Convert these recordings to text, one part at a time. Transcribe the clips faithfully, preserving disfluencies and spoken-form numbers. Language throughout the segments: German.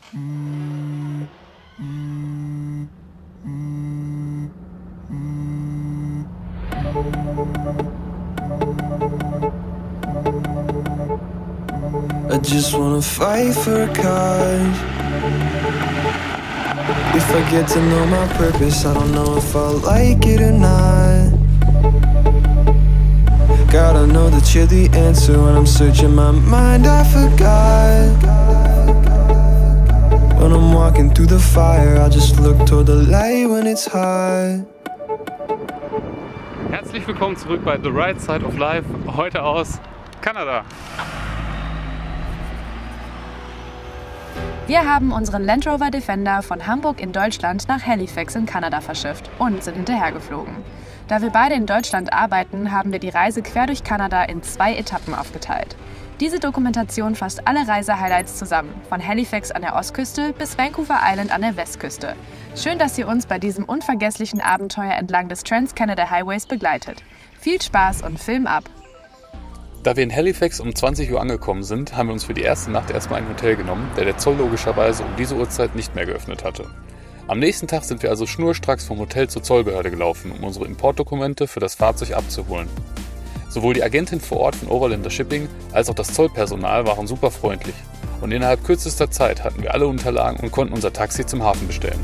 I just wanna fight for a cause. If I get to know my purpose, I don't know if I'll like it or not. Gotta know that you're the answer. When I'm searching my mind, I forgot. When I'm walking through the fire, I just look toward the light when it's hot. Herzlich willkommen zurück bei The Right Side of Life, heute aus Kanada. Wir haben unseren Land Rover Defender von Hamburg in Deutschland nach Halifax in Kanada verschifft und sind hinterhergeflogen. Da wir beide in Deutschland arbeiten, haben wir die Reise quer durch Kanada in zwei Etappen aufgeteilt. Diese Dokumentation fasst alle Reise-Highlights zusammen, von Halifax an der Ostküste bis Vancouver Island an der Westküste. Schön, dass ihr uns bei diesem unvergesslichen Abenteuer entlang des Trans-Canada Highways begleitet. Viel Spaß und Film ab! Da wir in Halifax um zwanzig Uhr angekommen sind, haben wir uns für die erste Nacht erstmal ein Hotel genommen, da der Zoll logischerweise um diese Uhrzeit nicht mehr geöffnet hatte. Am nächsten Tag sind wir also schnurstracks vom Hotel zur Zollbehörde gelaufen, um unsere Importdokumente für das Fahrzeug abzuholen. Sowohl die Agentin vor Ort von Overlander Shipping als auch das Zollpersonal waren super freundlich und innerhalb kürzester Zeit hatten wir alle Unterlagen und konnten unser Taxi zum Hafen bestellen.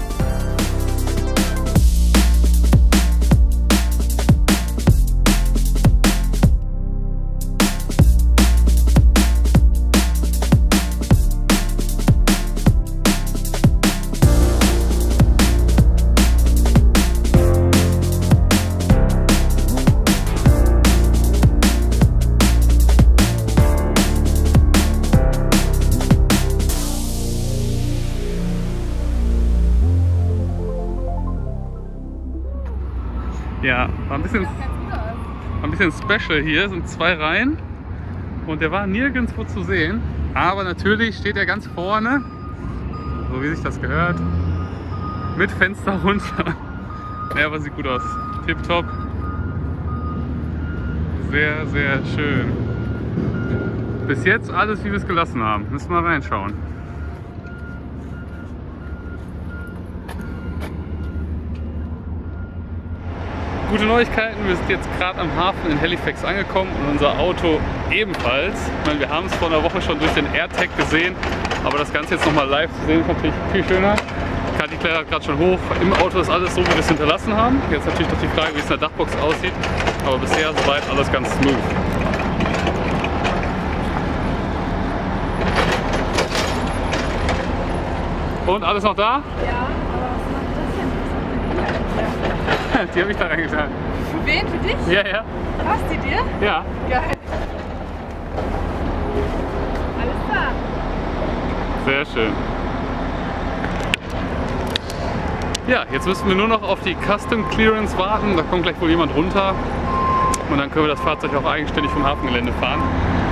Ja, war ein bisschen, war ein bisschen special hier, es sind zwei Reihen und der war nirgendwo zu sehen, aber natürlich steht er ganz vorne, so wie sich das gehört, mit Fenster runter. Ja, aber sieht gut aus, tipptopp, sehr, sehr schön. Bis jetzt alles, wie wir es gelassen haben, müssen wir reinschauen. Gute Neuigkeiten, wir sind jetzt gerade am Hafen in Halifax angekommen und unser Auto ebenfalls. Ich meine, wir haben es vor einer Woche schon durch den AirTag gesehen, aber das Ganze jetzt nochmal live zu sehen ist natürlich viel schöner. Kathi klettert gerade schon hoch. Im Auto ist alles so, wie wir es hinterlassen haben. Jetzt natürlich noch die Frage, wie es in der Dachbox aussieht, aber bisher soweit alles ganz smooth. Und alles noch da? Ja. Die habe ich da reingetan. Für wen? Für dich? Ja, ja. Passt die dir? Ja. Geil. Alles klar. Sehr schön. Ja, jetzt müssen wir nur noch auf die Custom Clearance warten. Da kommt gleich wohl jemand runter. Und dann können wir das Fahrzeug auch eigenständig vom Hafengelände fahren.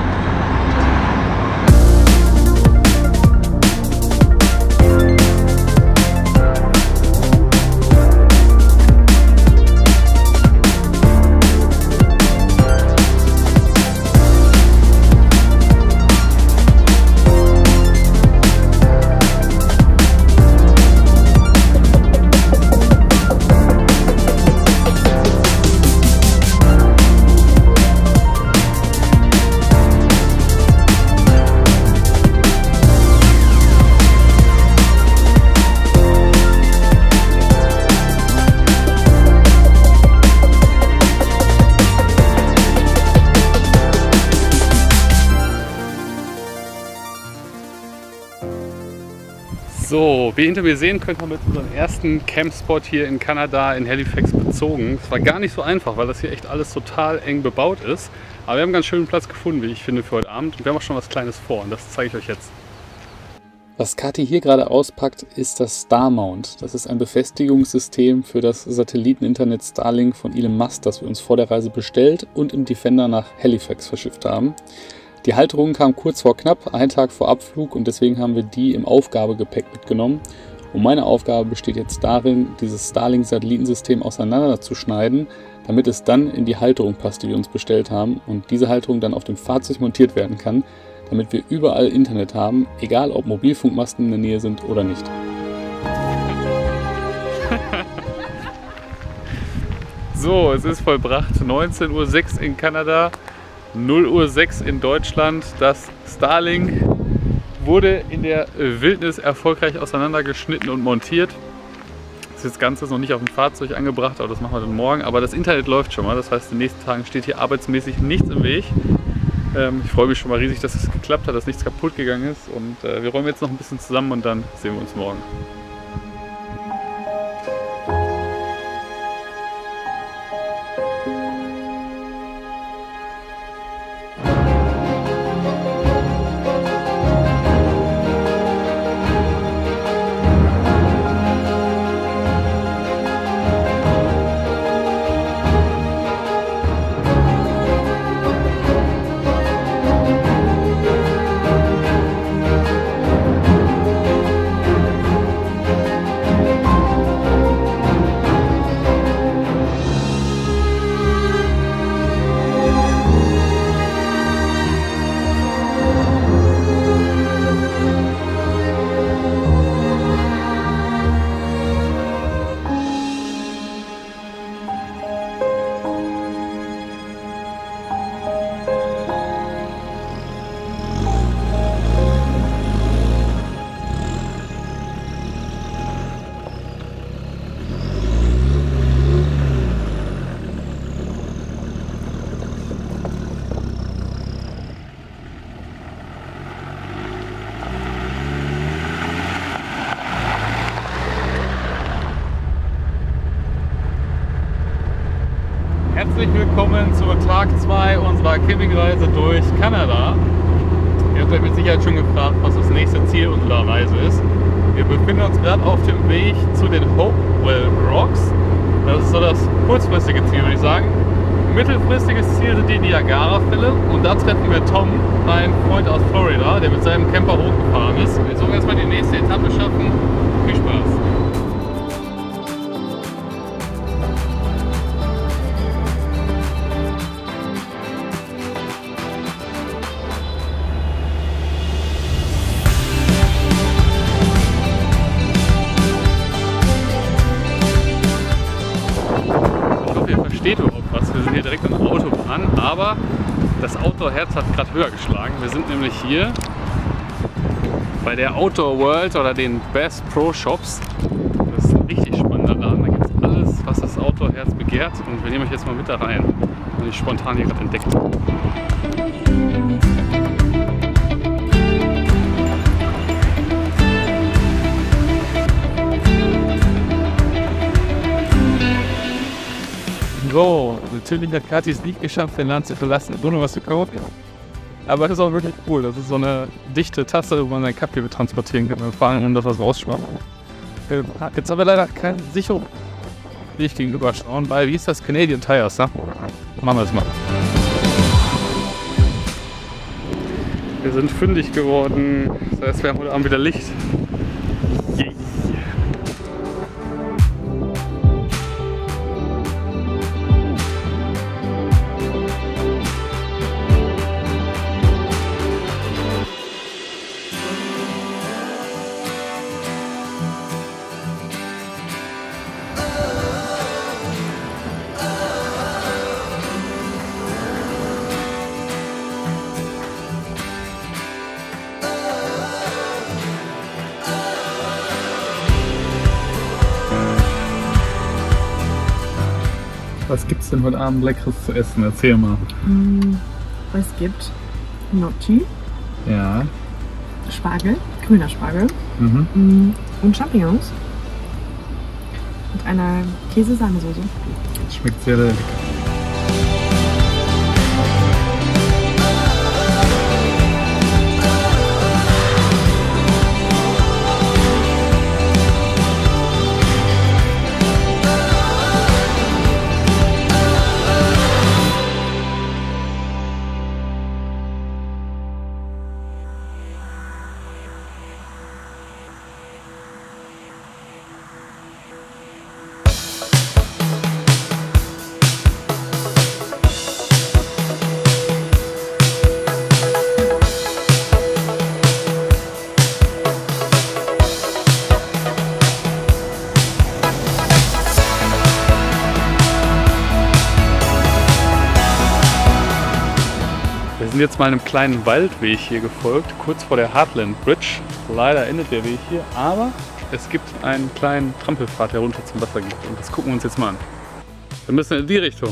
So, wie ihr hinter mir sehen könnt, haben wir jetzt unseren ersten Campspot hier in Kanada, in Halifax, bezogen. Es war gar nicht so einfach, weil das hier echt alles total eng bebaut ist. Aber wir haben einen ganz schönen Platz gefunden, wie ich finde, für heute Abend. Und wir haben auch schon was Kleines vor und das zeige ich euch jetzt. Was Kathi hier gerade auspackt, ist das Star Mount. Das ist ein Befestigungssystem für das Satelliteninternet Starlink von Elon Musk, das wir uns vor der Reise bestellt und im Defender nach Halifax verschifft haben. Die Halterung kam kurz vor knapp, einen Tag vor Abflug, und deswegen haben wir die im Aufgabegepäck mitgenommen. Und meine Aufgabe besteht jetzt darin, dieses Starlink-Satellitensystem auseinanderzuschneiden, damit es dann in die Halterung passt, die wir uns bestellt haben, und diese Halterung dann auf dem Fahrzeug montiert werden kann. damit wir überall Internet haben, egal ob Mobilfunkmasten in der Nähe sind oder nicht. So, es ist vollbracht. neunzehn Uhr sechs in Kanada, null Uhr sechs in Deutschland. Das Starlink wurde in der Wildnis erfolgreich auseinandergeschnitten und montiert. Das Ganze ist noch nicht auf dem Fahrzeug angebracht, aber das machen wir dann morgen. Aber das Internet läuft schon mal, das heißt, in den nächsten Tagen steht hier arbeitsmäßig nichts im Weg. Ähm, ich freue mich schon mal riesig, dass es geklappt hat, dass nichts kaputt gegangen ist. Und äh, wir räumen jetzt noch ein bisschen zusammen und dann sehen wir uns morgen. Herzlich willkommen zur Tag zwei unserer Campingreise durch Kanada. Ihr habt euch mit Sicherheit schon gefragt, was das nächste Ziel unserer Reise ist. Wir befinden uns gerade auf dem Weg zu den Hopewell Rocks. Das ist so das kurzfristige Ziel, würde ich sagen. Mittelfristiges Ziel sind die Niagara-Fälle und da treffen wir Tom, einen Freund aus Florida, der mit seinem Camper hochgefahren ist. Wir sollen erstmal die nächste Etappe schaffen. Viel Spaß! Steht überhaupt was. Wir sind hier direkt an der Autobahn, aber das Outdoor-Herz hat gerade höher geschlagen. Wir sind nämlich hier bei der Outdoor World oder den Bass Pro Shops. Das ist ein richtig spannender Laden. Da gibt es alles, was das Outdoor-Herz begehrt. Und wir nehmen euch jetzt mal mit da rein, den ich spontan hier gerade entdeckt habe. So, natürlich hat Kathi es nicht geschafft, den Land zu verlassen, ohne was zu kaufen. Aber es ist auch wirklich cool. Das ist so eine dichte Tasse, wo man seinen Kaffee mit transportieren kann, fahren und das was rausschwappen. Jetzt aber leider keine Sicherung, die ich gegenüberschauen, weil wie ist das? Canadian Tires, ne? Machen wir das mal. Wir sind fündig geworden. Das heißt, wir haben heute Abend wieder Licht. Yeah. Was gibt's denn heute Abend Leckeres zu essen? Erzähl mal. Es gibt Gnocchi, Ja. Spargel, grüner Spargel Mhm. und Champignons mit einer Käse-Sahnesoße. Schmeckt sehr, sehr lecker. sind jetzt mal einem kleinen Waldweg hier gefolgt, kurz vor der Heartland Bridge. Leider endet der Weg hier, aber es gibt einen kleinen Trampelpfad, der runter zum Wasser geht. Und das gucken wir uns jetzt mal an. Wir müssen in die Richtung.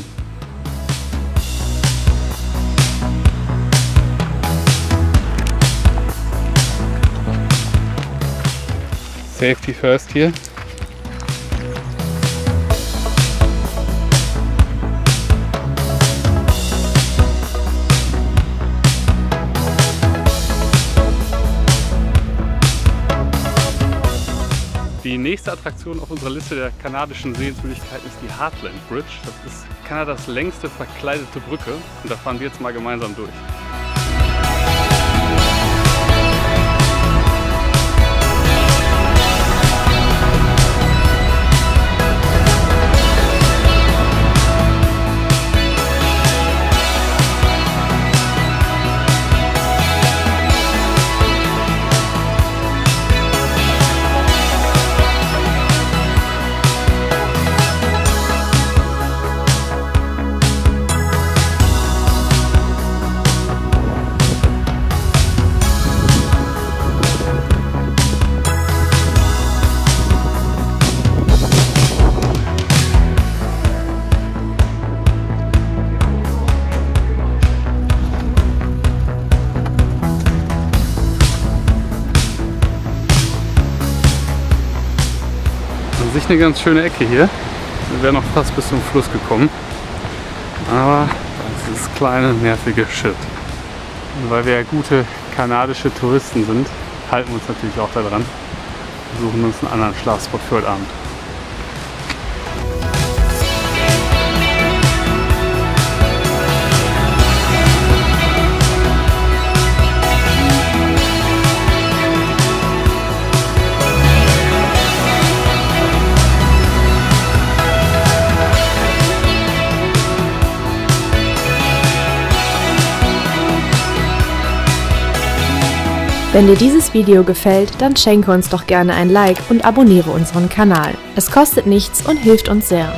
Safety first hier. Die nächste Attraktion auf unserer Liste der kanadischen Sehenswürdigkeiten ist die Heartland Bridge. Das ist Kanadas längste verkleidete Brücke und da fahren wir jetzt mal gemeinsam durch. An sich eine ganz schöne Ecke hier. Wir wären noch fast bis zum Fluss gekommen. Aber dieses kleine, nervige Schild. Und weil wir ja gute kanadische Touristen sind, halten wir uns natürlich auch da dran. Wir suchen uns einen anderen Schlafspot für heute Abend. Wenn dir dieses Video gefällt, dann schenke uns doch gerne ein Like und abonniere unseren Kanal. Es kostet nichts und hilft uns sehr.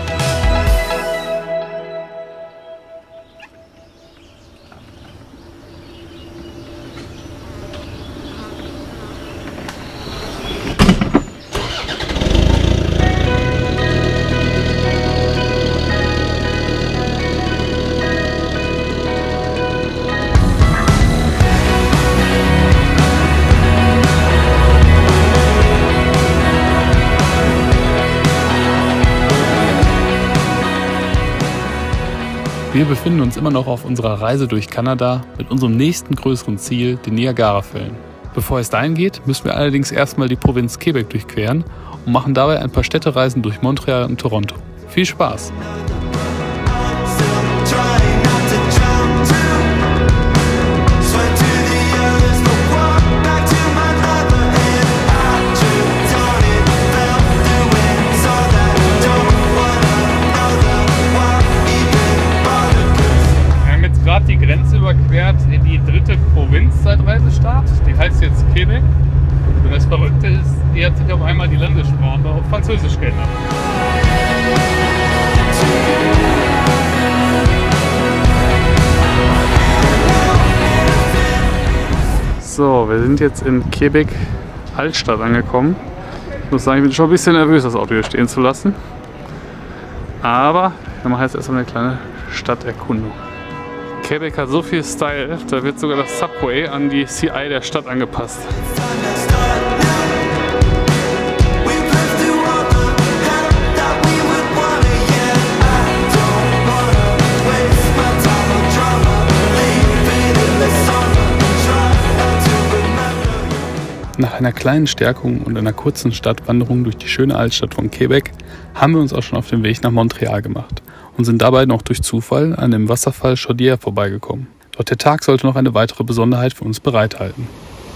Wir befinden uns immer noch auf unserer Reise durch Kanada mit unserem nächsten größeren Ziel, den Niagarafällen. Bevor es dahin geht, müssen wir allerdings erstmal die Provinz Quebec durchqueren und machen dabei ein paar Städtereisen durch Montreal und Toronto. Viel Spaß! Die Grenze überquert in die dritte Provinz seit Reisestart. Die heißt jetzt Quebec. Und das Verrückte ist, die hat sich auf einmal die Landessprache auf Französisch geändert. So, wir sind jetzt in Quebec Altstadt angekommen. Ich muss sagen, ich bin schon ein bisschen nervös, das Auto hier stehen zu lassen. Aber wir machen jetzt erstmal eine kleine Stadterkundung. Quebec hat so viel Style, da wird sogar das Subway an die C I der Stadt angepasst. Nach einer kleinen Stärkung und einer kurzen Stadtwanderung durch die schöne Altstadt von Quebec haben wir uns auch schon auf den Weg nach Montreal gemacht und sind dabei noch durch Zufall an dem Wasserfall Chaudière vorbeigekommen. Doch der Tag sollte noch eine weitere Besonderheit für uns bereithalten.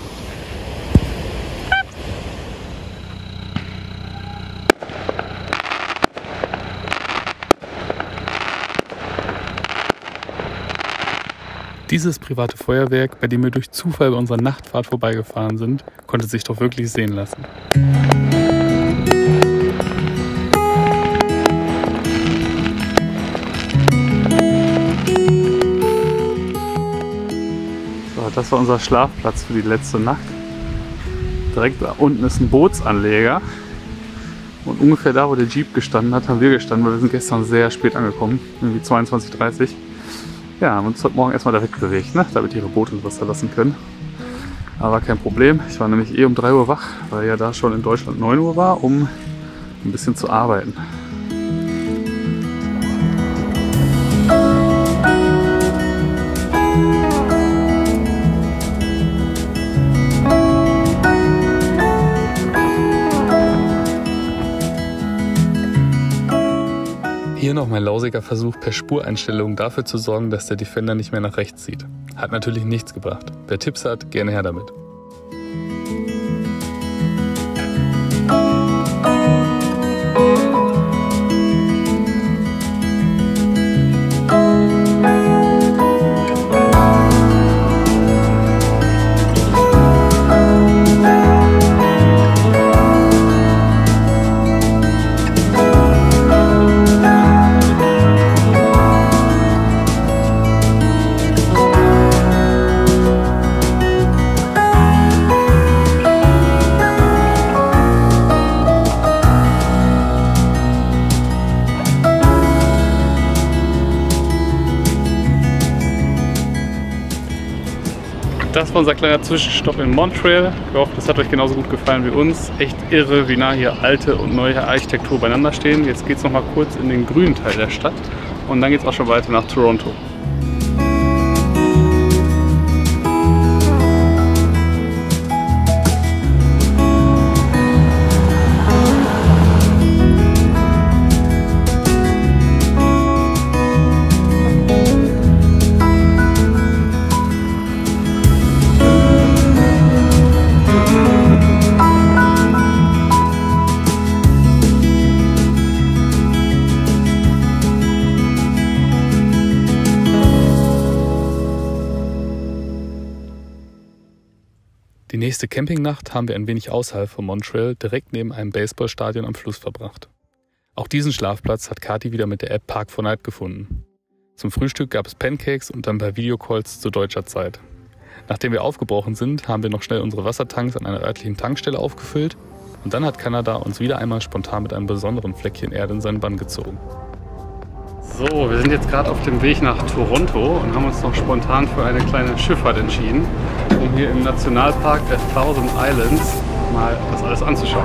Dieses private Feuerwerk, bei dem wir durch Zufall bei unserer Nachtfahrt vorbeigefahren sind, konnte sich doch wirklich sehen lassen. war unser Schlafplatz für die letzte Nacht. Direkt da unten ist ein Bootsanleger. Und ungefähr da, wo der Jeep gestanden hat, haben wir gestanden, weil wir sind gestern sehr spät angekommen. Irgendwie zweiundzwanzig Uhr dreißig. Ja, haben uns heute Morgen erstmal da wegbewegt, ne? Damit ihre Boote ins Wasser lassen können. Aber kein Problem. Ich war nämlich eh um drei Uhr wach, weil ja da schon in Deutschland neun Uhr war, um ein bisschen zu arbeiten. Hier noch mein lausiger Versuch, per Spureinstellung dafür zu sorgen, dass der Defender nicht mehr nach rechts zieht. Hat natürlich nichts gebracht. Wer Tipps hat, gerne her damit. Das war unser kleiner Zwischenstopp in Montreal. Ich hoffe, das hat euch genauso gut gefallen wie uns. Echt irre, wie nah hier alte und neue Architektur beieinander stehen. Jetzt geht es noch mal kurz in den grünen Teil der Stadt und dann geht es auch schon weiter nach Toronto. Die nächste Campingnacht haben wir ein wenig außerhalb von Montreal, direkt neben einem Baseballstadion am Fluss verbracht. Auch diesen Schlafplatz hat Kathi wieder mit der App Park four Night gefunden. Zum Frühstück gab es Pancakes und dann bei Videocalls zu deutscher Zeit. Nachdem wir aufgebrochen sind, haben wir noch schnell unsere Wassertanks an einer örtlichen Tankstelle aufgefüllt und dann hat Kanada uns wieder einmal spontan mit einem besonderen Fleckchen Erde in seinen Bann gezogen. So, wir sind jetzt gerade auf dem Weg nach Toronto und haben uns noch spontan für eine kleine Schifffahrt entschieden, um hier im Nationalpark der Thousand Islands mal das alles anzuschauen.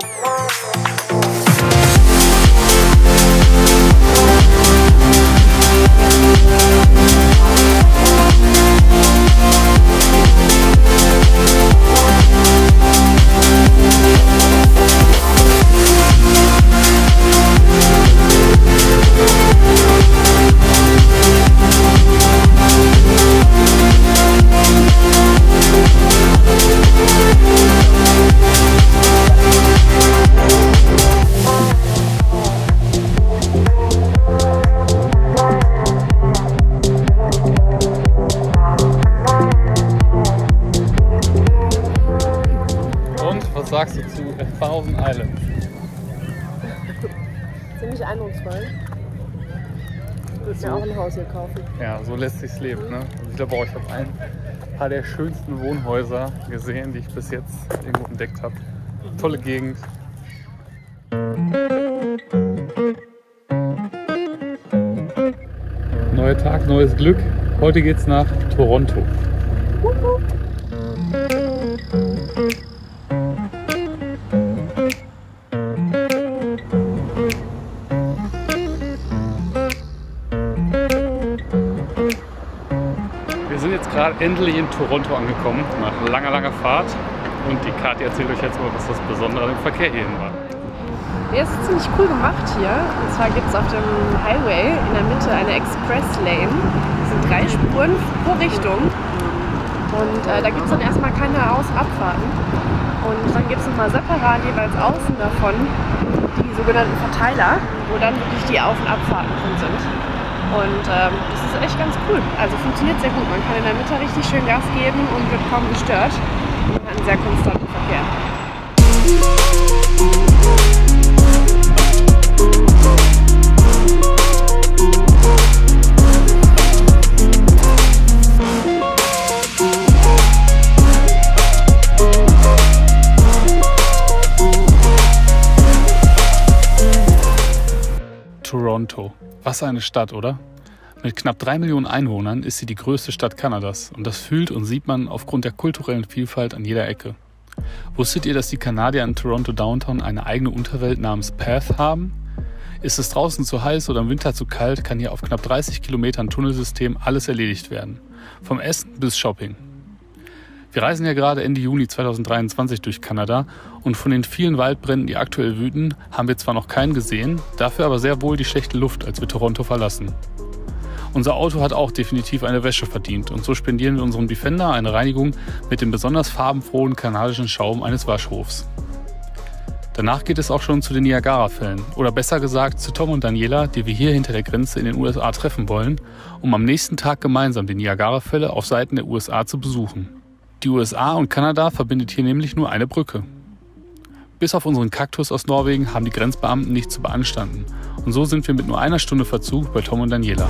Was sagst du zu A Thousand Islands? Ziemlich eindrucksvoll. Ich würde mir auch ein Haus hier kaufen. Ja, so lässt sich's leben. Ne? Also ich glaube auch, ich habe ein paar der schönsten Wohnhäuser gesehen, die ich bis jetzt irgendwo entdeckt habe. Tolle Gegend. Neuer Tag, neues Glück. Heute geht's nach Toronto. Wir sind jetzt gerade endlich in Toronto angekommen, nach langer, langer Fahrt. Und die Kathi erzählt euch jetzt mal, was das Besondere an dem Verkehr hierhin war. Ja, es ist ziemlich cool gemacht hier. Und zwar gibt es auf dem Highway in der Mitte eine Express Lane. Das sind drei Spuren pro Richtung. Und äh, da gibt es dann erstmal keine Aus- und Abfahrten. Und dann gibt es nochmal separat jeweils außen davon die sogenannten Verteiler, wo dann wirklich die Auf- und Abfahrten drin sind. Und ähm, das ist echt ganz cool. Also funktioniert sehr gut. Man kann in der Mitte richtig schön Gas geben und wird kaum gestört. Und man hat einen sehr konstanten Verkehr. Toronto. Was eine Stadt, oder? Mit knapp drei Millionen Einwohnern ist sie die größte Stadt Kanadas und das fühlt und sieht man aufgrund der kulturellen Vielfalt an jeder Ecke. Wusstet ihr, dass die Kanadier in Toronto Downtown eine eigene Unterwelt namens Path haben? Ist es draußen zu heiß oder im Winter zu kalt, kann hier auf knapp dreißig Kilometern Tunnelsystem alles erledigt werden. Vom Essen bis Shopping. Wir reisen ja gerade Ende Juni zweitausenddreiundzwanzig durch Kanada und von den vielen Waldbränden, die aktuell wüten, haben wir zwar noch keinen gesehen, dafür aber sehr wohl die schlechte Luft, als wir Toronto verlassen. Unser Auto hat auch definitiv eine Wäsche verdient und so spendieren wir unserem Defender eine Reinigung mit dem besonders farbenfrohen kanadischen Schaum eines Waschhofs. Danach geht es auch schon zu den Niagarafällen oder besser gesagt zu Tom und Daniela, die wir hier hinter der Grenze in den U S A treffen wollen, um am nächsten Tag gemeinsam die Niagarafälle auf Seiten der U S A zu besuchen. Die U S A und Kanada verbindet hier nämlich nur eine Brücke. Bis auf unseren Kaktus aus Norwegen haben die Grenzbeamten nichts zu beanstanden und so sind wir mit nur einer Stunde Verzug bei Tom und Daniela.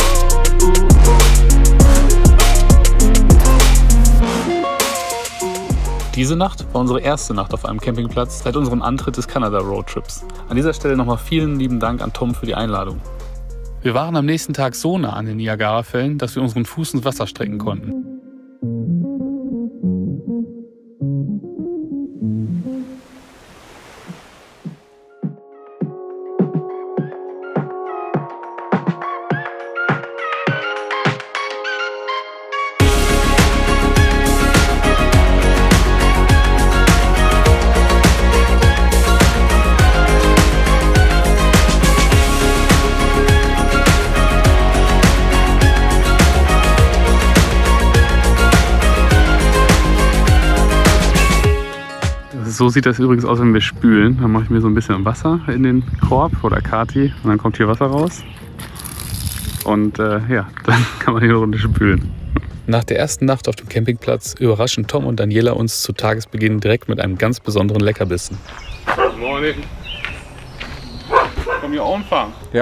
Diese Nacht war unsere erste Nacht auf einem Campingplatz seit unserem Antritt des Kanada-Roadtrips. An dieser Stelle nochmal vielen lieben Dank an Tom für die Einladung. Wir waren am nächsten Tag so nah an den Niagarafällen, dass wir unseren Fuß ins Wasser strecken konnten. So sieht das übrigens aus, wenn wir spülen. Dann mache ich mir so ein bisschen Wasser in den Korb oder Kati und dann kommt hier Wasser raus. Und äh, ja, dann kann man hier eine Runde spülen. Nach der ersten Nacht auf dem Campingplatz überraschen Tom und Daniela uns zu Tagesbeginn direkt mit einem ganz besonderen Leckerbissen. Good morning. From your own farm? Ja.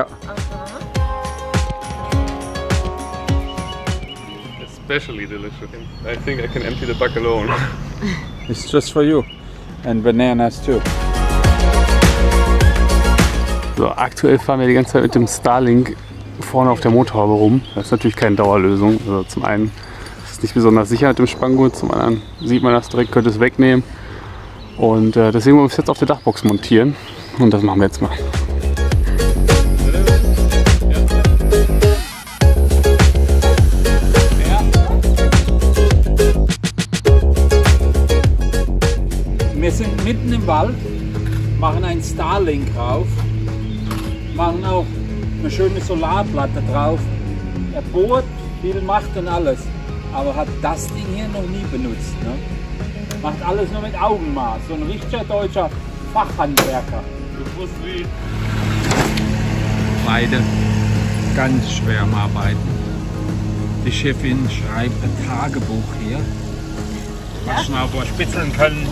Especially delicious. I think I can empty the bag alone. It's just for you. And bananas too. So, aktuell fahren wir die ganze Zeit mit dem Starlink vorne auf der Motorhaube rum. Das ist natürlich keine Dauerlösung. Also zum einen ist es nicht besonders sicher mit dem Spanngurt, zum anderen sieht man das direkt, könnte es wegnehmen. Und äh, deswegen wollen wir es jetzt auf der Dachbox montieren. Und das machen wir jetzt mal. Wir sind mitten im Wald, machen einen Starlink drauf, machen auch eine schöne Solarplatte drauf. Er bohrt, viel macht und alles, aber hat das Ding hier noch nie benutzt. Ne? Macht alles nur mit Augenmaß, so ein richtiger deutscher Fachhandwerker. Beide ganz schwer am Arbeiten. Die Chefin schreibt ein Tagebuch hier. Mal schnell wo wir spitzeln können.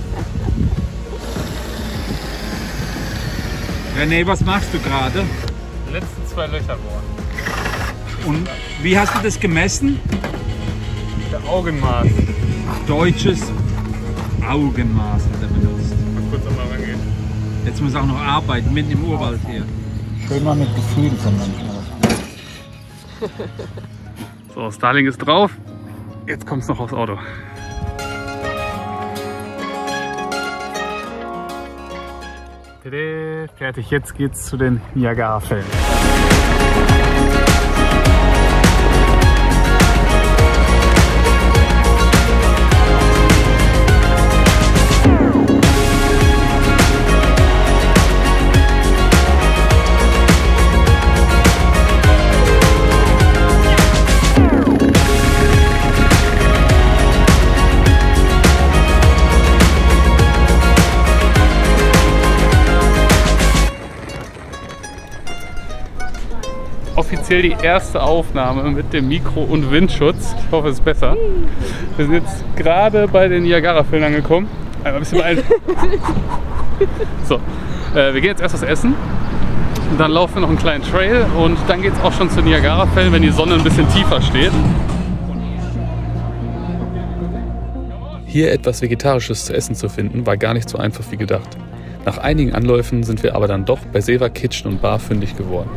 René, was machst du gerade? Die letzten zwei Löcher bohren. Und wie hast du das gemessen? Der Augenmaß. Deutsches Augenmaß hat er benutzt. Mal kurz einmal rangehen. Jetzt muss er auch noch arbeiten, mitten im Urwald hier. Schön mal mit Gefühl kommen manchmal. So, Starlink ist drauf. Jetzt kommt es noch aufs Auto. Fertig, jetzt geht's zu den Niagarafällen. Offiziell die erste Aufnahme mit dem Mikro und Windschutz. Ich hoffe, es ist besser. Wir sind jetzt gerade bei den Niagarafällen angekommen. Einmal ein bisschen beeilen. So, äh, wir gehen jetzt erst was essen. Und dann laufen wir noch einen kleinen Trail und dann geht es auch schon zu Niagarafällen, wenn die Sonne ein bisschen tiefer steht. Hier etwas Vegetarisches zu essen zu finden, war gar nicht so einfach wie gedacht. Nach einigen Anläufen sind wir aber dann doch bei Seva Kitchen und Bar fündig geworden.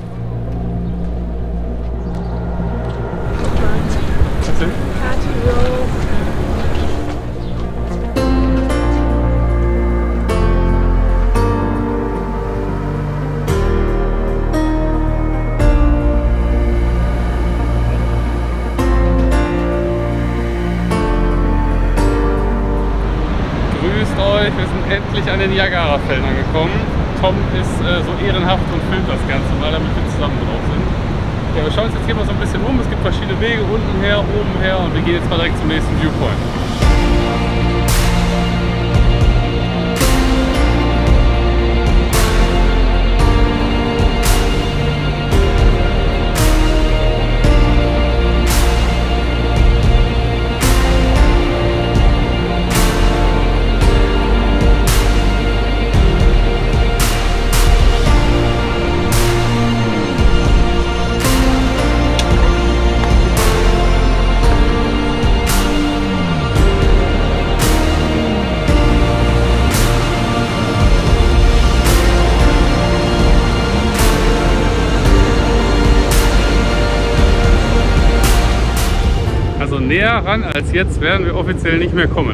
Wir sind endlich an den Niagarafällen angekommen. Tom ist äh, so ehrenhaft und filmt das Ganze mal, damit wir zusammen drauf sind. Ja, wir schauen uns jetzt hier mal so ein bisschen um. Es gibt verschiedene Wege, unten her, oben her, und wir gehen jetzt mal direkt zum nächsten Viewpoint. Also näher ran als jetzt werden wir offiziell nicht mehr kommen.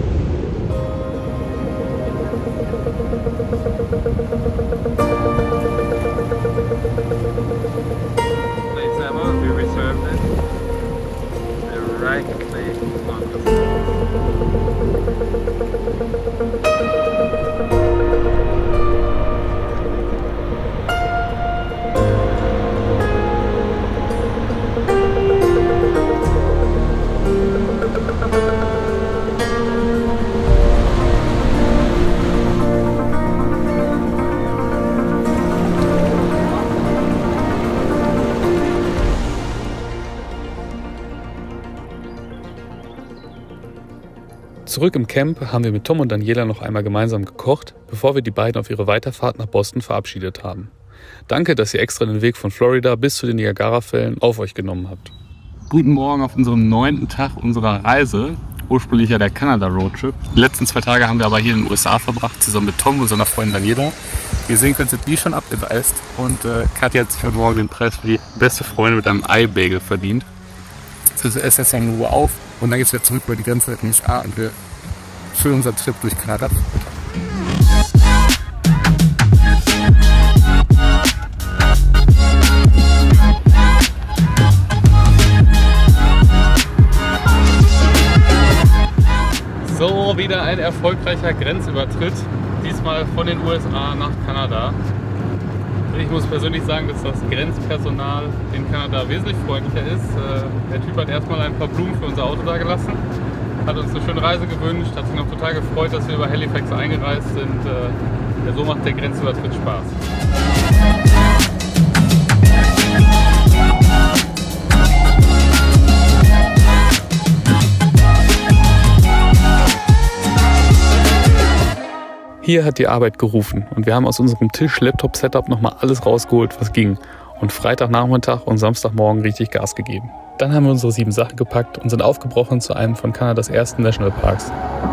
Please Emma, we reserved it. Directly on the Zurück im Camp haben wir mit Tom und Daniela noch einmal gemeinsam gekocht, bevor wir die beiden auf ihre Weiterfahrt nach Boston verabschiedet haben. Danke, dass ihr extra den Weg von Florida bis zu den Niagarafällen auf euch genommen habt. Guten Morgen auf unserem neunten Tag unserer Reise. Ursprünglich ja der Kanada-Roadtrip. Die letzten zwei Tage haben wir aber hier in den U S A verbracht, zusammen mit Tom und seiner Freundin Daniela. Wie ihr sehen könnt, sind die schon abgereist. Und äh, Katja hat sich heute Morgen den Preis für die beste Freundin mit einem Ei-Bagel verdient. So, so ist jetzt ja in Ruhe auf. Und dann geht es wieder zurück über die Grenze in den U S A und wir füllen unseren Trip durch Kanada. So, wieder ein erfolgreicher Grenzübertritt, diesmal von den U S A nach Kanada. Ich muss persönlich sagen, dass das Grenzpersonal in Kanada wesentlich freundlicher ist. Der Typ hat erstmal ein paar Blumen für unser Auto da gelassen, hat uns eine schöne Reise gewünscht, hat sich noch total gefreut, dass wir über Halifax eingereist sind. Ja, so macht der Grenzübertritt Spaß. Hier hat die Arbeit gerufen und wir haben aus unserem Tisch-Laptop-Setup nochmal alles rausgeholt, was ging. Und Freitagnachmittag und Samstagmorgen richtig Gas gegeben. Dann haben wir unsere sieben Sachen gepackt und sind aufgebrochen zu einem von Kanadas ersten Nationalparks.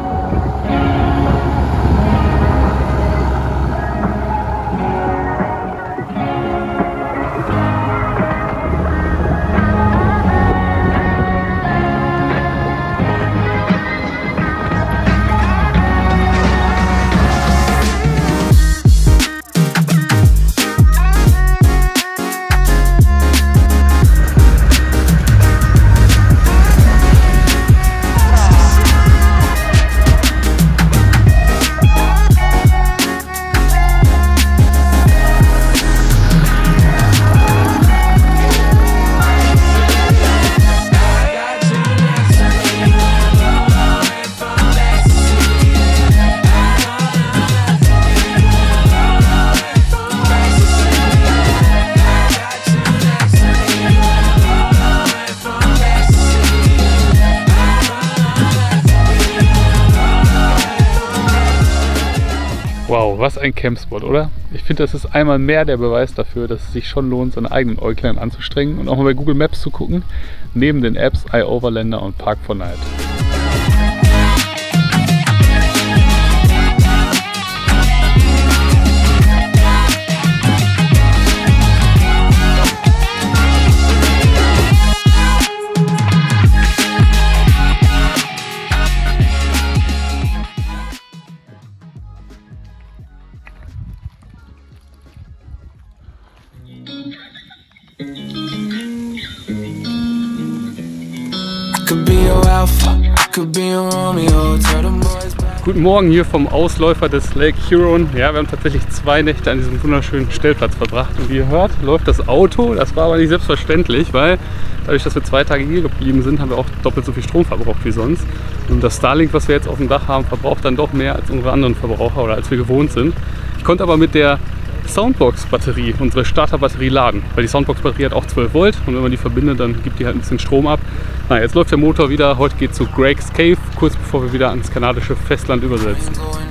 Wow, was ein Campspot, oder? Ich finde, das ist einmal mehr der Beweis dafür, dass es sich schon lohnt, seine eigenen Äuglein anzustrengen und auch mal bei Google Maps zu gucken, neben den Apps iOverlander und Park four Night. Alpha, I could be a Romeo. Tell them boys back. Guten Morgen hier vom Ausläufer des Lake Huron. Ja, wir haben tatsächlich zwei Nächte an diesem wunderschönen Stellplatz verbracht. Und wie ihr hört, läuft das Auto. Das war aber nicht selbstverständlich, weil dadurch, dass wir zwei Tage hier geblieben sind, haben wir auch doppelt so viel Strom verbraucht wie sonst. Und das Starlink, was wir jetzt auf dem Dach haben, verbraucht dann doch mehr als unsere anderen Verbraucher oder als wir gewohnt sind. Ich konnte aber mit der Soundbox-Batterie, unsere Starterbatterie, laden. Weil die Soundbox-Batterie hat auch zwölf Volt und wenn man die verbindet, dann gibt die halt ein bisschen Strom ab. Na, jetzt läuft der Motor wieder. Heute geht es zu Greg's Cave, kurz bevor wir wieder ans kanadische Festland übersetzen.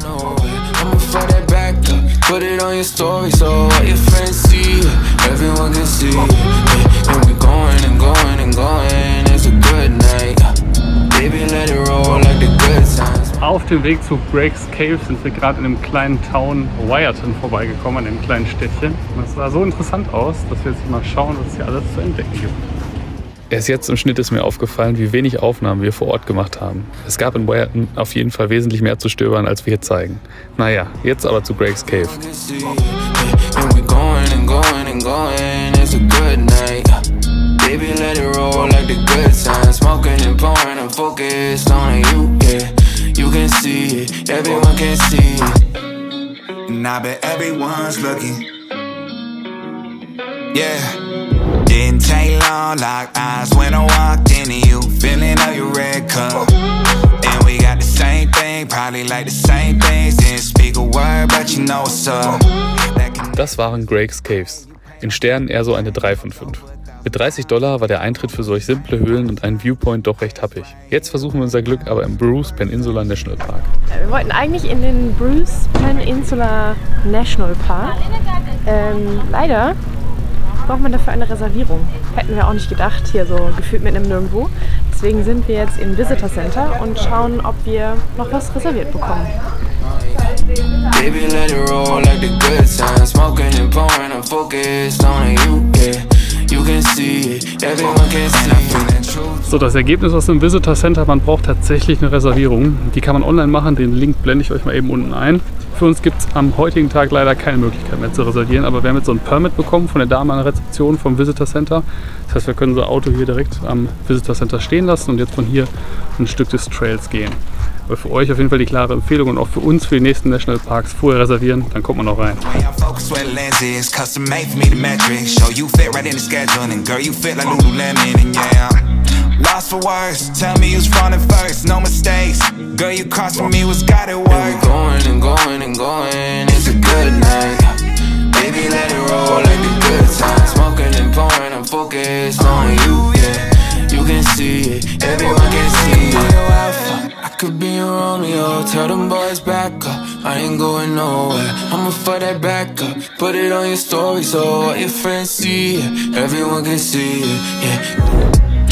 Auf dem Weg zu Greg's Cave sind wir gerade in einem kleinen Town Wyerton vorbeigekommen, an einem kleinen Städtchen. Und das sah so interessant aus, dass wir jetzt mal schauen, was es hier alles zu entdecken gibt. Erst jetzt im Schnitt ist mir aufgefallen, wie wenig Aufnahmen wir vor Ort gemacht haben. Es gab in Wyerton auf jeden Fall wesentlich mehr zu stöbern, als wir hier zeigen. Naja, jetzt aber zu Greg's Cave. Baby, let it roll like the good times. Smoking and pouring, I'm focused on you, yeah. You can see it, everyone can see it. And I bet everyone's looking. Yeah. Didn't take long, locked eyes when I walked into you. Feeling of your red cup. And we got the same thing, probably like the same things. Didn't speak a word, but you know what's up. Das waren Greg's Caves. In Sternen eher so eine drei von fünf. Mit dreißig Dollar war der Eintritt für solch simple Höhlen und einen Viewpoint doch recht happig. Jetzt versuchen wir unser Glück aber im Bruce Peninsula National Park. Wir wollten eigentlich in den Bruce Peninsula National Park. Ähm, leider braucht man dafür eine Reservierung. Hätten wir auch nicht gedacht, hier so gefühlt mitten im Nirgendwo. Deswegen sind wir jetzt im Visitor Center und schauen, ob wir noch was reserviert bekommen. Baby, let it roll like the good times. Smoking and pouring, I'm focused on you, yeah. You can see it, everyone can see it. So, das Ergebnis aus dem Visitor Center, man braucht tatsächlich eine Reservierung. Die kann man online machen, den Link blende ich euch mal eben unten ein. Für uns gibt es am heutigen Tag leider keine Möglichkeit mehr zu reservieren, aber wir haben jetzt so ein Permit bekommen von der Dame an der Rezeption vom Visitor Center. Das heißt, wir können unser Auto hier direkt am Visitor Center stehen lassen und jetzt von hier ein Stück des Trails gehen. Aber für euch auf jeden Fall die klare Empfehlung und auch für uns für die nächsten Nationalparks vorher reservieren, dann kommt man auch rein. Lost for words, tell me who's running first, no mistakes. Girl, you crossing me, was got it work. And we going and going and going, it's a good night. Baby, let it roll like the good times. Smoking and pouring, I'm focused on you, yeah. You can see it, everyone can see it. I could be a Romeo, tell them boys back up. I ain't going nowhere, I'ma for that back up. Put it on your story so all your friends see it. Everyone can see it, yeah.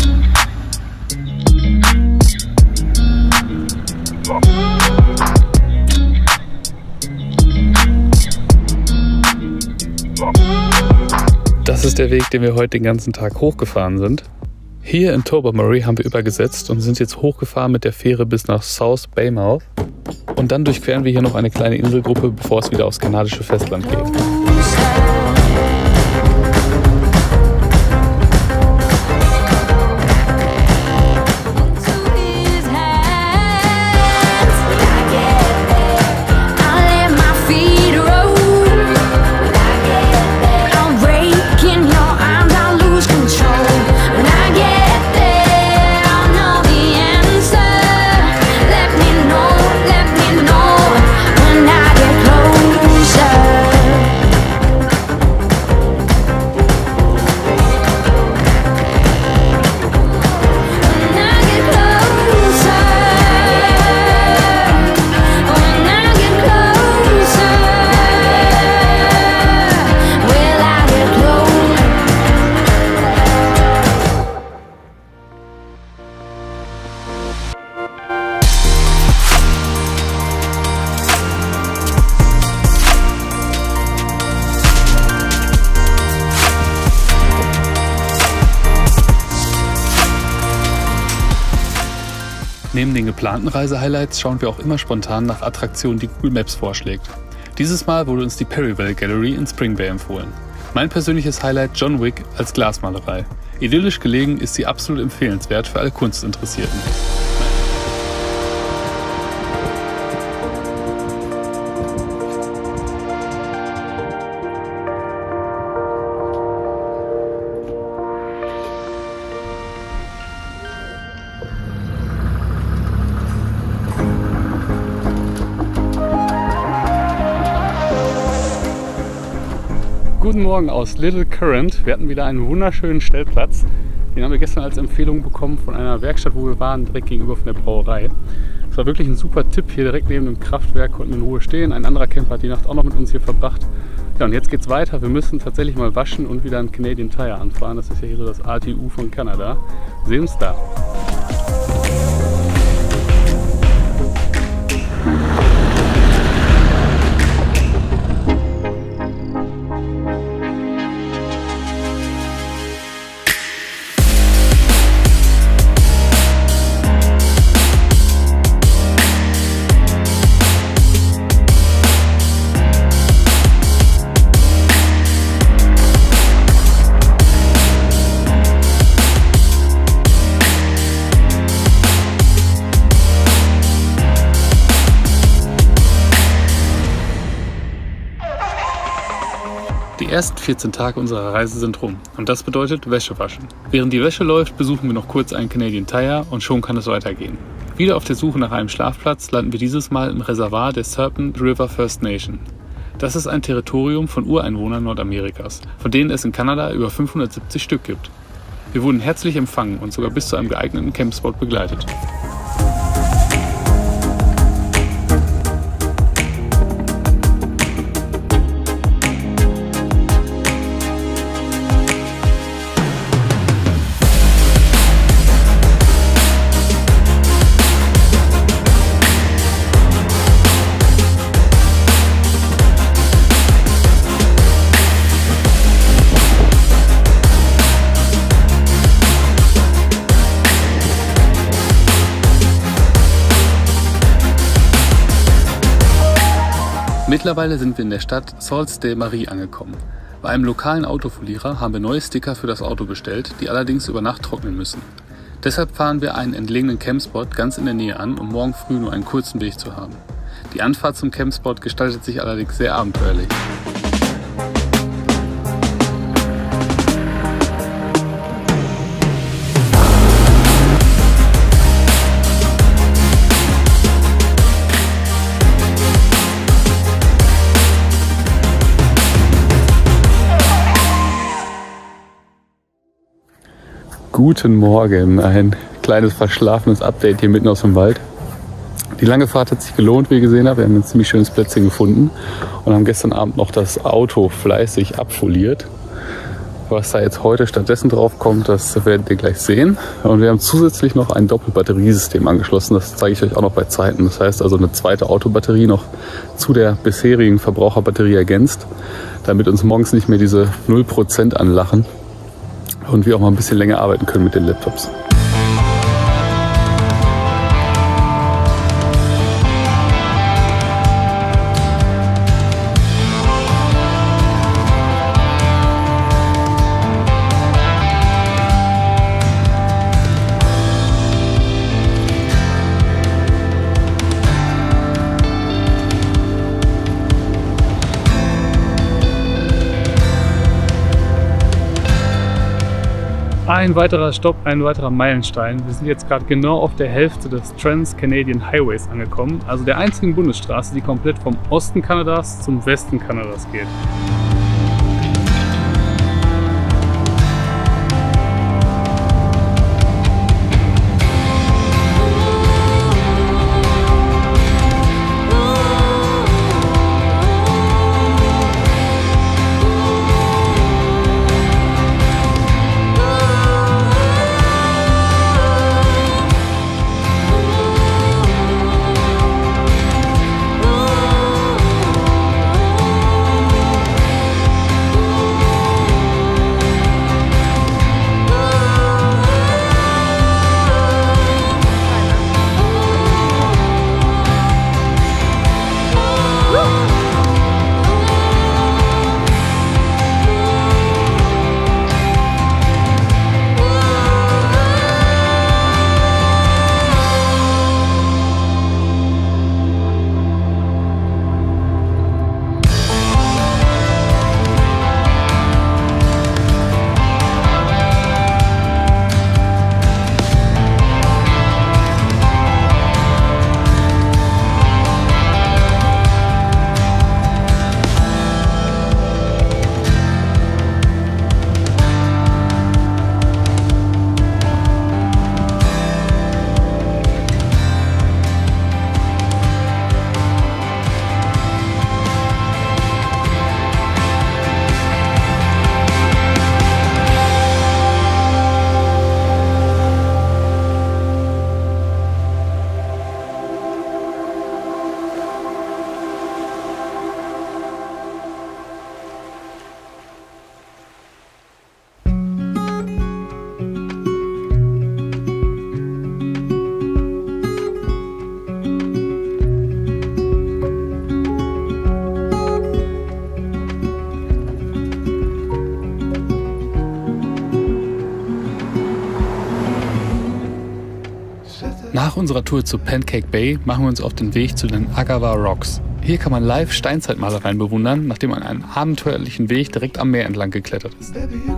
Das ist der Weg, den wir heute den ganzen Tag hochgefahren sind. Hier in Tobermory haben wir übergesetzt und sind jetzt hochgefahren mit der Fähre bis nach South Weymouth. Und dann durchqueren wir hier noch eine kleine Inselgruppe, bevor es wieder aufs kanadische Festland geht. Neben den geplanten Reisehighlights schauen wir auch immer spontan nach Attraktionen, die Google Maps vorschlägt. Dieses Mal wurde uns die Perryville Gallery in Spring Bay empfohlen. Mein persönliches Highlight John Wick als Glasmalerei. Idyllisch gelegen ist sie absolut empfehlenswert für alle Kunstinteressierten. Guten Morgen aus Little Current. Wir hatten wieder einen wunderschönen Stellplatz. Den haben wir gestern als Empfehlung bekommen von einer Werkstatt, wo wir waren, direkt gegenüber von der Brauerei. Es war wirklich ein super Tipp, hier direkt neben dem Kraftwerk, konnten in Ruhe stehen. Ein anderer Camper hat die Nacht auch noch mit uns hier verbracht. Ja, und jetzt geht's weiter. Wir müssen tatsächlich mal waschen und wieder einen Canadian Tire anfahren. Das ist ja hier so das A T U von Kanada. Wir sehen uns da. Die ersten vierzehn Tage unserer Reise sind rum und das bedeutet Wäsche waschen. Während die Wäsche läuft, besuchen wir noch kurz einen Canadian Tire und schon kann es weitergehen. Wieder auf der Suche nach einem Schlafplatz landen wir dieses Mal im Reservoir der Serpent River First Nation. Das ist ein Territorium von Ureinwohnern Nordamerikas, von denen es in Kanada über fünfhundertsiebzig Stück gibt. Wir wurden herzlich empfangen und sogar bis zu einem geeigneten Campspot begleitet. Mittlerweile sind wir in der Stadt Sault-Ste-Marie angekommen. Bei einem lokalen Autofolierer haben wir neue Sticker für das Auto bestellt, die allerdings über Nacht trocknen müssen. Deshalb fahren wir einen entlegenen Campspot ganz in der Nähe an, um morgen früh nur einen kurzen Weg zu haben. Die Anfahrt zum Campspot gestaltet sich allerdings sehr abenteuerlich. Guten Morgen, ein kleines verschlafenes Update hier mitten aus dem Wald. Die lange Fahrt hat sich gelohnt, wie ihr gesehen habt. Wir haben ein ziemlich schönes Plätzchen gefunden und haben gestern Abend noch das Auto fleißig abfoliert. Was da jetzt heute stattdessen drauf kommt, das werdet ihr gleich sehen. Und wir haben zusätzlich noch ein Doppelbatteriesystem angeschlossen. Das zeige ich euch auch noch bei Zeiten. Das heißt also eine zweite Autobatterie noch zu der bisherigen Verbraucherbatterie ergänzt, damit uns morgens nicht mehr diese null Prozent anlachen. Und wir auch mal ein bisschen länger arbeiten können mit den Laptops. Ein weiterer Stopp, ein weiterer Meilenstein. Wir sind jetzt gerade genau auf der Hälfte des Trans-Canadian Highways angekommen, also der einzigen Bundesstraße, die komplett vom Osten Kanadas zum Westen Kanadas geht. Nach unserer Tour zu Pancake Bay machen wir uns auf den Weg zu den Agawa Rocks. Hier kann man live Steinzeitmalereien bewundern, nachdem man einen abenteuerlichen Weg direkt am Meer entlang geklettert ist.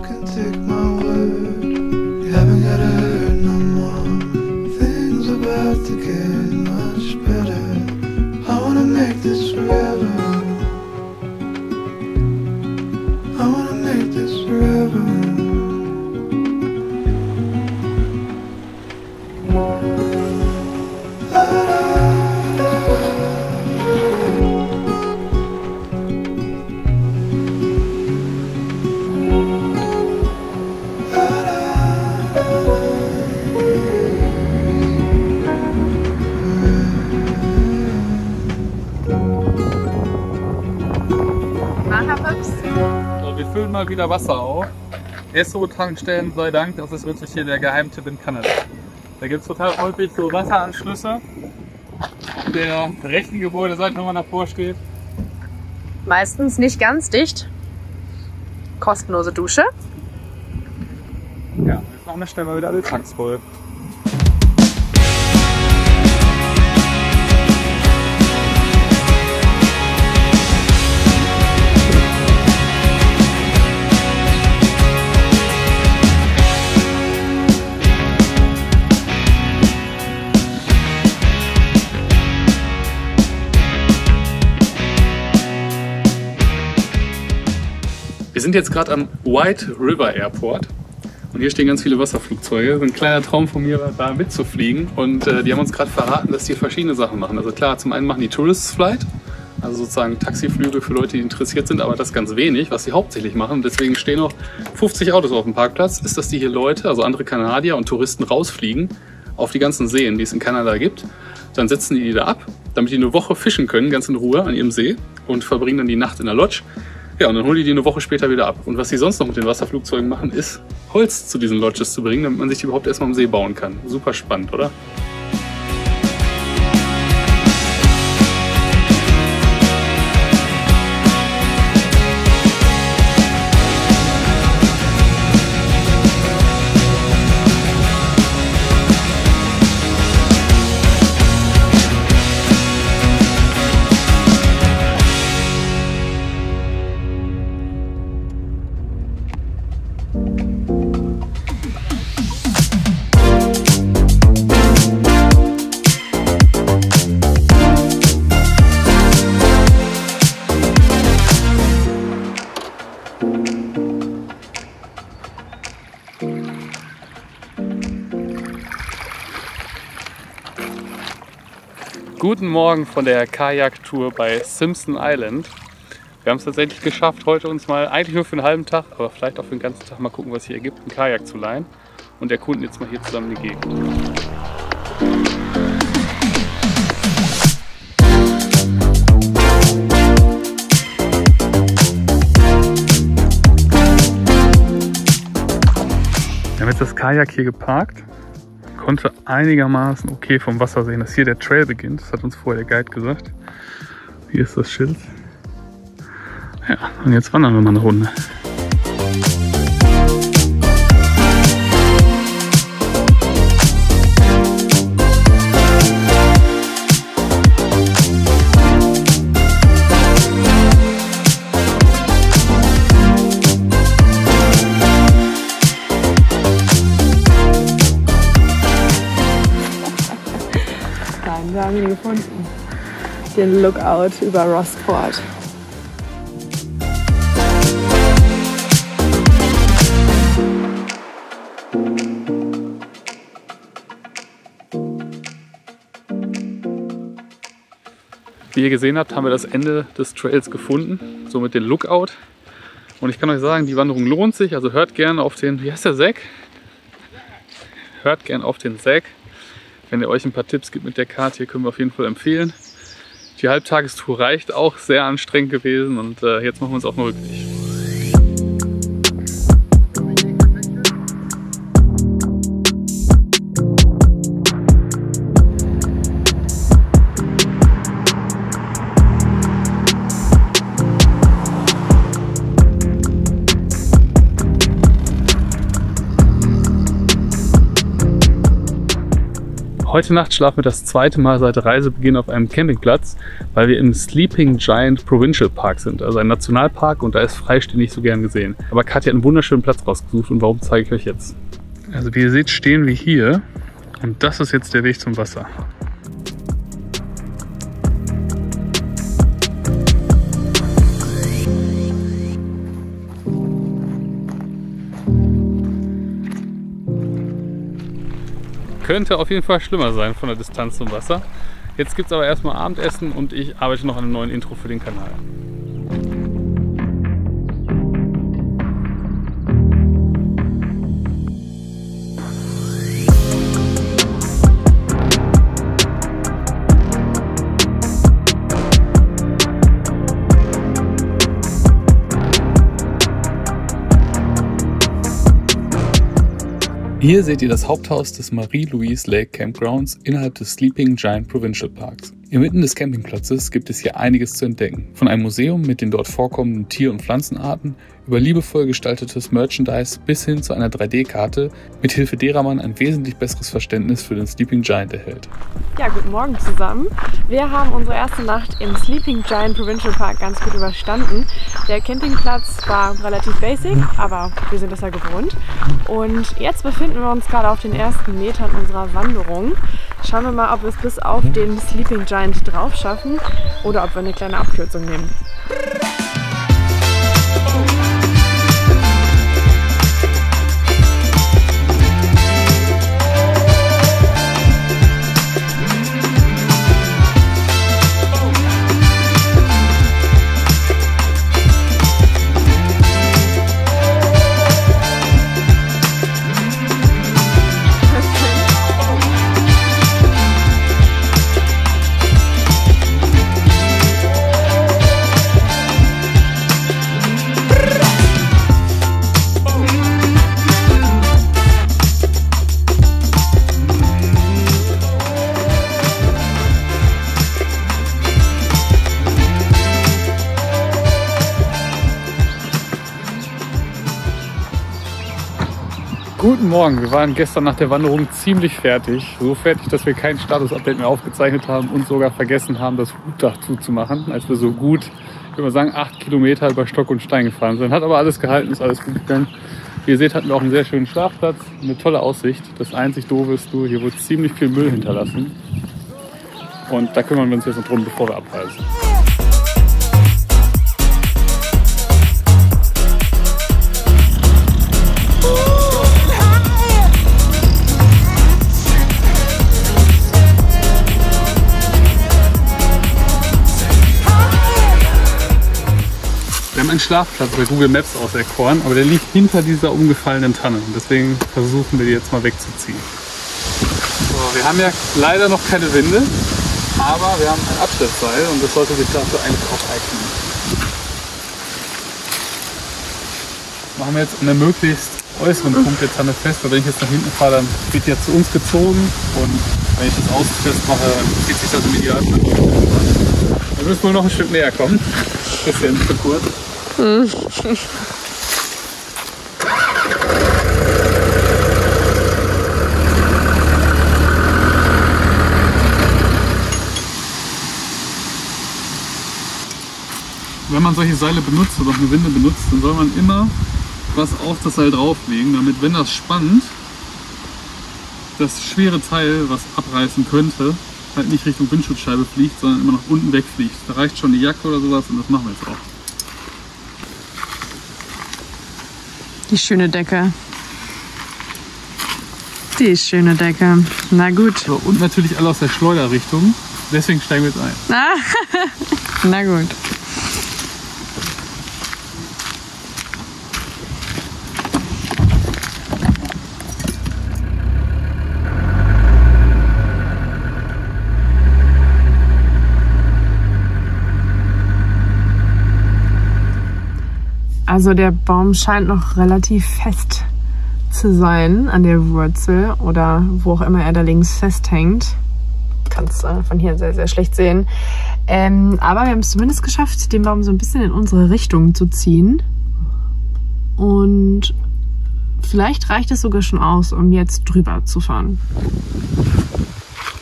So, wir füllen mal wieder Wasser auf. Esso-Tankstellen sei Dank, das ist wirklich hier der Geheimtipp in Kanada. Da gibt es total häufig so Wasseranschlüsse. Auf der rechten Gebäudeseite, wenn man davor steht. Meistens nicht ganz dicht. Kostenlose Dusche. Ja, jetzt machen wir schnell mal wieder alle Tanks voll. Wir sind jetzt gerade am White River Airport und hier stehen ganz viele Wasserflugzeuge. Das ist ein kleiner Traum von mir, da mitzufliegen, und äh, die haben uns gerade verraten, dass die verschiedene Sachen machen. Also klar, zum einen machen die Tourists Flight, also sozusagen Taxiflüge für Leute, die interessiert sind, aber das ganz wenig, was sie hauptsächlich machen. Deswegen stehen noch fünfzig Autos auf dem Parkplatz, ist, dass die hier Leute, also andere Kanadier und Touristen, rausfliegen auf die ganzen Seen, die es in Kanada gibt. Dann setzen die die da ab, damit die eine Woche fischen können, ganz in Ruhe an ihrem See, und verbringen dann die Nacht in der Lodge. Ja, und dann holen die die eine Woche später wieder ab. Und was sie sonst noch mit den Wasserflugzeugen machen, ist, Holz zu diesen Lodges zu bringen, damit man sich die überhaupt erstmal am See bauen kann. Super spannend, oder? Guten Morgen von der Kajak-Tour bei Simpson Island. Wir haben es tatsächlich geschafft, heute uns mal eigentlich nur für einen halben Tag, aber vielleicht auch für den ganzen Tag mal gucken, was hier ergibt, einen Kajak zu leihen und erkunden jetzt mal hier zusammen die Gegend. Wir haben jetzt das Kajak hier geparkt. Konnte einigermaßen okay vom Wasser sehen, dass hier der Trail beginnt. Das hat uns vorher der Guide gesagt. Hier ist das Schild. Ja, und jetzt wandern wir mal eine Runde. Wir haben ihn gefunden. Den Lookout über Rossport. Wie ihr gesehen habt, haben wir das Ende des Trails gefunden, somit den Lookout. Und ich kann euch sagen, die Wanderung lohnt sich, also hört gerne auf den, wie heißt der, Zack? Hört gerne auf den Zack. Wenn er euch ein paar Tipps gibt mit der Karte, hier können wir auf jeden Fall empfehlen. Die Halbtagestour reicht auch, sehr anstrengend gewesen, und äh, jetzt machen wir uns auf den Rückweg. Heute Nacht schlafen wir das zweite Mal seit Reisebeginn auf einem Campingplatz, weil wir im Sleeping Giant Provincial Park sind, also ein Nationalpark, und da ist Freistehen nicht so gern gesehen. Aber Katja hat einen wunderschönen Platz rausgesucht und warum zeige ich euch jetzt. Also wie ihr seht, stehen wir hier und das ist jetzt der Weg zum Wasser. Könnte auf jeden Fall schlimmer sein von der Distanz zum Wasser. Jetzt gibt es aber erstmal Abendessen und ich arbeite noch an einem neuen Intro für den Kanal. Hier seht ihr das Haupthaus des Marie-Louise Lake Campgrounds innerhalb des Sleeping Giant Provincial Parks. Inmitten des Campingplatzes gibt es hier einiges zu entdecken. Von einem Museum mit den dort vorkommenden Tier- und Pflanzenarten über liebevoll gestaltetes Merchandise bis hin zu einer drei D Karte, mit Hilfe derer man ein wesentlich besseres Verständnis für den Sleeping Giant erhält. Ja, guten Morgen zusammen. Wir haben unsere erste Nacht im Sleeping Giant Provincial Park ganz gut überstanden. Der Campingplatz war relativ basic, aber wir sind das ja gewohnt. Und jetzt befinden wir uns gerade auf den ersten Metern unserer Wanderung. Schauen wir mal, ob wir es bis auf den Sleeping Giant drauf schaffen oder ob wir eine kleine Abkürzung nehmen. Guten Morgen, wir waren gestern nach der Wanderung ziemlich fertig. So fertig, dass wir kein Status-Update mehr aufgezeichnet haben und sogar vergessen haben, das Hutdach zuzumachen, als wir so gut, ich würde mal sagen, acht Kilometer über Stock und Stein gefahren sind. Hat aber alles gehalten, ist alles gut gegangen. Wie ihr seht, hatten wir auch einen sehr schönen Schlafplatz, eine tolle Aussicht. Das einzig Doofe ist, du, hier wurde ziemlich viel Müll hinterlassen. Und da kümmern wir uns jetzt noch drum, bevor wir abreisen. Wir haben einen Schlafplatz bei Google Maps auserkoren, aber der liegt hinter dieser umgefallenen Tanne. Deswegen versuchen wir die jetzt mal wegzuziehen. So, wir haben ja leider noch keine Winde, aber wir haben ein Abschleppseil und das sollte sich dafür eigentlich auch eignen. Machen wir jetzt an der möglichst äußeren Punkt der Tanne fest, weil wenn ich jetzt nach hinten fahre, dann wird die ja zu uns gezogen und wenn ich das außen festmache, dann zieht sich das im Idealfall. Wir müssen wohl noch ein Stück näher kommen. Bisschen zu kurz. Mhm. Wenn man solche Seile benutzt oder auch eine Winde benutzt, dann soll man immer was auf das Seil drauflegen, damit, wenn das spannt, das schwere Teil, was abreißen könnte, halt nicht Richtung Windschutzscheibe fliegt, sondern immer nach unten wegfliegt. Da reicht schon die Jacke oder sowas und das machen wir jetzt auch. Die schöne Decke. Die schöne Decke. Na gut. So, und natürlich alle aus der Schleuderrichtung. Deswegen steigen wir jetzt ein. Ah, na gut. Also der Baum scheint noch relativ fest zu sein an der Wurzel oder wo auch immer er da links festhängt. Kannst äh, von hier sehr, sehr schlecht sehen. Ähm, aber wir haben es zumindest geschafft, den Baum so ein bisschen in unsere Richtung zu ziehen. Und vielleicht reicht es sogar schon aus, um jetzt drüber zu fahren.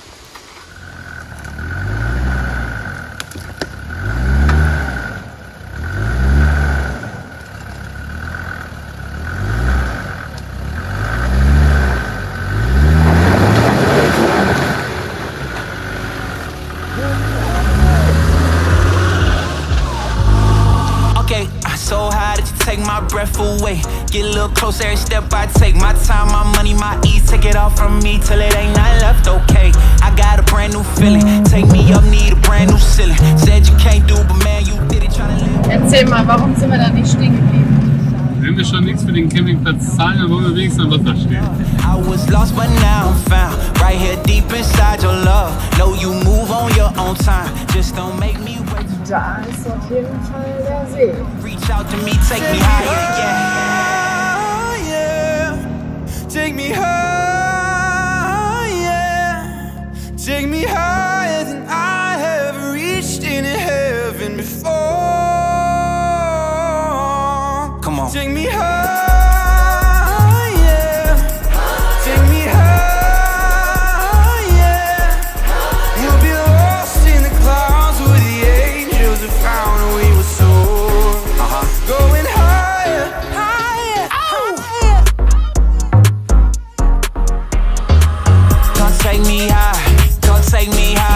take my breath away. Get a little closer every step I take. My time, my money, my ease. Take it all from me till it ain't nothing left, okay. I got a brand new feeling. Take me up, need a brand new ceiling. Said you can't do, but man, you did it. Tryna live. Erzähl mal, warum sind wir da nicht stehen geblieben? Wenn wir schon nichts für den Campingplatz zahlen, dann wollen wir wenigstens am Wasser stehen. I was lost, but now I'm found. Right here deep inside your love. Know you move on your own time. Just don't make me wait. Da ist auf jeden Fall der See. Reach out to me, take me higher, yeah. Yeah. Take me higher, take me higher than I have reached in heaven before. Come on. Take me higher, take me higher. You'll be lost in the clouds where the angels have found we were soaring. Uh-huh. Going higher, higher, higher. Come take me high, come take me high.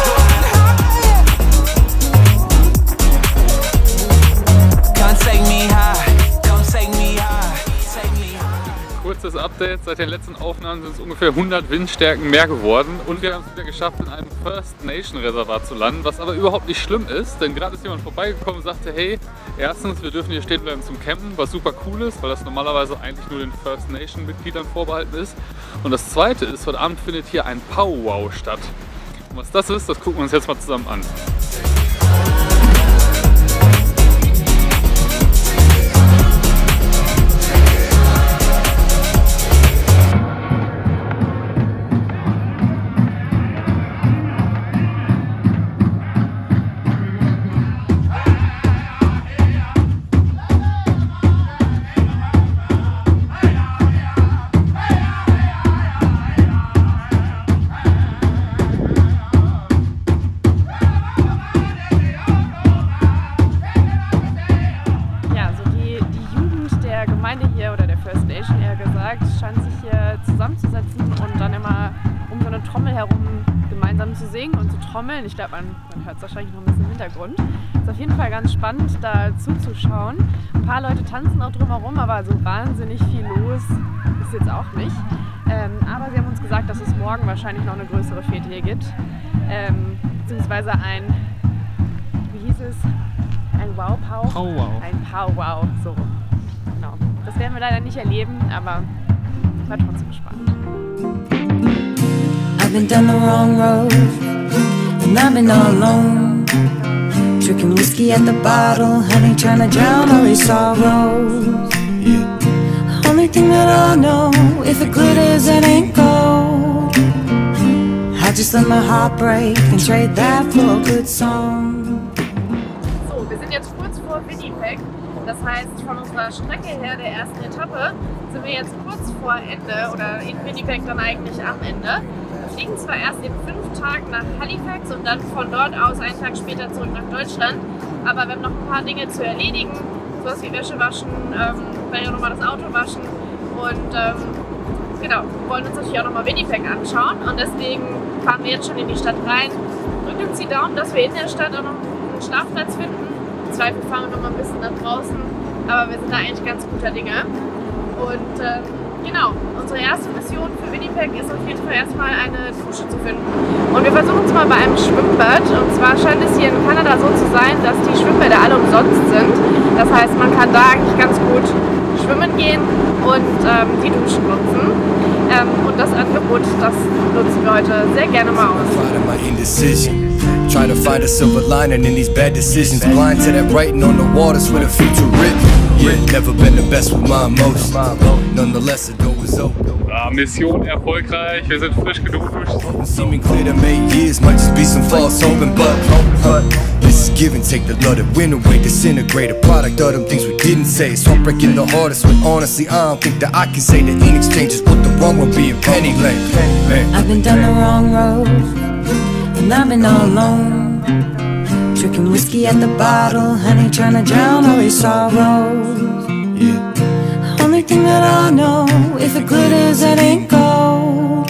Kurzes Update, seit den letzten Aufnahmen sind es ungefähr hundert Windstärken mehr geworden und wir haben es wieder geschafft, in einem First Nation Reservat zu landen, was aber überhaupt nicht schlimm ist, denn gerade ist jemand vorbeigekommen und sagte, hey, erstens, wir dürfen hier stehen bleiben zum Campen, was super cool ist, weil das normalerweise eigentlich nur den First Nation Mitgliedern vorbehalten ist, und das zweite ist, heute Abend findet hier ein Powwow statt. Und was das ist, das gucken wir uns jetzt mal zusammen an. scheint sich hier zusammenzusetzen und dann immer um so eine Trommel herum gemeinsam zu singen und zu trommeln. Ich glaube, man, man hört es wahrscheinlich noch ein bisschen im Hintergrund. Ist auf jeden Fall ganz spannend, da zuzuschauen. Ein paar Leute tanzen auch drumherum, aber so wahnsinnig viel los ist jetzt auch nicht. Ähm, aber sie haben uns gesagt, dass es morgen wahrscheinlich noch eine größere Fete hier gibt. Ähm, beziehungsweise ein, wie hieß es? Ein Wow-Pow? Powwow. Ein Powwow, so. Genau. Das werden wir leider nicht erleben, aber war trotzdem spannend. I've been down the wrong road, and I've been all alone, drinking whiskey at the bottle, honey trying to drown all these sorrows. Yeah. Only thing that I know, if it glitters, it ain't gold. I just let my heart break and trade that for a good song. So, wir sind jetzt kurz vor Winnipeg. Das heißt, von unserer Strecke her, der ersten Etappe, sind wir jetzt kurz vor Ende oder in Winnipeg dann eigentlich am Ende. Wir fliegen zwar erst in fünf Tagen nach Halifax und dann von dort aus einen Tag später zurück nach Deutschland, aber wir haben noch ein paar Dinge zu erledigen, sowas wie Wäsche waschen, ähm, vielleicht auch nochmal das Auto waschen und ähm, genau, wollen uns natürlich auch nochmal Winnipeg anschauen und deswegen fahren wir jetzt schon in die Stadt rein. Drückt uns die Daumen, dass wir in der Stadt auch noch einen Schlafplatz finden. Im Zweifel fahren wir noch mal ein bisschen nach draußen, aber wir sind da eigentlich ganz guter Dinge. Und ähm, genau, unsere erste Mission für Winnipeg ist auf jeden Fall erstmal eine Dusche zu finden. Und wir versuchen es mal bei einem Schwimmbad. Und zwar scheint es hier in Kanada so zu sein, dass die Schwimmbäder alle umsonst sind. Das heißt, man kann da eigentlich ganz gut schwimmen gehen und ähm, die Duschen nutzen. Ähm, und das Angebot, das nutzen wir heute sehr gerne mal aus. Try to find a silver lining in these bad decisions. Blind to that writing on the waters with a future written. Yeah, never been the best with my emotions. Nonetheless, the door was open. Ah, Mission erfolgreich, wir sind frisch geduscht. Seeming clear to me, years might just be some false hoping, but this is give and take, the love that went away, disintegrate, a product of them things we didn't say. It's heartbreaking the hardest, but honestly, I don't think that I can say that in exchange is what the wrong will be a penny lane. I've been down the wrong road, and I've been all alone, drinking whiskey at the bottle, honey trying to drown all these sorrows. Yeah. Only thing that I know, if it glitters, it ain't gold.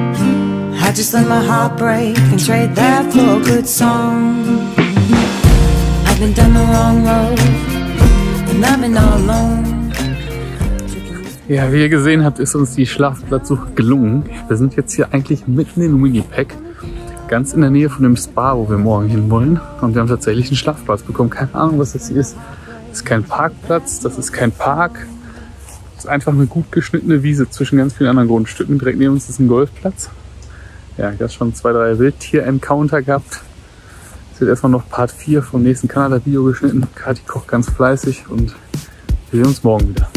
I just let my heart break and trade that for a good song. I've been down the wrong road, and I've been all alone. Ja, wie ihr gesehen habt, ist uns die Schlafplatzsuche gelungen. Wir sind jetzt hier eigentlich mitten in Winnipeg, ganz in der Nähe von dem Spa, wo wir morgen hin wollen. Und wir haben tatsächlich einen Schlafplatz bekommen. Keine Ahnung, was das hier ist. Das ist kein Parkplatz, das ist kein Park. Das ist einfach eine gut geschnittene Wiese zwischen ganz vielen anderen Grundstücken. Direkt neben uns ist ein Golfplatz. Ja, ich habe schon zwei, drei Wildtier-Encounter gehabt. Es wird erstmal noch Part vier vom nächsten Kanada-Video geschnitten. Kathi kocht ganz fleißig und wir sehen uns morgen wieder.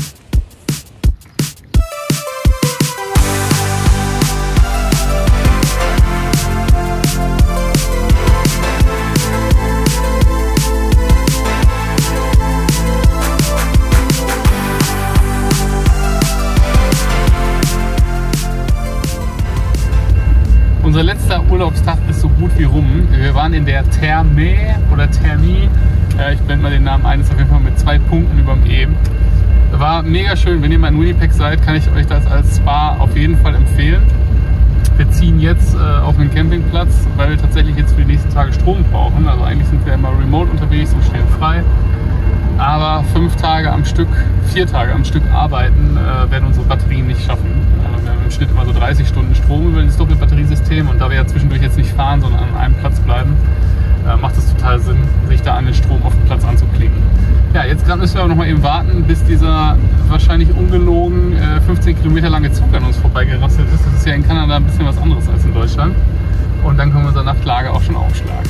Unser letzter Urlaubstag ist so gut wie rum. Wir waren in der Therme oder Thermie. Ich blende mal den Namen ein, ist auf jeden Fall mit zwei Punkten über dem E. War mega schön. Wenn ihr mal in Winnipeg seid, kann ich euch das als Spa auf jeden Fall empfehlen. Wir ziehen jetzt äh, auf einen Campingplatz, weil wir tatsächlich jetzt für die nächsten Tage Strom brauchen. Also eigentlich sind wir immer remote unterwegs und stehen frei. Aber fünf Tage am Stück, vier Tage am Stück arbeiten, äh, werden unsere Batterien nicht schaffen. Äh, wir haben im Schnitt immer so dreißig Stunden Strom über das Doppelbatteriesystem und da wir ja zwischendurch jetzt nicht fahren, sondern an einem Platz bleiben, äh, macht es total Sinn, sich da an den Strom auf dem Platz anzuklicken. Ja, jetzt gerade müssen wir aber noch mal eben warten, bis dieser wahrscheinlich ungelogen äh, fünfzehn Kilometer lange Zug an uns vorbeigerasselt ist. Das ist ja in Kanada ein bisschen was anderes als in Deutschland. Und dann können wir unser Nachtlager auch schon aufschlagen.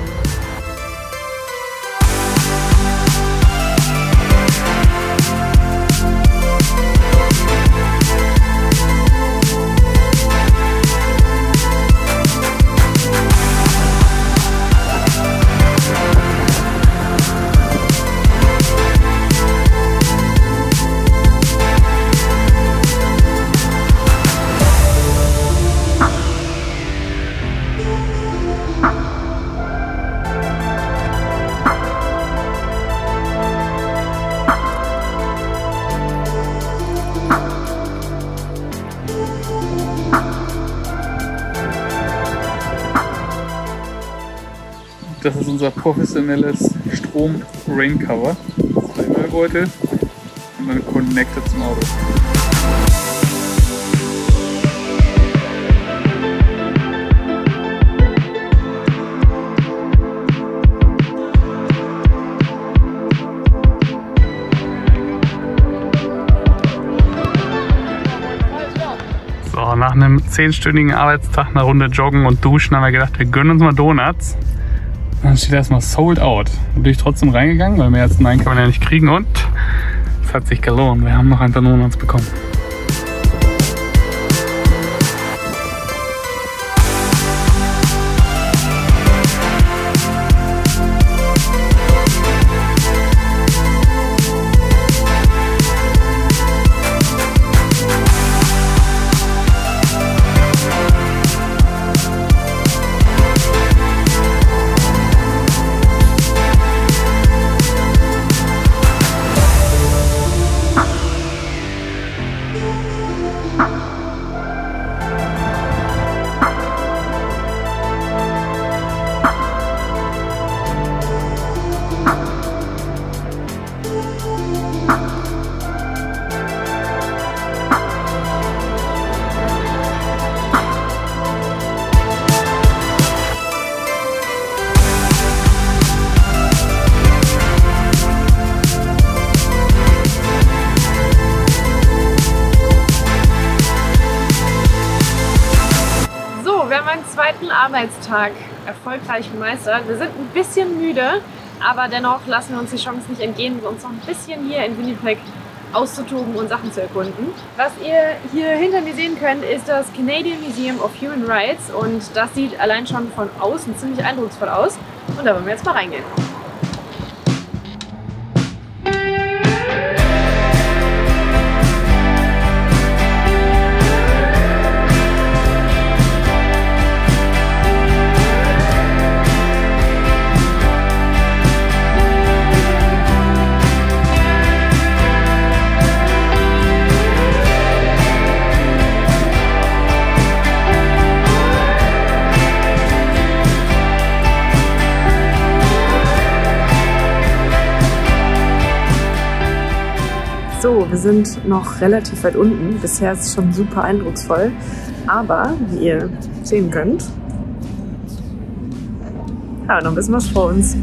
Das ist unser professionelles Strom-Raincover. Zwei Müllbeutel und dann connected zum Auto. So, nach einem zehnstündigen Arbeitstag, einer Runde joggen und duschen, haben wir gedacht, wir gönnen uns mal Donuts. Dann steht erstmal sold out. Natürlich trotzdem reingegangen, weil mehr als nein kann man ja nicht kriegen und es hat sich gelohnt. Wir haben noch ein paar Donuts bekommen. Zweiten Arbeitstag erfolgreich gemeistert. Wir sind ein bisschen müde, aber dennoch lassen wir uns die Chance nicht entgehen, uns noch ein bisschen hier in Winnipeg auszutoben und Sachen zu erkunden. Was ihr hier hinter mir sehen könnt, ist das Canadian Museum of Human Rights und das sieht allein schon von außen ziemlich eindrucksvoll aus und da wollen wir jetzt mal reingehen. So, wir sind noch relativ weit unten. Bisher ist es schon super eindrucksvoll. Aber, wie ihr sehen könnt, ja, noch ein bisschen was vor uns.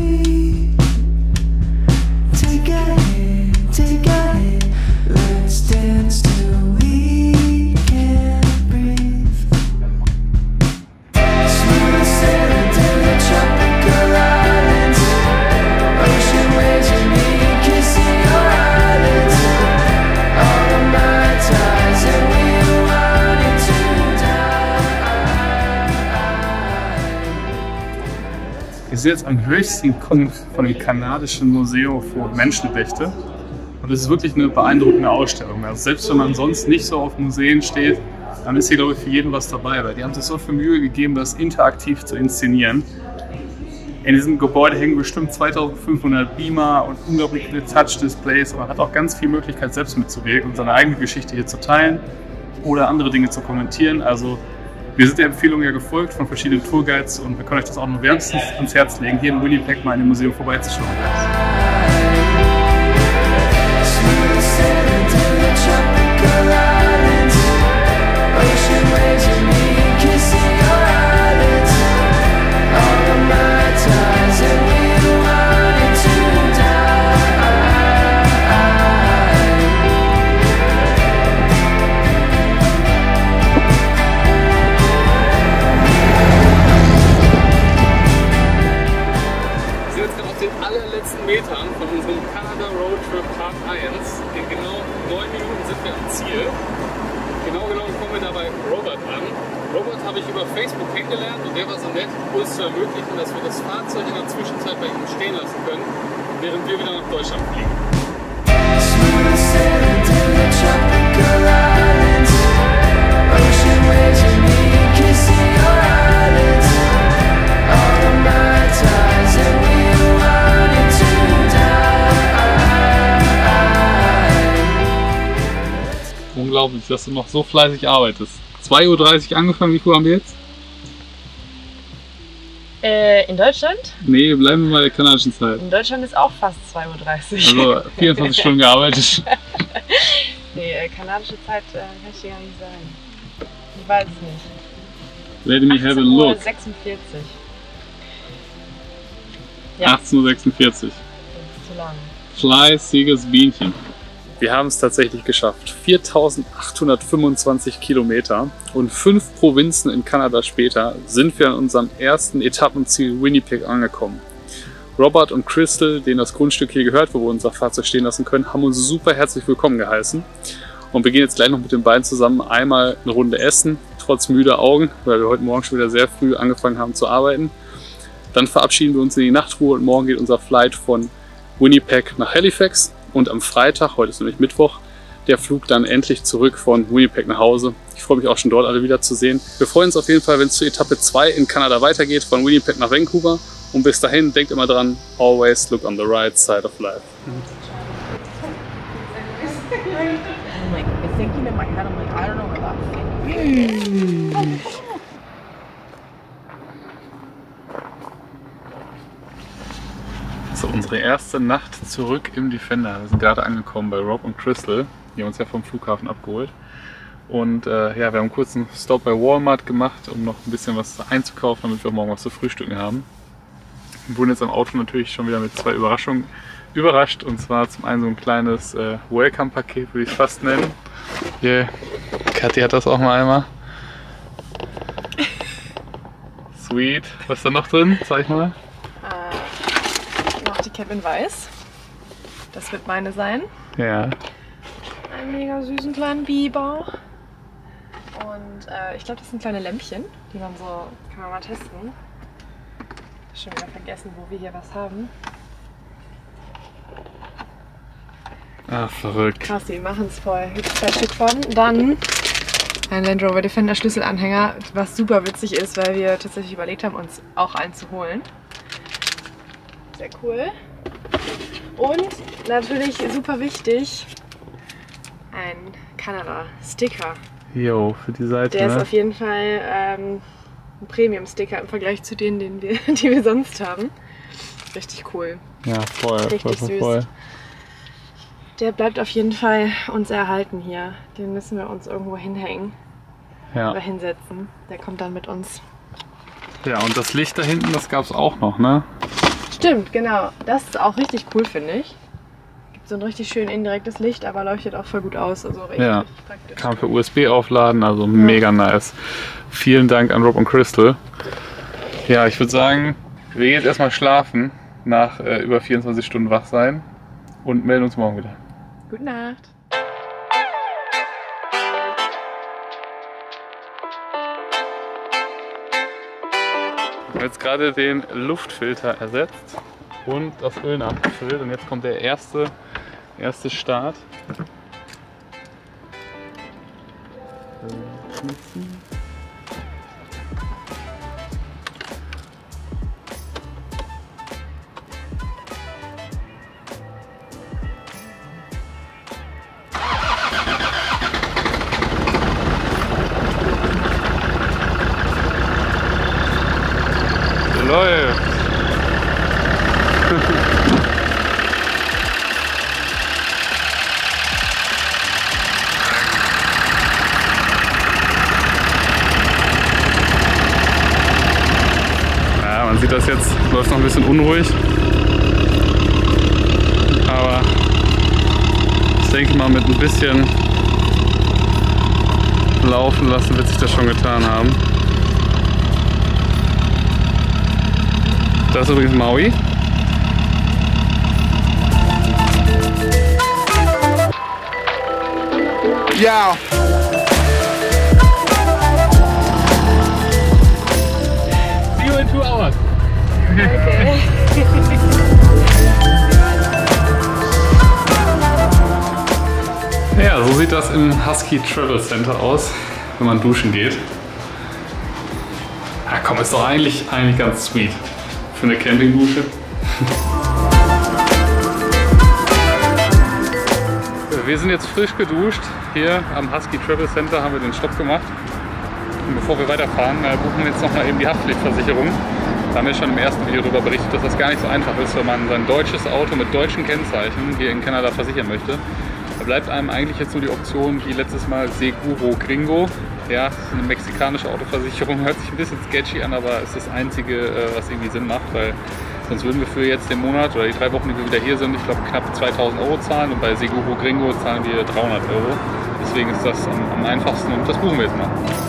Wir sind jetzt am höchsten Punkt von dem kanadischen Museum für Menschenrechte. Und es ist wirklich eine beeindruckende Ausstellung. Also selbst wenn man sonst nicht so auf Museen steht, dann ist hier, glaube ich, für jeden was dabei. Weil die haben sich so viel Mühe gegeben, das interaktiv zu inszenieren. In diesem Gebäude hängen bestimmt zweitausendfünfhundert Beamer und unglaublich viele Touch-Displays. Man hat auch ganz viel Möglichkeit, selbst mitzuwirken und seine eigene Geschichte hier zu teilen oder andere Dinge zu kommentieren. Also wir sind der Empfehlung ja gefolgt von verschiedenen Tourguides und wir können euch das auch nur wärmstens ans Herz legen, hier in Winnipeg mal in dem Museum vorbeizuschauen. Metern von unserem Canada Road Trip Part eins. In genau neun Minuten sind wir am Ziel. Genau genommen kommen wir da bei Robert an. Robert habe ich über Facebook kennengelernt und der war so nett, uns zu ermöglichen, dass wir das Fahrzeug in der Zwischenzeit bei ihm stehen lassen können, während wir wieder nach Deutschland fliegen. Unglaublich, dass du noch so fleißig arbeitest. zwei Uhr dreißig angefangen, wie viel haben wir jetzt? Äh, in Deutschland? Nee, bleiben wir bei der kanadischen Zeit. In Deutschland ist auch fast zwei Uhr dreißig. Also vierundzwanzig Stunden gearbeitet. Nee, äh, kanadische Zeit äh, kann ich dir gar nicht sagen. Ich weiß es nicht. Let me have a look. achtzehn Uhr sechsundvierzig. Ja. achtzehn Uhr sechsundvierzig. Das ist zu lang. Fleißiges Bienchen. Wir haben es tatsächlich geschafft. viertausendachthundertfünfundzwanzig Kilometer und fünf Provinzen in Kanada später sind wir an unserem ersten Etappenziel Winnipeg angekommen. Robert und Crystal, denen das Grundstück hier gehört, wo wir unser Fahrzeug stehen lassen können, haben uns super herzlich willkommen geheißen. Und wir gehen jetzt gleich noch mit den beiden zusammen einmal eine Runde essen, trotz müder Augen, weil wir heute Morgen schon wieder sehr früh angefangen haben zu arbeiten. Dann verabschieden wir uns in die Nachtruhe und morgen geht unser Flight von Winnipeg nach Halifax. Und am Freitag, heute ist nämlich Mittwoch, der Flug dann endlich zurück von Winnipeg nach Hause. Ich freue mich auch schon dort alle wieder zu sehen. Wir freuen uns auf jeden Fall, wenn es zur Etappe zwei in Kanada weitergeht, von Winnipeg nach Vancouver. Und bis dahin, denkt immer dran, always look on the right side of life. So, unsere erste Nacht zurück im Defender. Wir sind gerade angekommen bei Rob und Crystal. Die haben uns ja vom Flughafen abgeholt. Und äh, ja, wir haben einen kurzen Stop bei Walmart gemacht, um noch ein bisschen was einzukaufen, damit wir morgen was zu frühstücken haben. Wir wurden jetzt am Auto natürlich schon wieder mit zwei Überraschungen überrascht. Und zwar zum einen so ein kleines äh, Welcome-Paket, würde ich es fast nennen. Hier, Kathi hat das auch mal einmal. Sweet. Was ist da noch drin? Zeig mal. Die Kevin Weiß. Das wird meine sein. Ja. Einen mega süßen kleinen Biber. Und äh, ich glaube, das sind kleine Lämpchen, die man so, kann man mal testen. Schon wieder vergessen, wo wir hier was haben. Ah, verrückt. Krass, die machen es voll. Gibt es zwei Stück von. Dann ein Land Rover Defender Schlüsselanhänger, was super witzig ist, weil wir tatsächlich überlegt haben, uns auch einen zu holen. Sehr cool. Und natürlich super wichtig, ein Kanada-Sticker. Jo, für die Seite. Der ne? ist auf jeden Fall ähm, ein Premium-Sticker im Vergleich zu denen, den wir, die wir sonst haben. Richtig cool. Ja, voll. Richtig voll, süß. voll. Der bleibt auf jeden Fall uns erhalten hier. Den müssen wir uns irgendwo hinhängen ja. oder hinsetzen. Der kommt dann mit uns. Ja, und das Licht da hinten, das gab es auch noch, ne? Stimmt, genau. Das ist auch richtig cool, finde ich. Gibt so ein richtig schön indirektes Licht, aber leuchtet auch voll gut aus. Also richtig, ja. richtig praktisch. Kann für U S B aufladen, also ja. mega nice. Vielen Dank an Rob und Crystal. Ja, ich würde sagen, wir gehen jetzt erstmal schlafen nach äh, über vierundzwanzig Stunden wach sein und melden uns morgen wieder. Gute Nacht. Ich habe jetzt gerade den Luftfilter ersetzt und das Öl nachgefüllt und jetzt kommt der erste, erste Start. Läuft! Ja, man sieht das jetzt, läuft noch ein bisschen unruhig. Aber ich denke mal, mit ein bisschen laufen lassen wird sich das schon getan haben. Das ist übrigens Maui. Ja. See you in two hours. Okay. Ja, so sieht das im Husky Travel Center aus, wenn man duschen geht. Ja, komm, ist doch eigentlich, eigentlich ganz sweet. Für eine Campingdusche. Wir sind jetzt frisch geduscht. Hier am Husky Travel Center haben wir den Stopp gemacht. Und bevor wir weiterfahren, buchen wir jetzt noch mal eben die Haftpflichtversicherung. Da haben wir schon im ersten Video darüber berichtet, dass das gar nicht so einfach ist, wenn man sein deutsches Auto mit deutschen Kennzeichen hier in Kanada versichern möchte. Da bleibt einem eigentlich jetzt nur die Option wie letztes Mal Seguro Gringo. Ja, das ist eine mexikanische Autoversicherung, hört sich ein bisschen sketchy an, aber ist das Einzige, was irgendwie Sinn macht, weil sonst würden wir für jetzt den Monat oder die drei Wochen, die wir wieder hier sind, ich glaube knapp zweitausend Euro zahlen und bei Seguro Gringo zahlen wir dreihundert Euro. Deswegen ist das am, am einfachsten und das buchen wir jetzt mal.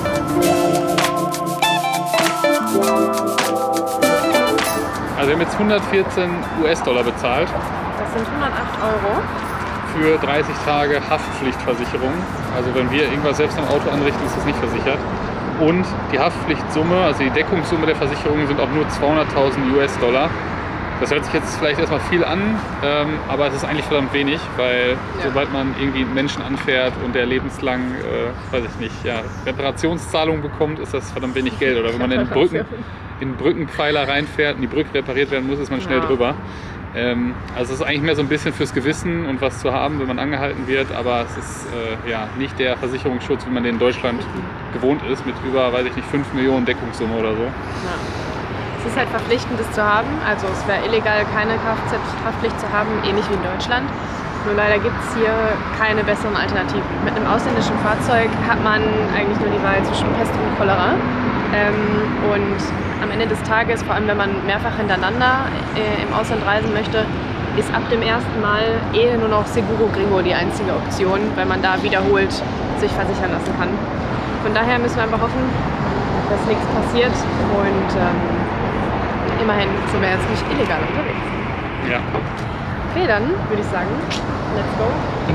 Also wir haben jetzt hundertvierzehn US-Dollar bezahlt. Das sind hundertacht Euro. Für dreißig Tage Haftpflichtversicherung. Also wenn wir irgendwas selbst am Auto anrichten, ist das nicht versichert. Und die Haftpflichtsumme, also die Deckungssumme der Versicherung sind auch nur zweihunderttausend US-Dollar. Das hört sich jetzt vielleicht erstmal viel an, ähm, aber es ist eigentlich verdammt wenig, weil ja. sobald man irgendwie einen Menschen anfährt und der lebenslang, äh, weiß ich nicht, ja, Reparationszahlungen bekommt, ist das verdammt wenig Geld. Oder wenn man in Brücken, in Brückenpfeiler reinfährt und die Brücke repariert werden muss, ist man schnell ja. drüber. Ähm, also es ist eigentlich mehr so ein bisschen fürs Gewissen und was zu haben, wenn man angehalten wird, aber es ist äh, ja, nicht der Versicherungsschutz, wie man den in Deutschland gewohnt ist, mit über, weiß ich nicht, fünf Millionen Deckungssumme oder so. Ja. Es ist halt verpflichtend, das zu haben, also es wäre illegal, keine Kfz-Haftpflicht zu haben, ähnlich wie in Deutschland. Nur leider gibt es hier keine besseren Alternativen. Mit einem ausländischen Fahrzeug hat man eigentlich nur die Wahl zwischen Pest und Cholera. Ähm, und am Ende des Tages, vor allem wenn man mehrfach hintereinander äh, im Ausland reisen möchte, ist ab dem ersten Mal eh nur noch Seguro Gringo die einzige Option, weil man da wiederholt sich versichern lassen kann. Von daher müssen wir einfach hoffen, dass nichts passiert und ähm, immerhin sind wir jetzt nicht illegal unterwegs. Ja. Okay, dann würde ich sagen, let's go.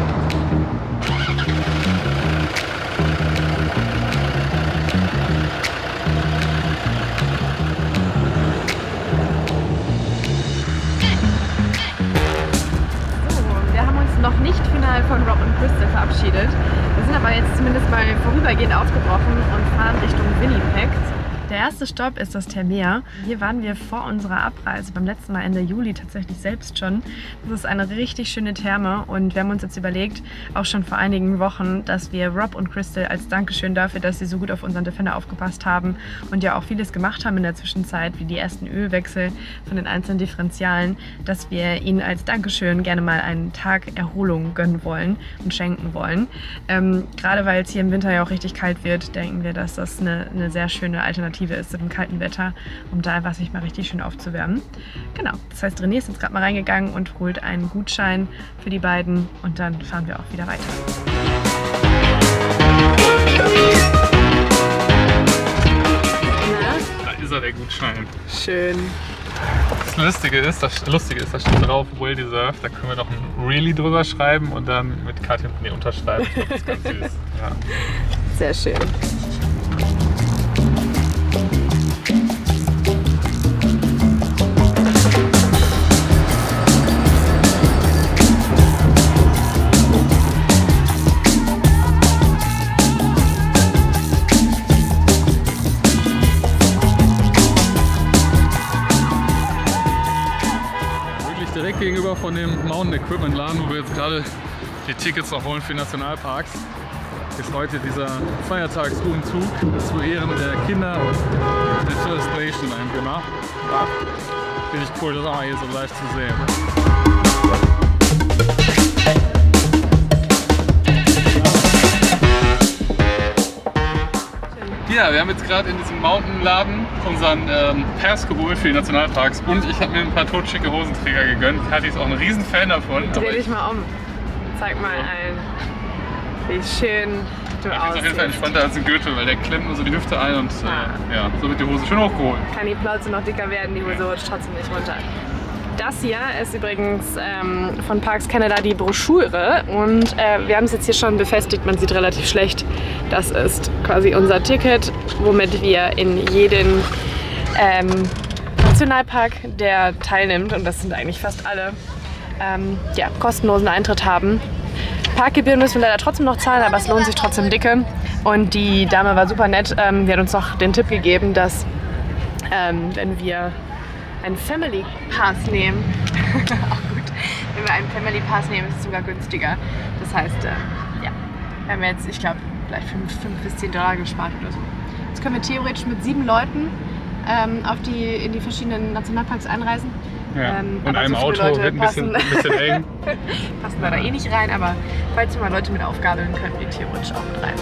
Noch nicht final von Rob und Crystal verabschiedet. Wir sind aber jetzt zumindest mal vorübergehend aufgebrochen und fahren Richtung Winnipeg. Der erste Stopp ist das Termeer. Hier waren wir vor unserer Abreise, beim letzten Mal Ende Juli tatsächlich selbst schon. Das ist eine richtig schöne Therme und wir haben uns jetzt überlegt, auch schon vor einigen Wochen, dass wir Rob und Crystal als Dankeschön dafür, dass sie so gut auf unseren Defender aufgepasst haben und ja auch vieles gemacht haben in der Zwischenzeit, wie die ersten Ölwechsel von den einzelnen Differentialen, dass wir ihnen als Dankeschön gerne mal einen Tag Erholung gönnen wollen und schenken wollen. Ähm, gerade weil es hier im Winter ja auch richtig kalt wird, denken wir, dass das eine, eine sehr schöne Alternative ist im kalten Wetter, um da einfach sich mal richtig schön aufzuwärmen. Genau, das heißt, René ist jetzt gerade mal reingegangen und holt einen Gutschein für die beiden und dann fahren wir auch wieder weiter. Da ist er, der Gutschein. Schön. Das Lustige ist, das Lustige ist, da steht drauf Well Deserved, da können wir noch ein Really drüber schreiben und dann mit Katja und René unterschreiben. Ich glaube, das ist ganz süß. Ja. Sehr schön. Gegenüber von dem Mountain Equipment Laden, wo wir jetzt gerade die Tickets noch holen für Nationalparks, ist heute dieser Feiertagsumzug zu Ehren der Kinder der First Nation Einwohner. Ja, finde ich cool, das auch mal hier so live zu sehen. Ja, wir haben jetzt gerade in diesem Mountain-Laden unseren ähm, Pass geholt für die Nationalparks und ich habe mir ein paar totschicke Hosenträger gegönnt. Kathi ist auch ein riesen Fan davon. Dreh dich mal um. Zeig mal ein, wie schön du aussiehst. Ich finde es auf jeden Fall entspannter als ein Gürtel, weil der klemmt nur so die Hüfte ein und äh, ja, so wird die Hose schön hochgeholt. Kann die Plauze noch dicker werden, die Hose rutscht trotzdem nicht runter. Das hier ist übrigens ähm, von Parks Canada die Broschüre und äh, wir haben es jetzt hier schon befestigt, man sieht relativ schlecht. Das ist quasi unser Ticket, womit wir in jeden ähm, Nationalpark, der teilnimmt, und das sind eigentlich fast alle, ähm, ja, kostenlosen Eintritt haben. Parkgebühren müssen wir leider trotzdem noch zahlen, aber es lohnt sich trotzdem dicke. Und die Dame war super nett, ähm, die hat uns noch den Tipp gegeben, dass ähm, wenn wir einen Family Pass nehmen, auch gut, wenn wir einen Family Pass nehmen, ist es sogar günstiger. Das heißt, äh, ja, wir haben jetzt, ich glaube, vielleicht fünf bis zehn Dollar gespart oder so. Jetzt können wir theoretisch mit sieben Leuten ähm, auf die, in die verschiedenen Nationalparks einreisen. Ja. Ähm, und einem so Auto Leute wird ein bisschen, ein bisschen eng. Passen da eh nicht rein, aber falls wir mal Leute mit aufgabeln, können wir theoretisch auch mit rein.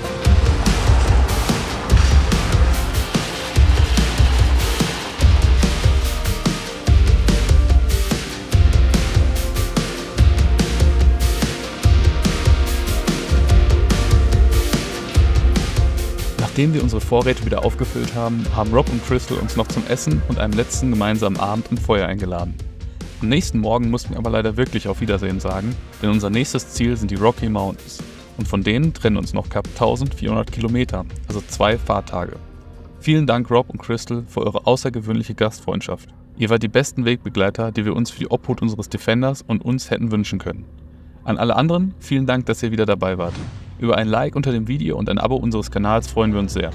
Nachdem wir unsere Vorräte wieder aufgefüllt haben, haben Rob und Crystal uns noch zum Essen und einem letzten gemeinsamen Abend im Feuer eingeladen. Am nächsten Morgen mussten wir aber leider wirklich auf Wiedersehen sagen, denn unser nächstes Ziel sind die Rocky Mountains. Und von denen trennen uns noch knapp eintausendvierhundert Kilometer, also zwei Fahrtage. Vielen Dank Rob und Crystal für eure außergewöhnliche Gastfreundschaft. Ihr wart die besten Wegbegleiter, die wir uns für die Obhut unseres Defenders und uns hätten wünschen können. An alle anderen, vielen Dank, dass ihr wieder dabei wart. Über ein Like unter dem Video und ein Abo unseres Kanals freuen wir uns sehr.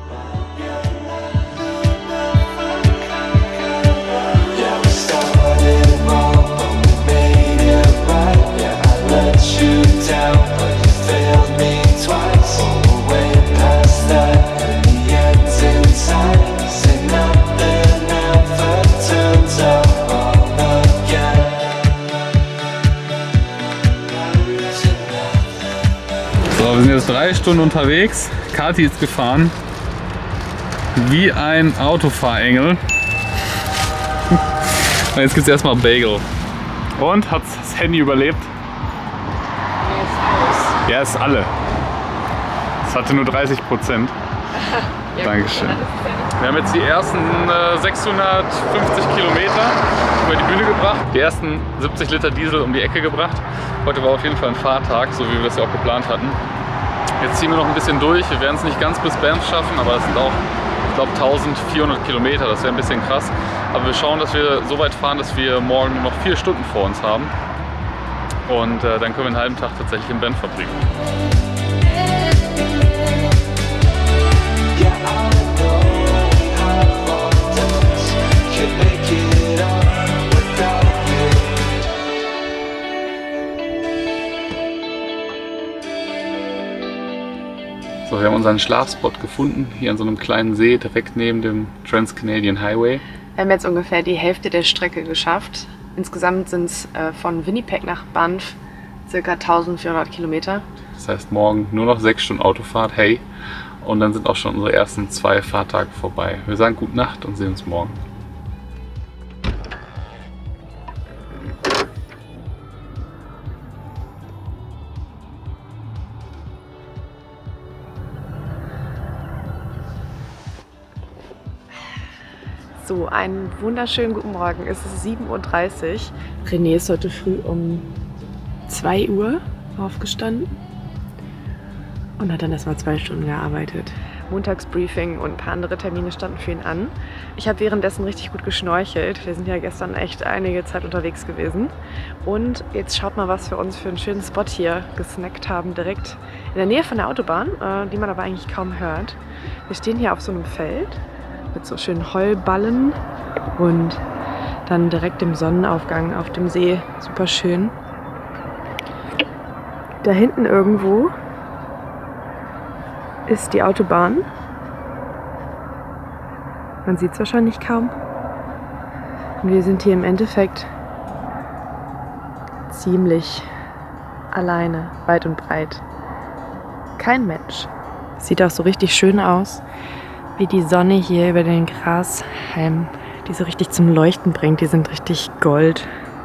So, wir sind jetzt drei Stunden unterwegs. Kathi ist gefahren. Wie ein Autofahrengel. Und jetzt gibt es erstmal Bagel. Und, hat das Handy überlebt? Nee, ist aus. Ja, ist alle. Es hatte nur dreißig Prozent. Ja, Dankeschön. Wir haben jetzt die ersten äh, sechshundertfünfzig Kilometer über die Bühne gebracht. Die ersten siebzig Liter Diesel um die Ecke gebracht. Heute war auf jeden Fall ein Fahrtag, so wie wir das ja auch geplant hatten. Jetzt ziehen wir noch ein bisschen durch. Wir werden es nicht ganz bis Banff schaffen, aber es sind auch, ich glaube, eintausendvierhundert Kilometer. Das wäre ein bisschen krass. Aber wir schauen, dass wir so weit fahren, dass wir morgen nur noch vier Stunden vor uns haben. Und äh, dann können wir einen halben Tag tatsächlich in Banff verbringen. Yeah, I know. could make it up without you. So, wir haben unseren Schlafspot gefunden, hier an so einem kleinen See, direkt neben dem Trans-Canadian Highway. Wir haben jetzt ungefähr die Hälfte der Strecke geschafft. Insgesamt sind es äh, von Winnipeg nach Banff ca. eintausendvierhundert Kilometer. Das heißt, morgen nur noch sechs Stunden Autofahrt, hey. Und dann sind auch schon unsere ersten zwei Fahrtage vorbei. Wir sagen gute Nacht und sehen uns morgen. So, einen wunderschönen guten Morgen. Es ist sieben Uhr dreißig. René ist heute früh um zwei Uhr aufgestanden und hat dann erstmal zwei Stunden gearbeitet. Montagsbriefing und ein paar andere Termine standen für ihn an. Ich habe währenddessen richtig gut geschnorchelt. Wir sind ja gestern echt einige Zeit unterwegs gewesen. Und jetzt schaut mal, was wir uns für einen schönen Spot hier gesnackt haben, direkt in der Nähe von der Autobahn, äh, die man aber eigentlich kaum hört. Wir stehen hier auf so einem Feld mit so schönen Heulballen und dann direkt im Sonnenaufgang auf dem See. Super schön. Da hinten irgendwo ist die Autobahn. Man sieht es wahrscheinlich kaum. Und wir sind hier im Endeffekt ziemlich alleine, weit und breit. Kein Mensch. Sieht auch so richtig schön aus, wie die Sonne hier über den Grashalm, die so richtig zum Leuchten bringt. Die sind richtig gold.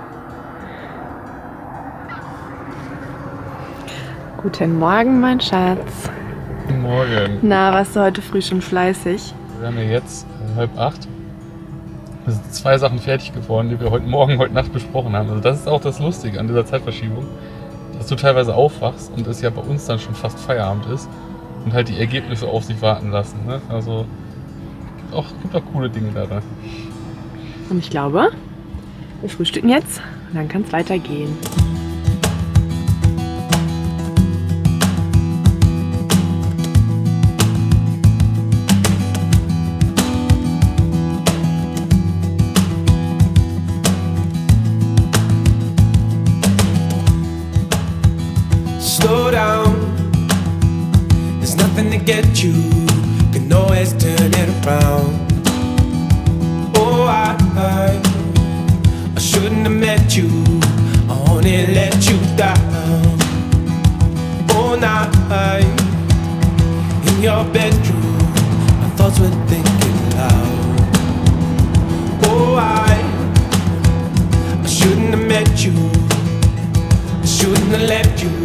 Guten Morgen, mein Schatz. Guten Morgen. Na, warst du heute früh schon fleißig? Wir haben ja jetzt äh, halb acht. Es sind zwei Sachen fertig geworden, die wir heute Morgen, heute Nacht besprochen haben. Also das ist auch das Lustige an dieser Zeitverschiebung, dass du teilweise aufwachst und es ja bei uns dann schon fast Feierabend ist und halt die Ergebnisse auf sich warten lassen. Ne? Also gibt auch, gibt auch coole Dinge daran. Und ich glaube, wir frühstücken jetzt und dann kann es weitergehen. Slow down, there's nothing to get you, can always turn it around. Oh, I, I, I shouldn't have met you, I only let you down. All night, in your bedroom, my thoughts were thinking loud. Oh, I, I shouldn't have met you, I shouldn't have left you.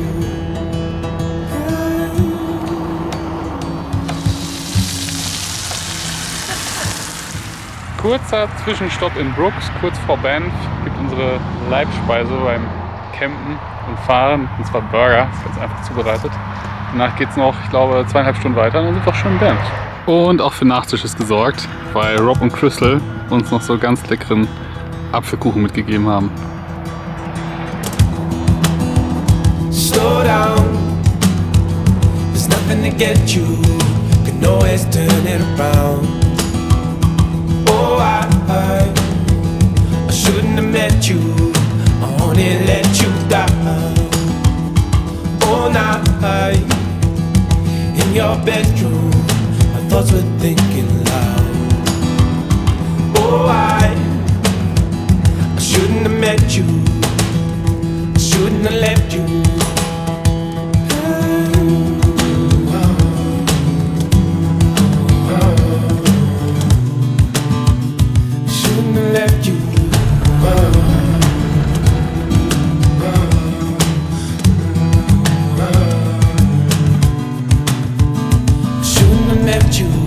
Kurzer Zwischenstopp in Brooks, kurz vor Banff, gibt unsere Leibspeise beim Campen und Fahren, und zwar Burger. Das ist jetzt einfach zubereitet. Danach geht es noch, ich glaube, zweieinhalb Stunden weiter, dann sind wir auch schon in Banff. Und auch für Nachtisch ist gesorgt, weil Rob und Crystal uns noch so ganz leckeren Apfelkuchen mitgegeben haben. Slow down, there's nothing to get you, can always turn it around. Oh, I, I, I shouldn't have met you, I only let you down. All night, in your bedroom, my thoughts were thinking loud. Oh, I, I shouldn't have met you, I shouldn't have left you. Left you. Shouldn't have left you.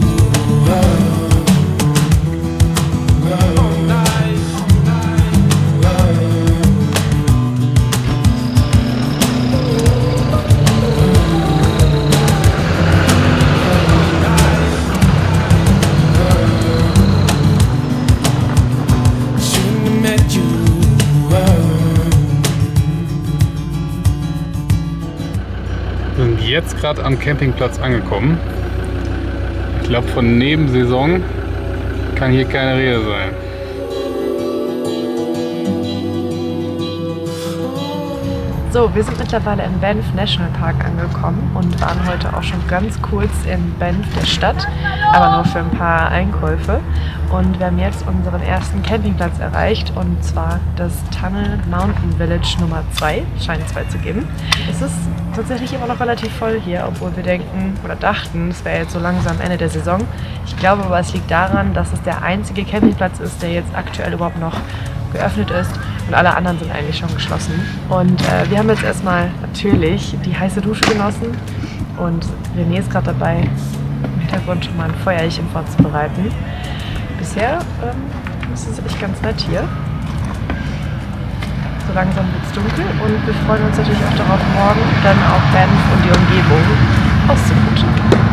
Wir sind jetzt gerade am Campingplatz angekommen. Ich glaube, von Nebensaison kann hier keine Rede sein. So, wir sind mittlerweile im Banff National Park angekommen und waren heute auch schon ganz kurz in Banff, der Stadt, aber nur für ein paar Einkäufe. Und wir haben jetzt unseren ersten Campingplatz erreicht, und zwar das Tunnel Mountain Village Nummer zwei, scheint es zwei zu geben. Es ist tatsächlich immer noch relativ voll hier, obwohl wir denken oder dachten, es wäre jetzt so langsam Ende der Saison. Ich glaube aber, es liegt daran, dass es der einzige Campingplatz ist, der jetzt aktuell überhaupt noch geöffnet ist, und alle anderen sind eigentlich schon geschlossen. Und äh, wir haben jetzt erstmal natürlich die heiße Dusche genossen, und René ist gerade dabei, im Hintergrund schon mal ein Feuerchen vorzubereiten. Bisher ähm, ist es echt ganz nett hier. So langsam wird es dunkel, und wir freuen uns natürlich auch darauf, morgen dann auch Banff und die Umgebung auszukutschen.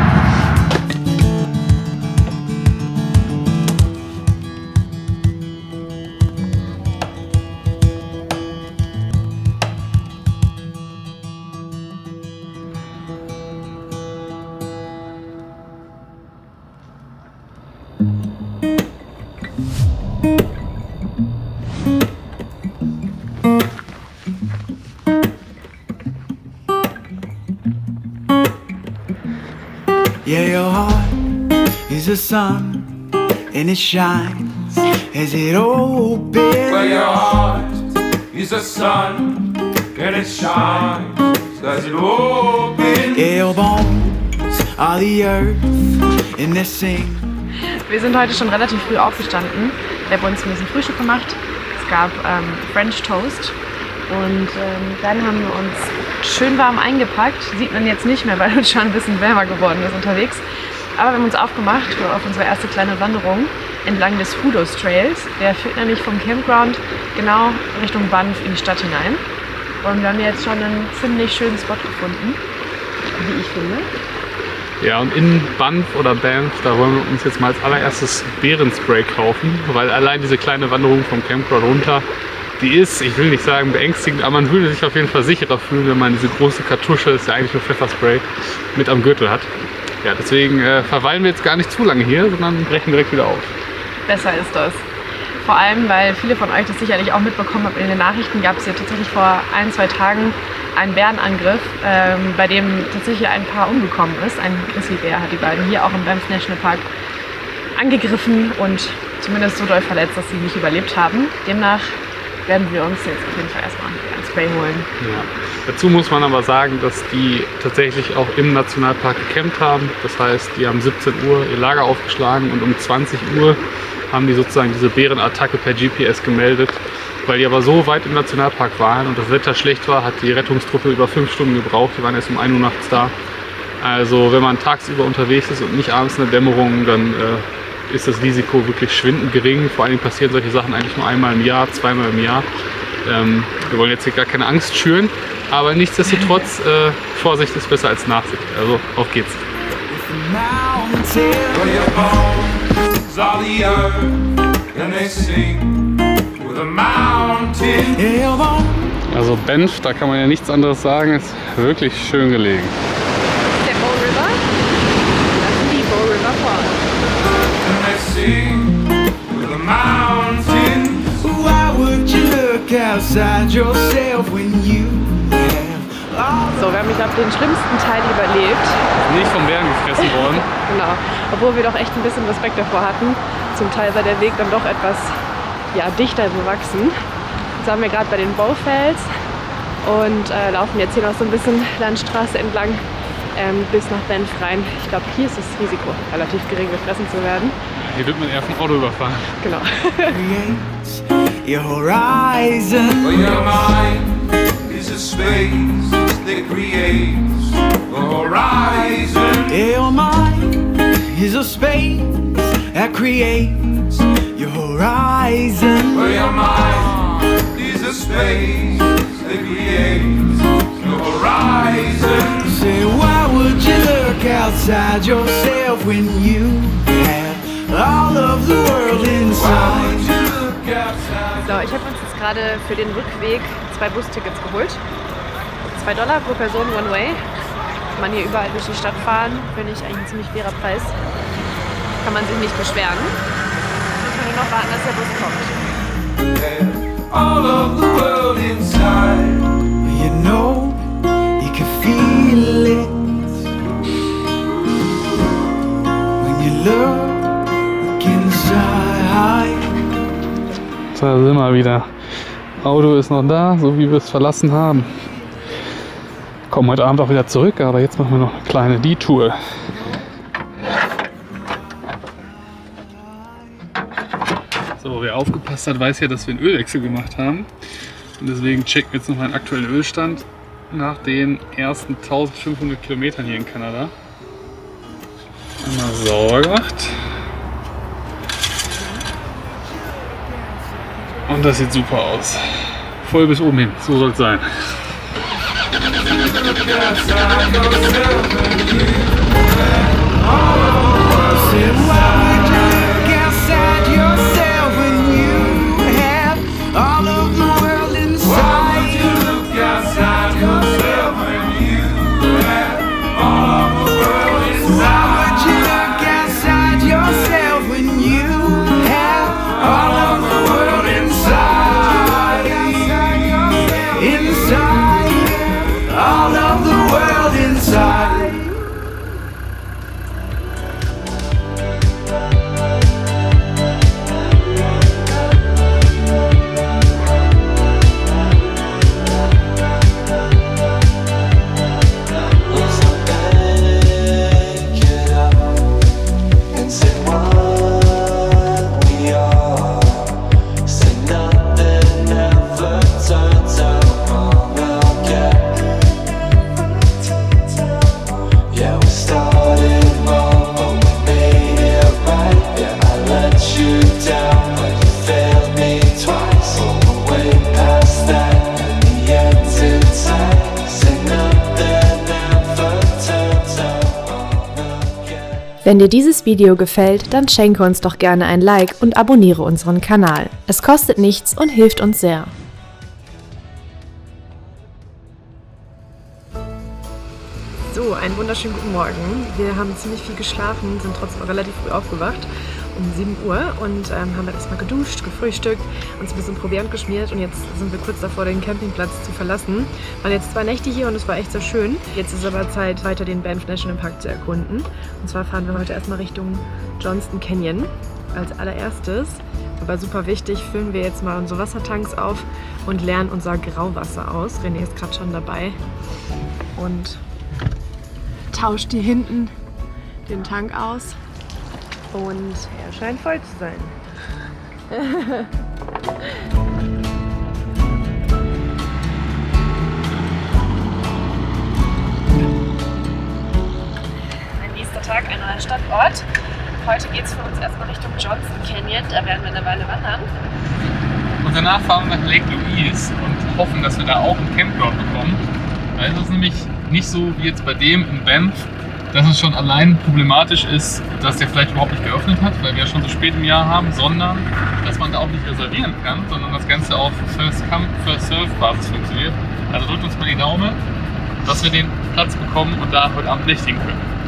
Yeah, your heart is a sun, and it shines as it opens. Well, your heart is a sun, and it shines as it opens. Yeah, your bones are the earth, and they sing. Wir sind heute schon relativ früh aufgestanden. Wir haben uns ein bisschen Frühstück gemacht. Es gab ähm, French Toast. Und ähm, dann haben wir uns schön warm eingepackt. Sieht man jetzt nicht mehr, weil es schon ein bisschen wärmer geworden ist unterwegs. Aber wir haben uns aufgemacht auf unsere erste kleine Wanderung entlang des Hoodos Trails. Der führt nämlich vom Campground genau Richtung Banff in die Stadt hinein. Und wir haben jetzt schon einen ziemlich schönen Spot gefunden, wie ich finde. Ja, und in Banff oder Banff, da wollen wir uns jetzt mal als allererstes Bärenspray kaufen, weil allein diese kleine Wanderung vom Campground runter, die ist, ich will nicht sagen beängstigend, aber man würde sich auf jeden Fall sicherer fühlen, wenn man diese große Kartusche, das ist ja eigentlich nur Pfefferspray, mit am Gürtel hat. Ja, deswegen äh, verweilen wir jetzt gar nicht zu lange hier, sondern brechen direkt wieder auf. Besser ist das. Vor allem, weil viele von euch das sicherlich auch mitbekommen haben, in den Nachrichten gab es ja tatsächlich vor ein, zwei Tagen einen Bärenangriff, ähm, bei dem tatsächlich ein Paar umgekommen ist. Ein Grizzlybär hat die beiden hier auch im Banff National Park angegriffen und zumindest so doll verletzt, dass sie nicht überlebt haben. Demnach werden wir uns jetzt auf jeden Fall erstmal ein Spray holen. Ja. Dazu muss man aber sagen, dass die tatsächlich auch im Nationalpark gecampt haben. Das heißt, die haben siebzehn Uhr ihr Lager aufgeschlagen und um zwanzig Uhr haben die sozusagen diese Bärenattacke per G P S gemeldet. Weil die aber so weit im Nationalpark waren und das Wetter schlecht war, hat die Rettungstruppe über fünf Stunden gebraucht. Die waren erst um ein Uhr nachts da. Also wenn man tagsüber unterwegs ist und nicht abends in der Dämmerung, dann äh, ist das Risiko wirklich schwindend gering. Vor allem passieren solche Sachen eigentlich nur einmal im Jahr, zweimal im Jahr. Ähm, wir wollen jetzt hier gar keine Angst schüren, aber nichtsdestotrotz, äh, Vorsicht ist besser als Nachsicht. Also auf geht's. Also Banff, da kann man ja nichts anderes sagen, ist wirklich schön gelegen. Der Bow River, das sind die Bow River Falls. So, wir haben, ich glaube, den schlimmsten Teil überlebt. Nicht vom Bären gefressen worden. Genau, obwohl wir doch echt ein bisschen Respekt davor hatten. Zum Teil war der Weg dann doch etwas ja, dichter bewachsen. Jetzt waren wir gerade bei den Bowfells und äh, laufen jetzt hier noch so ein bisschen Landstraße entlang ähm, bis nach Banff rein. Ich glaube, hier ist das Risiko relativ gering, gefressen zu werden. Hier wird man eher vom Auto überfahren. Genau. Your horizon. Well, your mind is a space that creates a horizon. Your mind is a space that creates your horizon. Well, your mind is a space that creates your horizon. Say, why would you look outside yourself when you have all of the world inside? So, ich habe uns jetzt gerade für den Rückweg zwei Bustickets geholt. zwei Dollar pro Person One Way. Kann man hier überall durch die Stadt fahren. Finde ich eigentlich ein ziemlich fairer Preis. Kann man sich nicht beschweren. Ich kann nur noch warten, dass der Bus kommt. All of the world inside. wieder. Auto ist noch da, so wie wir es verlassen haben. Kommen heute Abend auch wieder zurück, aber jetzt machen wir noch eine kleine Detour. So, wer aufgepasst hat, weiß ja, dass wir einen Ölwechsel gemacht haben. Und deswegen checken wir jetzt noch meinen aktuellen Ölstand nach den ersten eintausendfünfhundert Kilometern hier in Kanada. Einmal sauber gemacht. Und das sieht super aus. Voll bis oben hin, so soll es sein. Wenn dir dieses Video gefällt, dann schenke uns doch gerne ein Like und abonniere unseren Kanal. Es kostet nichts und hilft uns sehr. So, einen wunderschönen guten Morgen. Wir haben ziemlich viel geschlafen, sind trotzdem relativ früh aufgewacht, um sieben Uhr, und ähm, haben dann erstmal geduscht, gefrühstückt, uns ein bisschen Proviant geschmiert, und jetzt sind wir kurz davor, den Campingplatz zu verlassen. Wir waren jetzt zwei Nächte hier und es war echt sehr schön. Jetzt ist aber Zeit, weiter den Banff National Park zu erkunden. Und zwar fahren wir heute erstmal Richtung Johnston Canyon als allererstes. Aber super wichtig, füllen wir jetzt mal unsere Wassertanks auf und leeren unser Grauwasser aus. René ist gerade schon dabei und tauscht hier hinten den Tank aus. Und er scheint voll zu sein. Ein nächster Tag, ein neuer Standort. Heute geht es für uns erstmal Richtung Johnston Canyon. Da werden wir eine Weile wandern. Und danach fahren wir nach Lake Louise und hoffen, dass wir da auch einen Campground bekommen. Weil es ist nämlich nicht so wie jetzt bei dem in Banff, dass es schon allein problematisch ist, dass der vielleicht überhaupt nicht geöffnet hat, weil wir ja schon so spät im Jahr haben, sondern dass man da auch nicht reservieren kann, sondern das Ganze auf First-Come, First-Serve-Basis funktioniert. Also drückt uns mal die Daumen, dass wir den Platz bekommen und da heute Abend nächtigen können.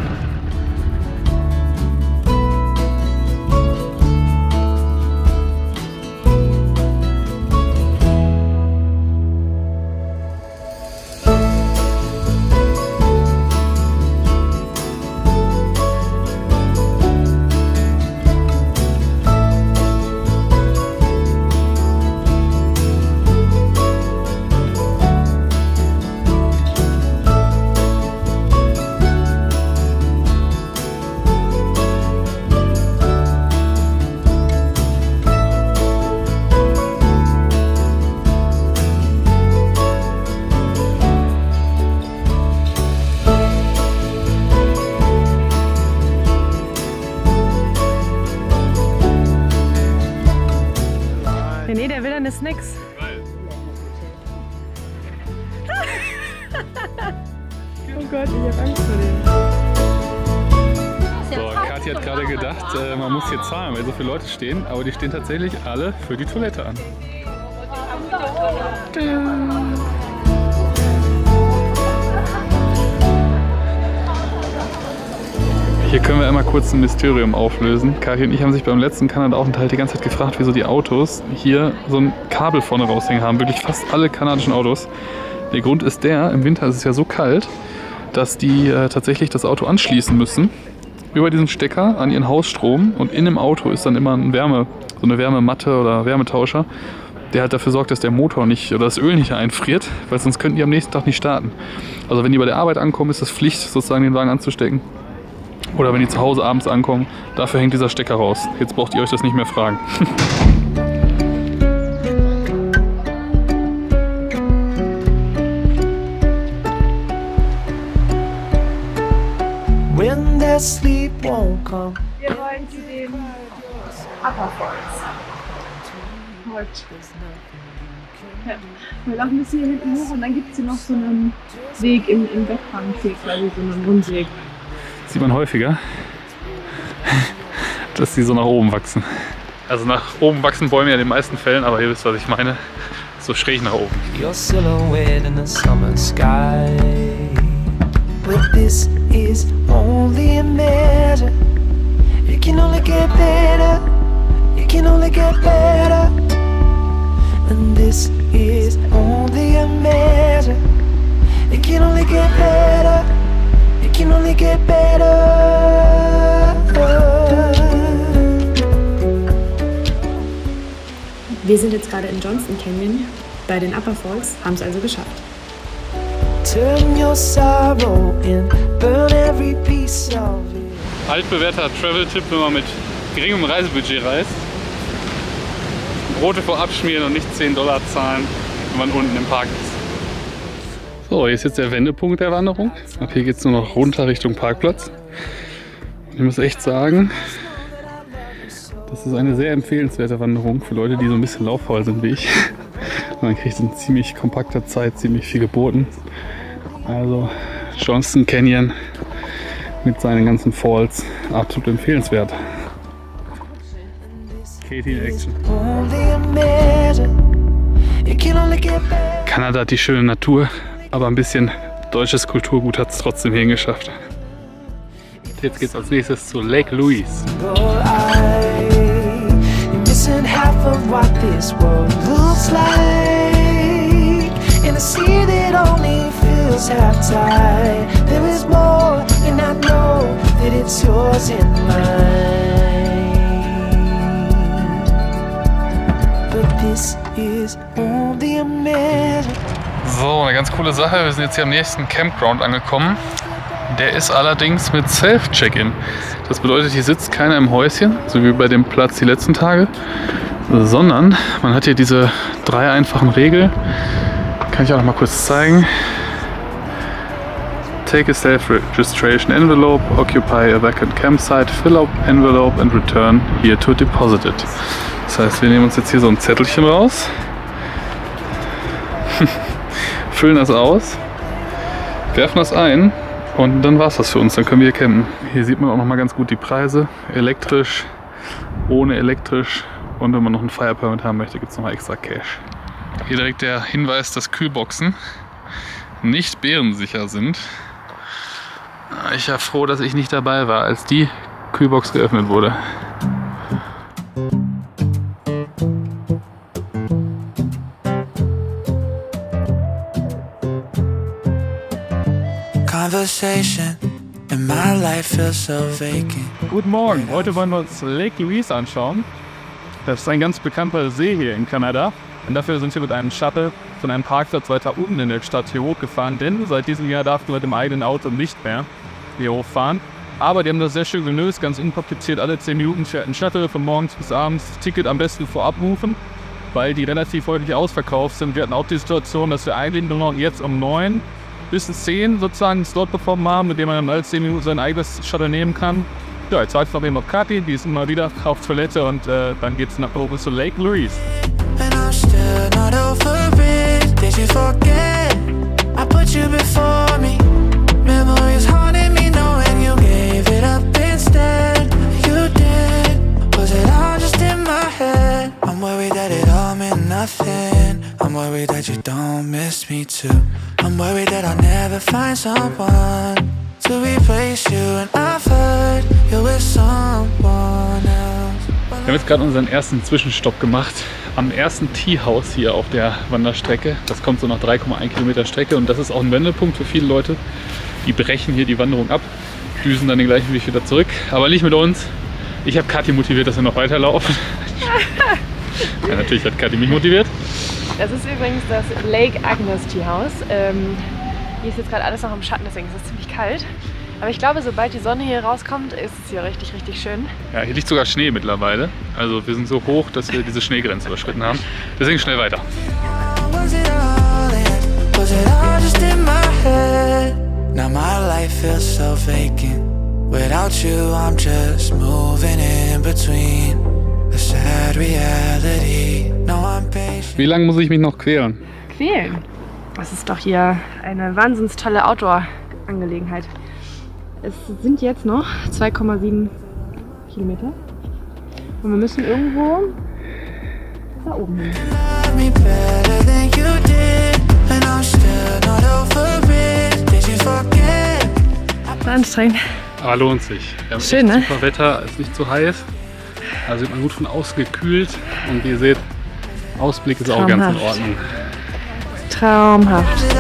René, der will deine Snacks. Oh Gott, ich hab Angst vor dem. So, Kathi hat gerade gedacht, äh, man muss hier zahlen, weil so viele Leute stehen, aber die stehen tatsächlich alle für die Toilette an. Hier können wir einmal kurz ein Mysterium auflösen. Kathi und ich haben sich beim letzten Kanada-Aufenthalt die ganze Zeit gefragt, wieso die Autos hier so ein Kabel vorne raushängen haben. Wirklich fast alle kanadischen Autos. Der Grund ist der, im Winter ist es ja so kalt, dass die äh, tatsächlich das Auto anschließen müssen über diesen Stecker an ihren Hausstrom, und in dem Auto ist dann immer ein Wärme, so eine Wärmematte oder Wärmetauscher, der halt dafür sorgt, dass der Motor nicht oder das Öl nicht einfriert, weil sonst könnten die am nächsten Tag nicht starten. Also wenn die bei der Arbeit ankommen, ist das Pflicht, sozusagen den Wagen anzustecken. Oder wenn die zu Hause abends ankommen, dafür hängt dieser Stecker raus. Jetzt braucht ihr euch das nicht mehr fragen. When the sleep won't come. Wir wollen zu den Upper Falls. Heute. Ja. Wir laufen bis hier hinten hoch und dann gibt es hier noch so einen Weg im, im Wettkampfweg, quasi so einen Rundweg. Sieht man häufiger, dass die so nach oben wachsen. Also nach oben wachsen Bäume ja in den meisten Fällen, aber ihr wisst, was ich meine. So schräg nach oben. Your silhouette in the summer sky. But this is only a measure. It can only get better. It can only get better. And this is only a measure. It can only get better. It can only get better. Wir sind jetzt gerade in Johnston Canyon bei den Upper Falls, haben es also geschafft. Turn your sorrow and burn every piece of it. Altbewährter Travel-Tipp, wenn man mit geringem Reisebudget reist. Brote vorab schmieren und nicht zehn Dollar zahlen, wenn man unten im Park ist. So, hier ist jetzt der Wendepunkt der Wanderung. Ab hier geht es nur noch runter Richtung Parkplatz. Ich muss echt sagen, das ist eine sehr empfehlenswerte Wanderung für Leute, die so ein bisschen lauffaul sind wie ich. Man kriegt in ziemlich kompakter Zeit ziemlich viel geboten. Also Johnston Canyon mit seinen ganzen Falls, absolut empfehlenswert. Katie in Action. Kanada hat die schöne Natur, aber ein bisschen deutsches Kulturgut hat es trotzdem hingeschafft. Jetzt geht's als nächstes zu Lake Louise. So, eine ganz coole Sache. Wir sind jetzt hier am nächsten Campground angekommen. Der ist allerdings mit Self-Check-In. Das bedeutet, hier sitzt keiner im Häuschen, so wie bei dem Platz die letzten Tage, sondern man hat hier diese drei einfachen Regeln. Kann ich auch noch mal kurz zeigen. Take a self-registration envelope, occupy a vacant campsite, fill up envelope and return here to deposit it. Das heißt, wir nehmen uns jetzt hier so ein Zettelchen raus, füllen das aus, werfen das ein und dann war es das für uns. Dann können wir hier campen. Hier sieht man auch noch mal ganz gut die Preise. Elektrisch, ohne elektrisch und wenn man noch einen Fire Permit haben möchte, gibt es noch mal extra Cash. Hier direkt der Hinweis, dass Kühlboxen nicht bärensicher sind. Ich war froh, dass ich nicht dabei war, als die Kühlbox geöffnet wurde. Guten Morgen, heute wollen wir uns Lake Louise anschauen. Das ist ein ganz bekannter See hier in Kanada. Und dafür sind wir mit einem Shuttle von einem Parkplatz weiter unten in der Stadt hier hochgefahren. Denn seit diesem Jahr darfst du mit dem eigenen Auto nicht mehr hier hochfahren. Aber die haben das sehr schön gelöst, ganz unkompliziert. Alle zehn Minuten fährt ein Shuttle von morgens bis abends. Ticket am besten vorab rufen, weil die relativ häufig ausverkauft sind. Wir hatten auch die Situation, dass wir eigentlich nur noch jetzt um neun bis zehn sozusagen einen Slot bekommen haben, mit dem man dann alle zehn Minuten sein eigenes Shuttle nehmen kann. Ja, jetzt warten wir eben auf Kathi, die ist immer wieder auf Toilette und äh, dann geht es nach oben zu Lake Louise. I'm worried that it all meant nothing. I'm worried that you don't miss me too. I'm worried that I'll never find someone to replace you. And I've heard you're with someone else. Wir haben jetzt gerade unseren ersten Zwischenstopp gemacht am ersten Teehouse hier auf der Wanderstrecke. Das kommt so nach drei Komma eins Kilometer Strecke und das ist auch ein Wendepunkt für viele Leute. Die brechen hier die Wanderung ab, düsen dann den gleichen Weg wieder zurück. Aber nicht mit uns. Ich habe Kathi motiviert, dass wir noch weiterlaufen. Ja, natürlich hat Kathi mich motiviert. Das ist übrigens das Lake Agnes Teehaus. Ähm, hier ist jetzt gerade alles noch im Schatten, deswegen ist es ziemlich kalt. Aber ich glaube, sobald die Sonne hier rauskommt, ist es hier richtig, richtig schön. Ja, hier liegt sogar Schnee mittlerweile. Also wir sind so hoch, dass wir diese Schneegrenze überschritten haben. Deswegen schnell weiter. Now my life feels so vacant. Without you, I'm just moving in between a sad reality. No, I'm patient. Wie lange muss ich mich noch quälen? Quälen? Das ist doch hier eine wahnsinns tolle Outdoor-Angelegenheit. Es sind jetzt noch zwei Komma sieben Kilometer und wir müssen irgendwo da oben hin. War anstrengend. Aber lohnt sich. Wir haben Schön, echt ne? super Wetter, ist nicht zu heiß. Also sieht man gut von außen gekühlt und wie ihr seht, Ausblick ist auch ganz in Ordnung. Traumhaft.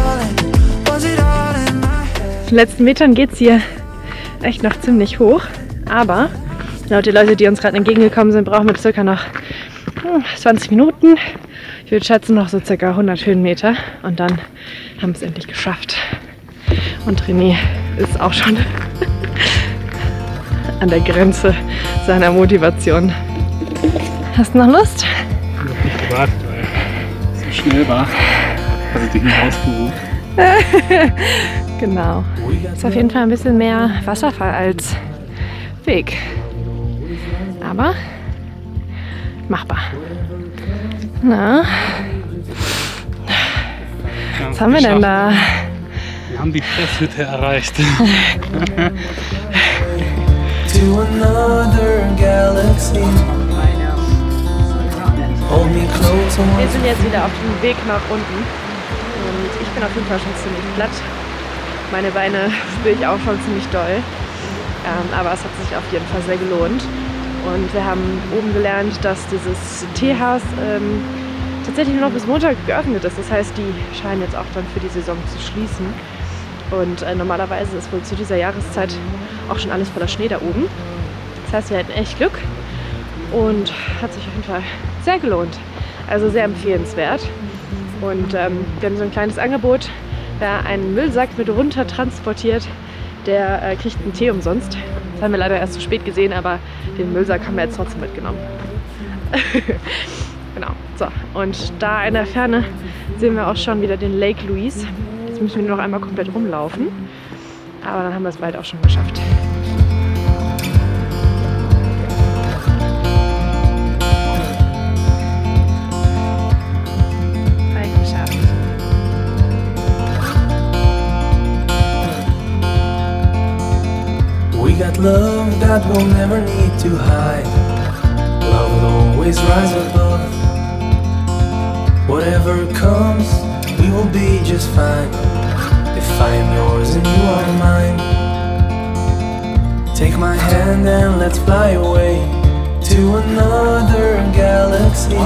In den letzten Metern geht es hier echt noch ziemlich hoch, aber laut den Leuten, die uns gerade entgegengekommen sind, brauchen wir circa noch zwanzig Minuten. Ich würde schätzen noch so circa hundert Höhenmeter und dann haben wir es endlich geschafft. Und René ist auch schon an der Grenze seiner Motivation. Hast du noch Lust? Ich habe noch nicht gewartet, weil es so schnell war, dass ich dich nicht ausgerufen. Genau. Ist auf jeden Fall ein bisschen mehr Wasserfall als Weg. Aber machbar. Na? Was haben wir denn da? Wir haben die Presshütte erreicht. To another galaxy. Hold me close. Wir sind jetzt wieder auf dem Weg nach unten und ich bin auf jeden Fall schon ziemlich platt. Meine Beine spüre ich auch schon ziemlich doll, ähm, aber es hat sich auf jeden Fall sehr gelohnt. Und wir haben oben gelernt, dass dieses Teehaus ähm, tatsächlich nur noch bis Montag geöffnet ist. Das heißt, die scheinen jetzt auch dann für die Saison zu schließen. Und äh, normalerweise ist wohl zu dieser Jahreszeit auch schon alles voller Schnee da oben. Das heißt, wir hatten echt Glück und hat sich auf jeden Fall sehr gelohnt. Also sehr empfehlenswert. Und ähm, wir haben so ein kleines Angebot. Wer einen Müllsack mit runter transportiert, der äh, kriegt einen Tee umsonst. Das haben wir leider erst zu spät gesehen, aber den Müllsack haben wir jetzt trotzdem mitgenommen. Genau, so. Und da in der Ferne sehen wir auch schon wieder den Lake Louise. Jetzt müssen wir nur noch einmal komplett rumlaufen. Aber dann haben wir es bald auch schon geschafft. Bald geschafft. We got love that we'll never need to hide. Love will always rise above. Whatever comes, we will be just fine. If I am yours and you are mine. Take my hand and let's fly away to another galaxy.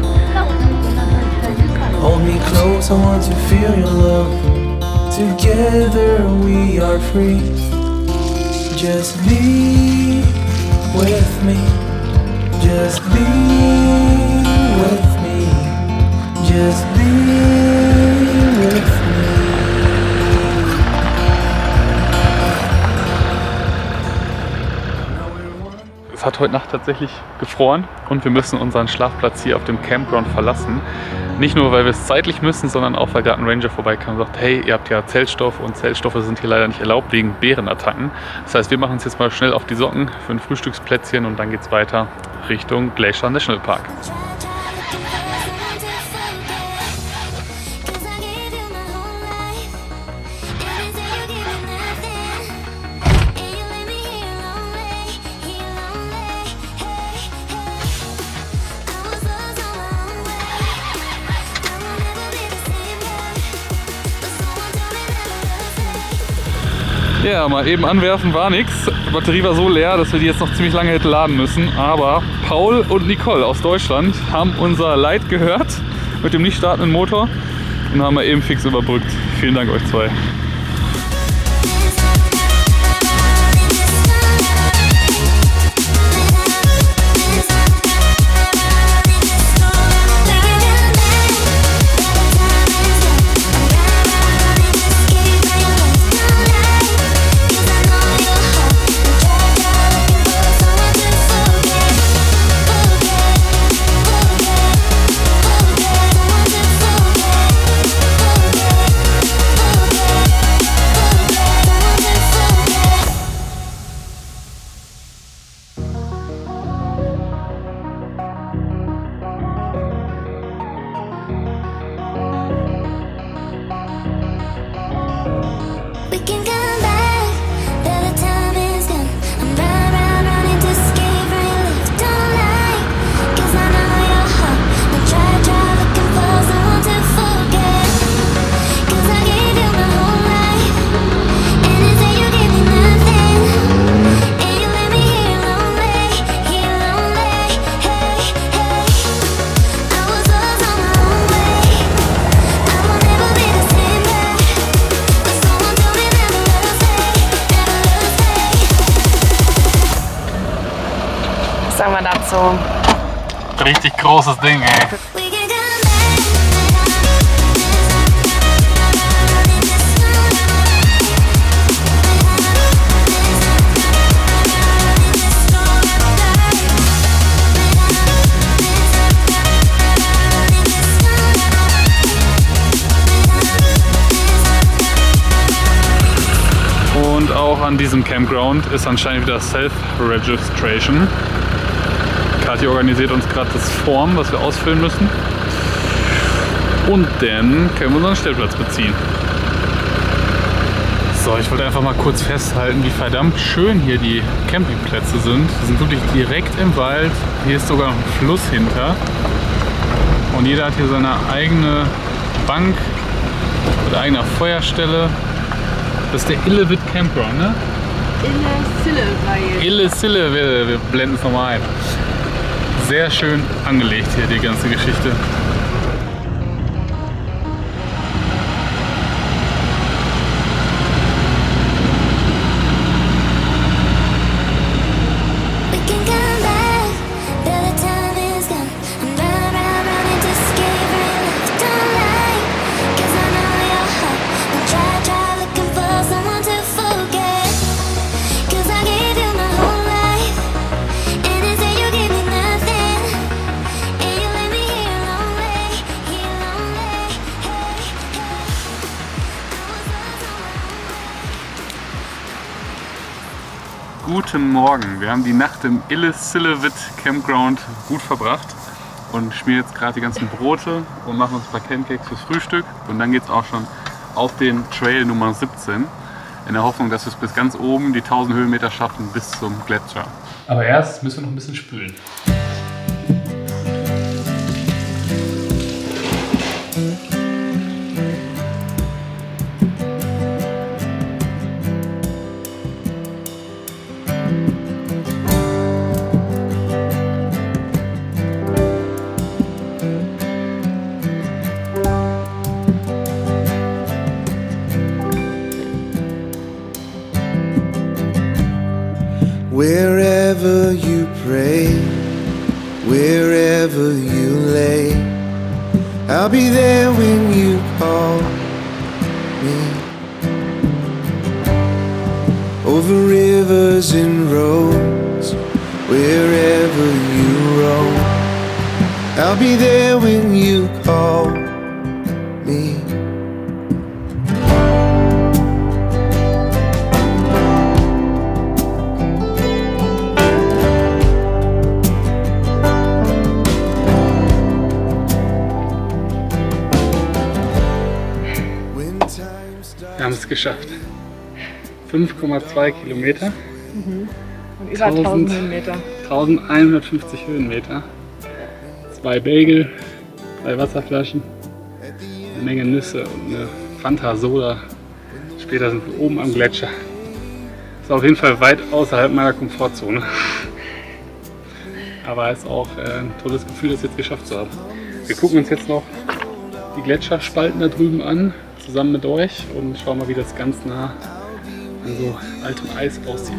Hold me close, I want to feel your love. Together we are free. Just be with me. Just be with me. Just be with me. Es hat heute Nacht tatsächlich gefroren und wir müssen unseren Schlafplatz hier auf dem Campground verlassen. Nicht nur, weil wir es zeitlich müssen, sondern auch, weil gerade ein Ranger vorbeikam und sagt, hey, ihr habt ja Zeltstoff und Zeltstoffe sind hier leider nicht erlaubt wegen Bärenattacken. Das heißt, wir machen uns jetzt mal schnell auf die Socken für ein Frühstücksplätzchen und dann geht es weiter Richtung Glacier National Park. Ja, mal eben anwerfen war nichts. Die Batterie war so leer, dass wir die jetzt noch ziemlich lange hätte laden müssen. Aber Paul und Nicole aus Deutschland haben unser Leid gehört mit dem nicht startenden Motor und haben wir eben fix überbrückt. Vielen Dank euch zwei. so. Richtig großes Ding, ey. Und auch an diesem Campground ist anscheinend wieder Self-Registration. Kathi organisiert uns gerade das Form, was wir ausfüllen müssen. Und dann können wir unseren Stellplatz beziehen. So, ich wollte einfach mal kurz festhalten, wie verdammt schön hier die Campingplätze sind. Die sind wirklich direkt im Wald. Hier ist sogar ein Fluss hinter. Und jeder hat hier seine eigene Bank mit eigener Feuerstelle. Das ist der Illevit Campground, ne? Ille-Sille war hier. Ille-Sille, wir, wir blenden es nochmal ein. Sehr schön angelegt hier die ganze Geschichte. Guten Morgen, wir haben die Nacht im Ille-Sille-Wit Campground gut verbracht und schmieren jetzt gerade die ganzen Brote und machen uns ein paar Pancakes fürs Frühstück und dann geht es auch schon auf den Trail Nummer siebzehn in der Hoffnung, dass wir es bis ganz oben die tausend Höhenmeter schaffen bis zum Gletscher. Aber erst müssen wir noch ein bisschen spülen. Wherever you pray, wherever you lay, I'll be there when you call me. Over rivers and roads, wherever you roam, I'll be there when you call me. Wir haben es geschafft. fünf Komma zwei Kilometer. Mhm. Und über tausend Höhenmeter. eintausendeinhundertfünfzig Höhenmeter. Zwei Bagel, drei Wasserflaschen, eine Menge Nüsse und eine Fanta Soda. Später sind wir oben am Gletscher. Ist auf jeden Fall weit außerhalb meiner Komfortzone. Aber es ist auch ein tolles Gefühl, das jetzt geschafft zu haben. Wir gucken uns jetzt noch die Gletscherspalten da drüben an, zusammen mit euch, und schauen mal, wie das ganz nah an so altem Eis aussieht.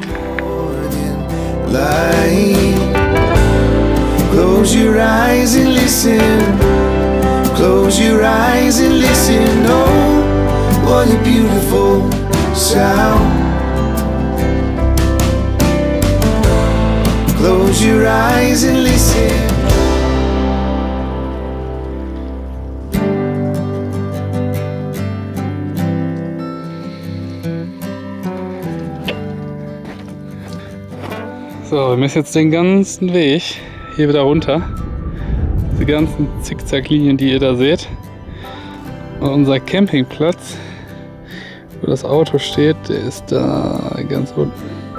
Close your eyes and listen. Close your eyes and listen. Oh, what a beautiful sound. Close your eyes and listen. So, wir müssen jetzt den ganzen Weg hier wieder runter. Die ganzen Zickzacklinien, die ihr da seht. Und unser Campingplatz, wo das Auto steht, der ist da ganz unten.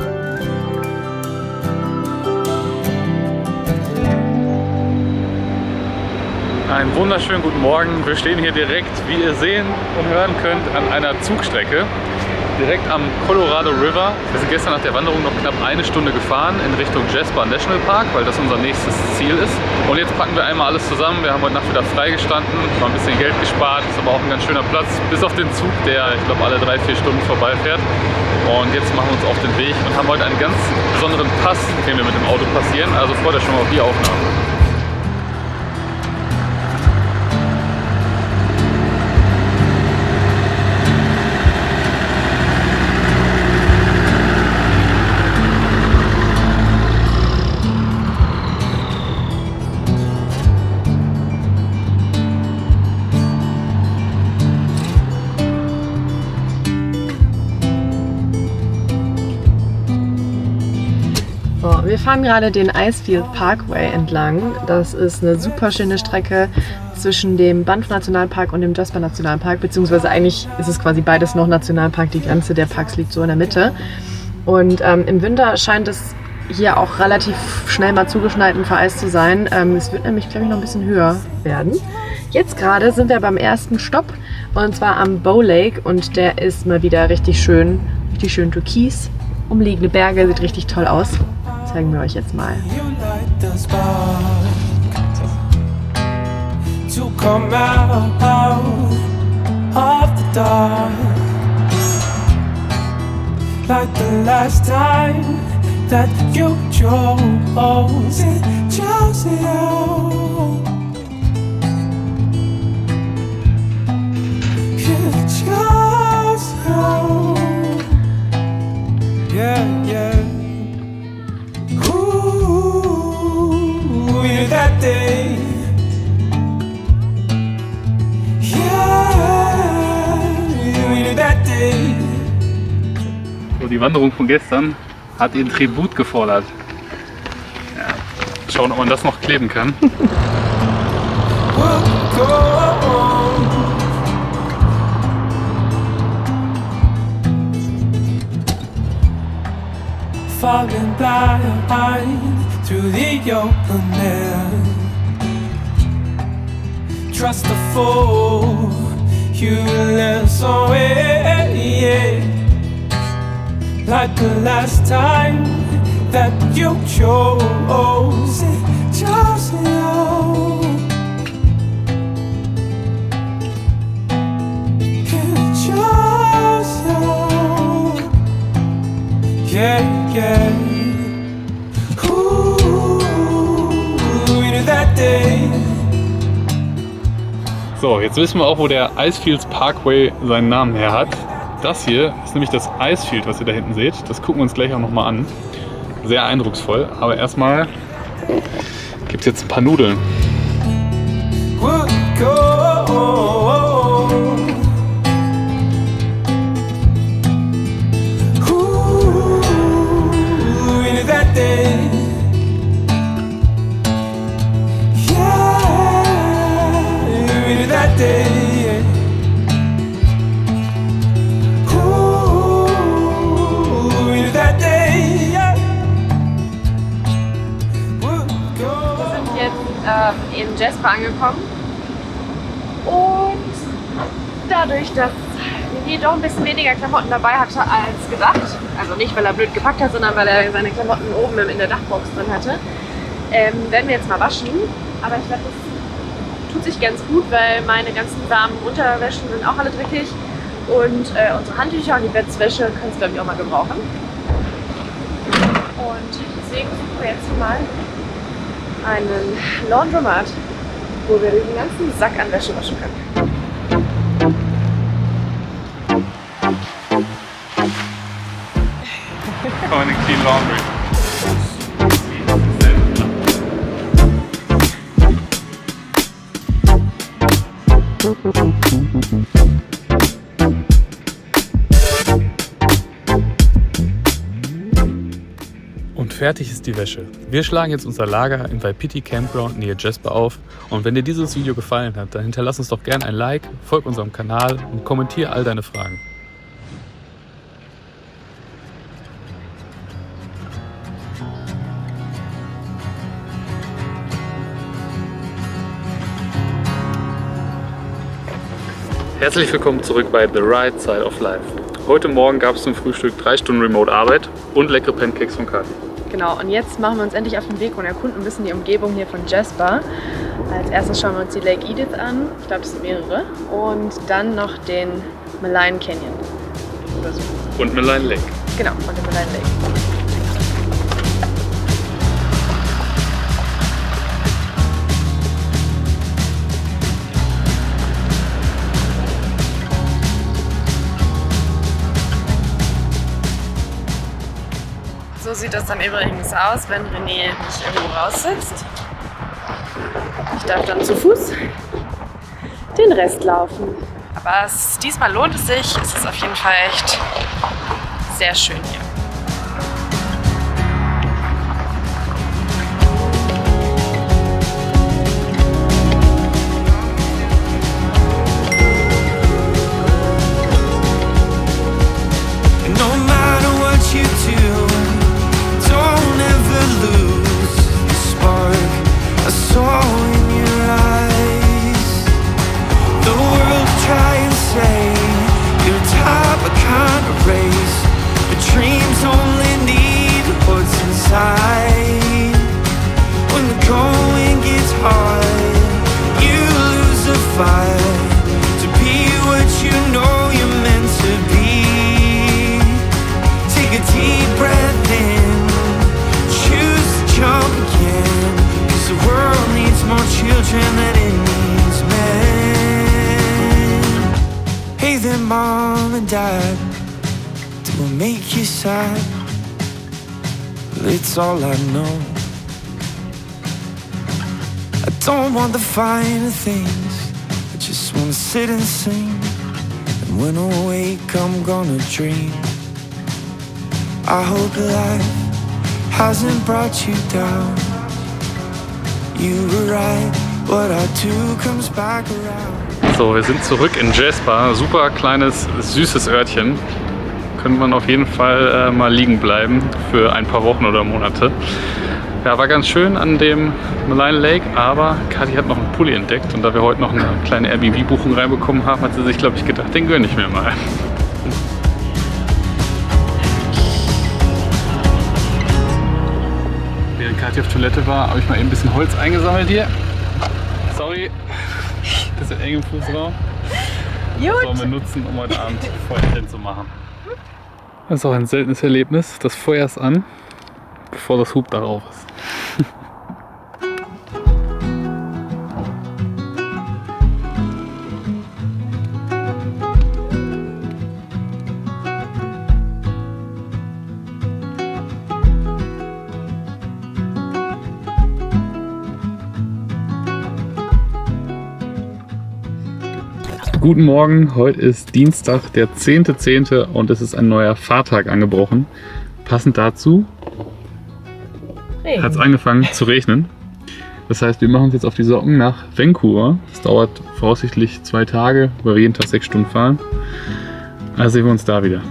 Einen wunderschönen guten Morgen. Wir stehen hier direkt, wie ihr sehen und hören könnt, an einer Zugstrecke. direkt am Colorado River. Wir sind gestern nach der Wanderung noch knapp eine Stunde gefahren in Richtung Jasper National Park, weil das unser nächstes Ziel ist. Und jetzt packen wir einmal alles zusammen. Wir haben heute Nacht wieder freigestanden, mal ein bisschen Geld gespart, ist aber auch ein ganz schöner Platz, bis auf den Zug, der, ich glaube, alle drei, vier Stunden vorbeifährt. Und jetzt machen wir uns auf den Weg und haben heute einen ganz besonderen Pass, den wir mit dem Auto passieren. Also freut euch schon mal auf die Aufnahmen. Wir fahren gerade den Icefield Parkway entlang. Das ist eine super schöne Strecke zwischen dem Banff Nationalpark und dem Jasper Nationalpark, beziehungsweise eigentlich ist es quasi beides noch Nationalpark. Die Grenze der Parks liegt so in der Mitte. Und ähm, im Winter scheint es hier auch relativ schnell mal zugeschneit und vereist zu sein. Ähm, es wird nämlich, glaube ich, noch ein bisschen höher werden. Jetzt gerade sind wir beim ersten Stopp und zwar am Bow Lake und der ist mal wieder richtig schön, richtig schön türkis. Umliegende Berge, sieht richtig toll aus. Zeigen wir euch jetzt mal. To come out of the dark, like the last time that you chose it, chose it all. You chose it all. Yeah, yeah. Ooh, you're that day. So, die Wanderung von gestern hat ihren Tribut gefordert. Ja, schauen, ob man das noch kleben kann. Falling blind through the open air. Trust the fool, you less away, yeah. Like the last time that you chose it, chose it all. You chose it all. Yeah, yeah. Ooh, into that day. So, jetzt wissen wir auch, wo der Icefields Parkway seinen Namen her hat. Das hier ist nämlich das Icefield, was ihr da hinten seht. Das gucken wir uns gleich auch nochmal an. Sehr eindrucksvoll. Aber erstmal gibt es jetzt ein paar Nudeln. in Jasper angekommen und dadurch, dass René doch ein bisschen weniger Klamotten dabei hatte als gedacht, also nicht weil er blöd gepackt hat, sondern weil er seine Klamotten oben in der Dachbox drin hatte, ähm, werden wir jetzt mal waschen, aber ich glaube, das tut sich ganz gut, weil meine ganzen warmen Unterwäschen sind auch alle dreckig und äh, unsere Handtücher und die Bettwäsche können es, glaube ich, auch mal gebrauchen. Und deswegen suchen wir jetzt mal einen Laundromat, wo wir den ganzen Sack an Wäsche waschen können. Finding clean laundry. Und fertig ist die Wäsche. Wir schlagen jetzt unser Lager im Wapiti Campground nähe Jasper auf. Und wenn dir dieses Video gefallen hat, dann hinterlass uns doch gerne ein Like, folg unserem Kanal und kommentiere all deine Fragen. Herzlich willkommen zurück bei The Right Side of Life. Heute Morgen gab es zum Frühstück drei Stunden Remote-Arbeit und leckere Pancakes von Kathi. Genau, und jetzt machen wir uns endlich auf den Weg und erkunden ein bisschen die Umgebung hier von Jasper. Als erstes schauen wir uns die Lake Edith an. Ich glaube, das sind mehrere. Und dann noch den Malign Canyon. Oder so. Und Malign Lake. Genau, und den Malign Lake. So sieht das dann übrigens aus, wenn René nicht irgendwo raussitzt. Ich darf dann zu Fuß den Rest laufen. Aber es, diesmal lohnt es sich. Es ist auf jeden Fall echt sehr schön hier. Mom and Dad, do I make you sad? Well, it's all I know. I don't want the finer things, I just wanna sit and sing. And when I wake, I'm gonna dream. I hope life hasn't brought you down. You were right, what I do comes back around. So, wir sind zurück in Jasper. Super kleines, süßes Örtchen. Könnte man auf jeden Fall äh, mal liegen bleiben für ein paar Wochen oder Monate. Ja, war ganz schön an dem Malign Lake, aber Kathi hat noch einen Pulli entdeckt. Und da wir heute noch eine kleine Airbnb-Buchung reinbekommen haben, hat sie sich, glaube ich, gedacht, den gönne ich mir mal. Während Kathi auf Toilette war, habe ich mal eben ein bisschen Holz eingesammelt hier. Sorry. Bisschen eng im Fußraum. Das wollen wir nutzen, um heute Abend Feuerchen zu machen. Das ist auch ein seltenes Erlebnis. Das Feuer ist an, bevor das Hub darauf ist. Guten Morgen, heute ist Dienstag, der zehnte zehnte und es ist ein neuer Fahrtag angebrochen. Passend dazu hat es angefangen zu regnen. Das heißt, wir machen uns jetzt auf die Socken nach Vancouver. Das dauert voraussichtlich zwei Tage, weil wir jeden Tag sechs Stunden fahren. Also sehen wir uns da wieder.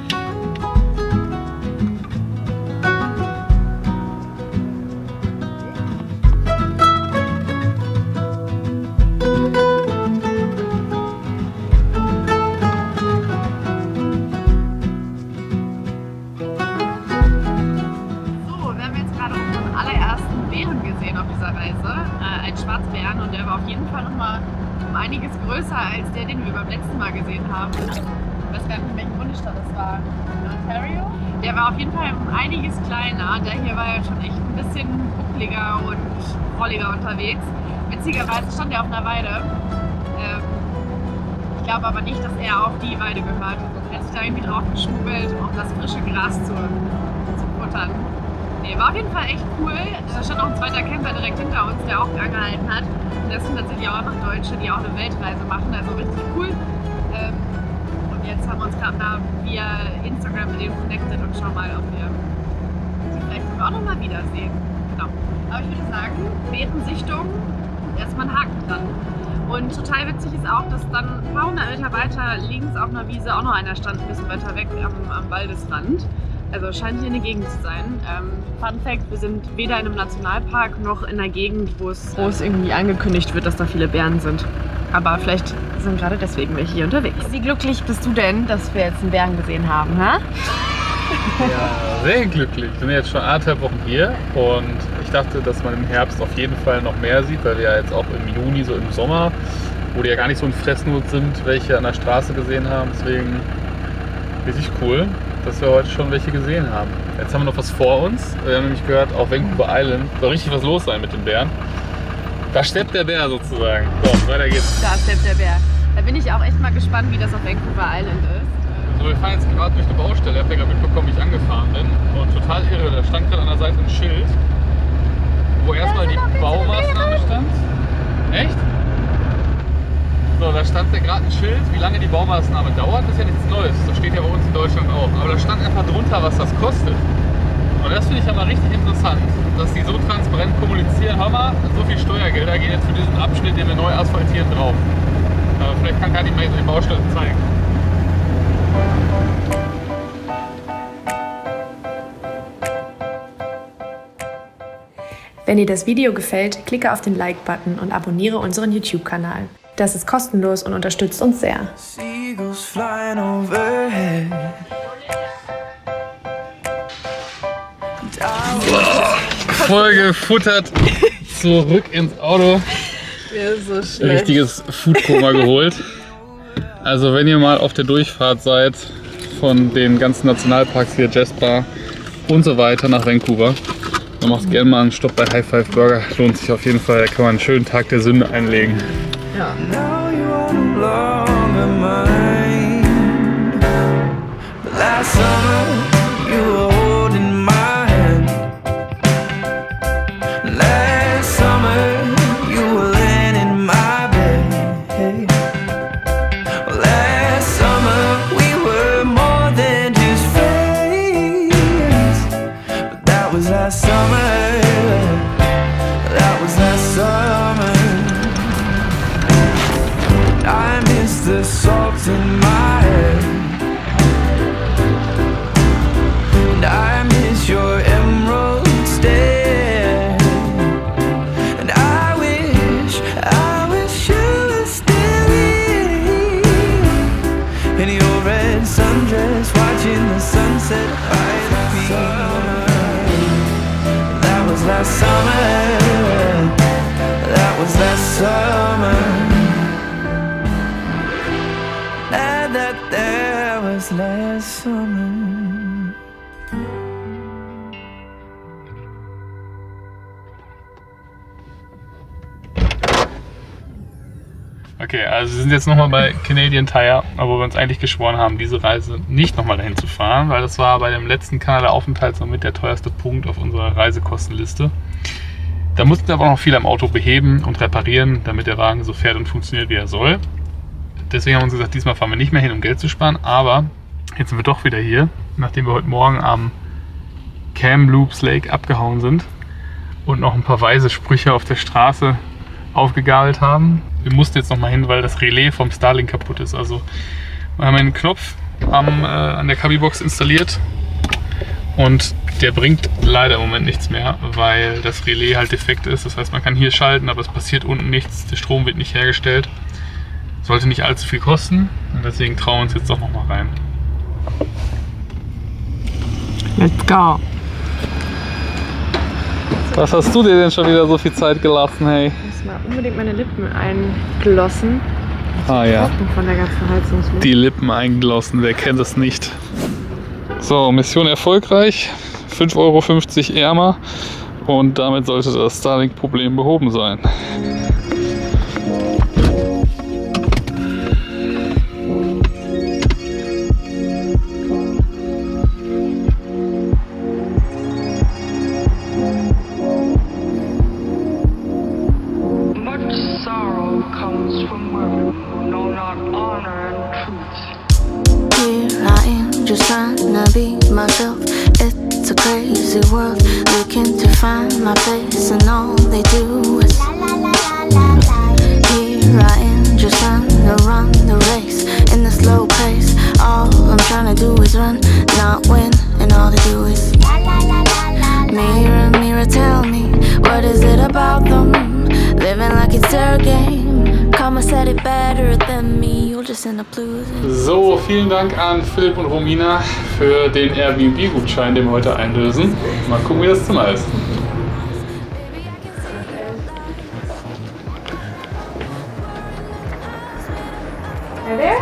Schwarzbären und der war auf jeden Fall noch mal um einiges größer als der, den wir beim letzten Mal gesehen haben. Ich weiß gar nicht, in welchem Bundesstaat das war. In Ontario? Der war auf jeden Fall um einiges kleiner. Der hier war ja schon echt ein bisschen buckliger und rolliger unterwegs. Witzigerweise stand er auf einer Weide. Ähm, ich glaube aber nicht, dass er auf die Weide gehört. Sonst hätte sich da irgendwie drauf geschmuggelt, um das frische Gras zu, zu futtern. Nee, war auf jeden Fall echt cool. Da stand noch ein zweiter Camper direkt hinter uns, der auch angehalten hat. Und das sind tatsächlich auch noch Deutsche, die auch eine Weltreise machen, also richtig cool. Ähm, und jetzt haben wir uns gerade mal via Instagram mit denen connected und schauen mal, ob wir sie vielleicht sogar auch noch mal wiedersehen. Genau. Aber ich würde sagen, Bärensichtung, erstmal einen Haken dran. Und total witzig ist auch, dass dann ein paar hundert Meter weiter links auf einer Wiese auch noch einer stand, ein bisschen weiter weg am, am Waldesrand. Also scheint hier eine Gegend zu sein. Ähm, Fun Fact, wir sind weder in einem Nationalpark noch in einer Gegend, wo es, wo es irgendwie angekündigt wird, dass da viele Bären sind. Aber vielleicht sind gerade deswegen welche hier unterwegs. Wie glücklich bist du denn, dass wir jetzt einen Bären gesehen haben, ha? Ja, sehr glücklich. Wir sind jetzt schon anderthalb Wochen hier und ich dachte, dass man im Herbst auf jeden Fall noch mehr sieht, weil wir ja jetzt auch im Juni, so im Sommer, wo die ja gar nicht so in Fressnot sind, welche an der Straße gesehen haben. Deswegen richtig cool, dass wir heute schon welche gesehen haben. Jetzt haben wir noch was vor uns. Wir haben nämlich gehört, auf Vancouver Island soll richtig was los sein mit den Bären. Da steppt der Bär sozusagen. So, weiter geht's. Da steppt der Bär. Da bin ich auch echt mal gespannt, wie das auf Vancouver Island ist. So, wir fahren jetzt gerade durch eine Baustelle. Ihr habt ja gerade mitbekommen, wie ich angefahren bin. Und total irre, da stand gerade an der Seite ein Schild, wo erstmal die Baumaßnahme stand. Echt? So, da stand ja gerade ein Schild, wie lange die Baumaßnahme dauert. Das ist ja nichts Neues. Das steht ja bei uns in Deutschland auch. Aber da stand einfach drunter, was das kostet. Und das finde ich ja mal richtig interessant, dass die so transparent kommunizieren. Hör mal, so viel Steuergelder gehen jetzt für diesen Abschnitt, den wir neu asphaltieren, drauf. Aber vielleicht kann Kathi mal so die Baustelle zeigen. Wenn dir das Video gefällt, klicke auf den Like-Button und abonniere unseren YouTube-Kanal. Das ist kostenlos und unterstützt uns sehr. Seagulls flying overhead. Voll gefuttert, zurück ins Auto. Ja, so schlecht. Richtiges Foodkoma geholt. Also wenn ihr mal auf der Durchfahrt seid von den ganzen Nationalparks hier, Jasper und so weiter nach Vancouver, dann macht gerne mal einen Stopp bei High Five Burger. Lohnt sich auf jeden Fall, da kann man einen schönen Tag der Sünde einlegen. Ja. The salt in my head, and I miss your emerald stare, and I wish, I wish you were still here in your red sundress, watching the sunset by the beach. That was last summer, that was last summer. That there was last summer. Okay, also wir sind jetzt nochmal bei Canadian Tire, wo wir uns eigentlich geschworen haben, diese Reise nicht nochmal dahin zu fahren, weil das war bei dem letzten Kanada-Aufenthalt somit der teuerste Punkt auf unserer Reisekostenliste. Da mussten wir aber noch viel am Auto beheben und reparieren, damit der Wagen so fährt und funktioniert, wie er soll. Deswegen haben wir uns gesagt, diesmal fahren wir nicht mehr hin, um Geld zu sparen. Aber jetzt sind wir doch wieder hier, nachdem wir heute Morgen am Kamloops Lake abgehauen sind und noch ein paar weise Sprüche auf der Straße aufgegabelt haben. Wir mussten jetzt noch mal hin, weil das Relais vom Starlink kaputt ist. Also wir haben einen Knopf am, äh, an der Kabibox installiert und der bringt leider im Moment nichts mehr, weil das Relais halt defekt ist. Das heißt, man kann hier schalten, aber es passiert unten nichts. Der Strom wird nicht hergestellt. Sollte nicht allzu viel kosten und deswegen trauen wir uns jetzt doch noch mal rein. Let's go! Was hast du dir denn schon wieder so viel Zeit gelassen, hey? Ich muss mal unbedingt meine Lippen einglossen. Ah ja. Von der ganzen Heizungsluft. Die Lippen einglossen, wer kennt das nicht? So, Mission erfolgreich. fünf Euro fünfzig ärmer und damit sollte das Starlink-Problem behoben sein. Just trying to be myself. It's a crazy world. Looking to find my place, and all they do is here I am, just trying to run the race in the slow pace. All I'm trying to do is run, not win, and all they do is mirror, mirror, tell me what is it about them? Living like it's their game. So, vielen Dank an Philipp und Romina für den Airbnb-Gutschein, den wir heute einlösen. Mal gucken, wie das Zimmer ist. Hi there?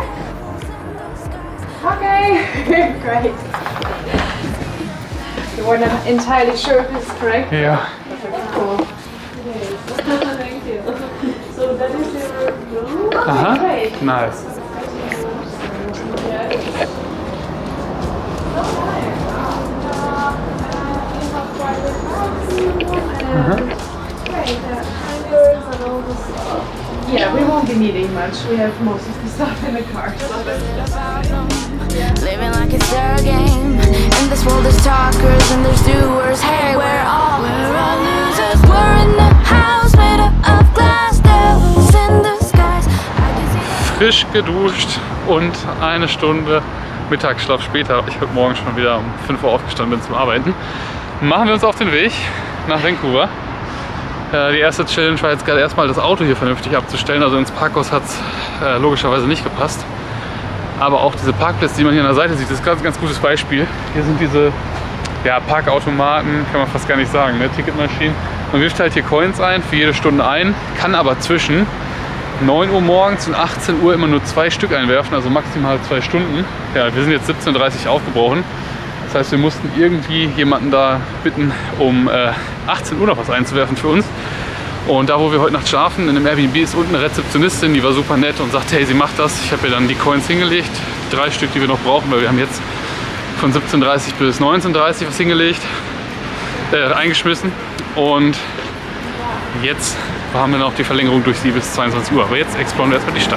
Okay, great. You were not entirely sure if it's correct? Yeah. Cool. Thank you. So that is your room? Aha, Great. nice. Yeah, we won't be needing much. We have most of the stuff in the car. Living like it's their game. In this world there's talkers and there's doers. Hey, we're all, we're all losers. We're in the house made of glass. Devils in the skies. Frisch geduscht und eine Stunde Mittagsschlaf später. Ich heute Morgen schon wieder um fünf Uhr aufgestanden bin zum Arbeiten. Machen wir uns auf den Weg nach Vancouver. Die erste Challenge war jetzt gerade erstmal das Auto hier vernünftig abzustellen. Also ins Parkhaus hat es äh, logischerweise nicht gepasst. Aber auch diese Parkplätze, die man hier an der Seite sieht, das ist ein ganz, ganz gutes Beispiel. Hier sind diese ja, Parkautomaten, kann man fast gar nicht sagen, ne? Ticketmaschinen. Man wirft halt hier Coins ein, für jede Stunde ein, kann aber zwischen neun Uhr morgens und achtzehn Uhr immer nur zwei Stück einwerfen, also maximal zwei Stunden. Ja, wir sind jetzt siebzehn Uhr dreißig aufgebrochen. Das heißt, wir mussten irgendwie jemanden da bitten, um äh, achtzehn Uhr noch was einzuwerfen für uns. Und da, wo wir heute Nacht schlafen, in dem Airbnb ist unten eine Rezeptionistin, die war super nett und sagt, hey, sie macht das. Ich habe ihr dann die Coins hingelegt, die drei Stück, die wir noch brauchen, weil wir haben jetzt von siebzehn Uhr dreißig bis neunzehn Uhr dreißig was hingelegt, äh, eingeschmissen. Und jetzt haben wir noch die Verlängerung durch sie bis zweiundzwanzig Uhr. Aber jetzt exploren wir erstmal die Stadt.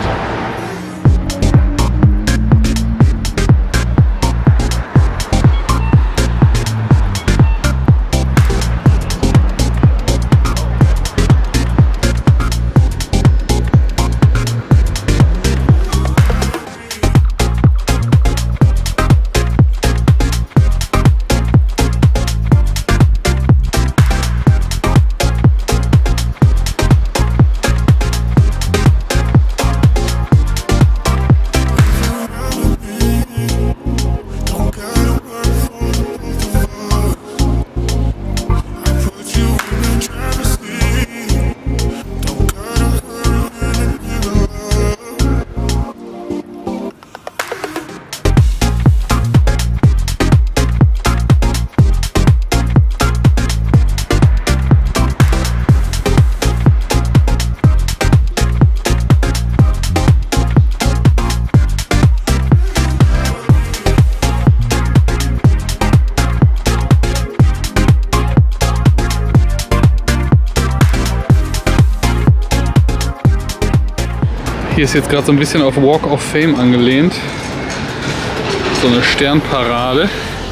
Hier ist jetzt gerade so ein bisschen auf Walk of Fame angelehnt. So eine Sternparade.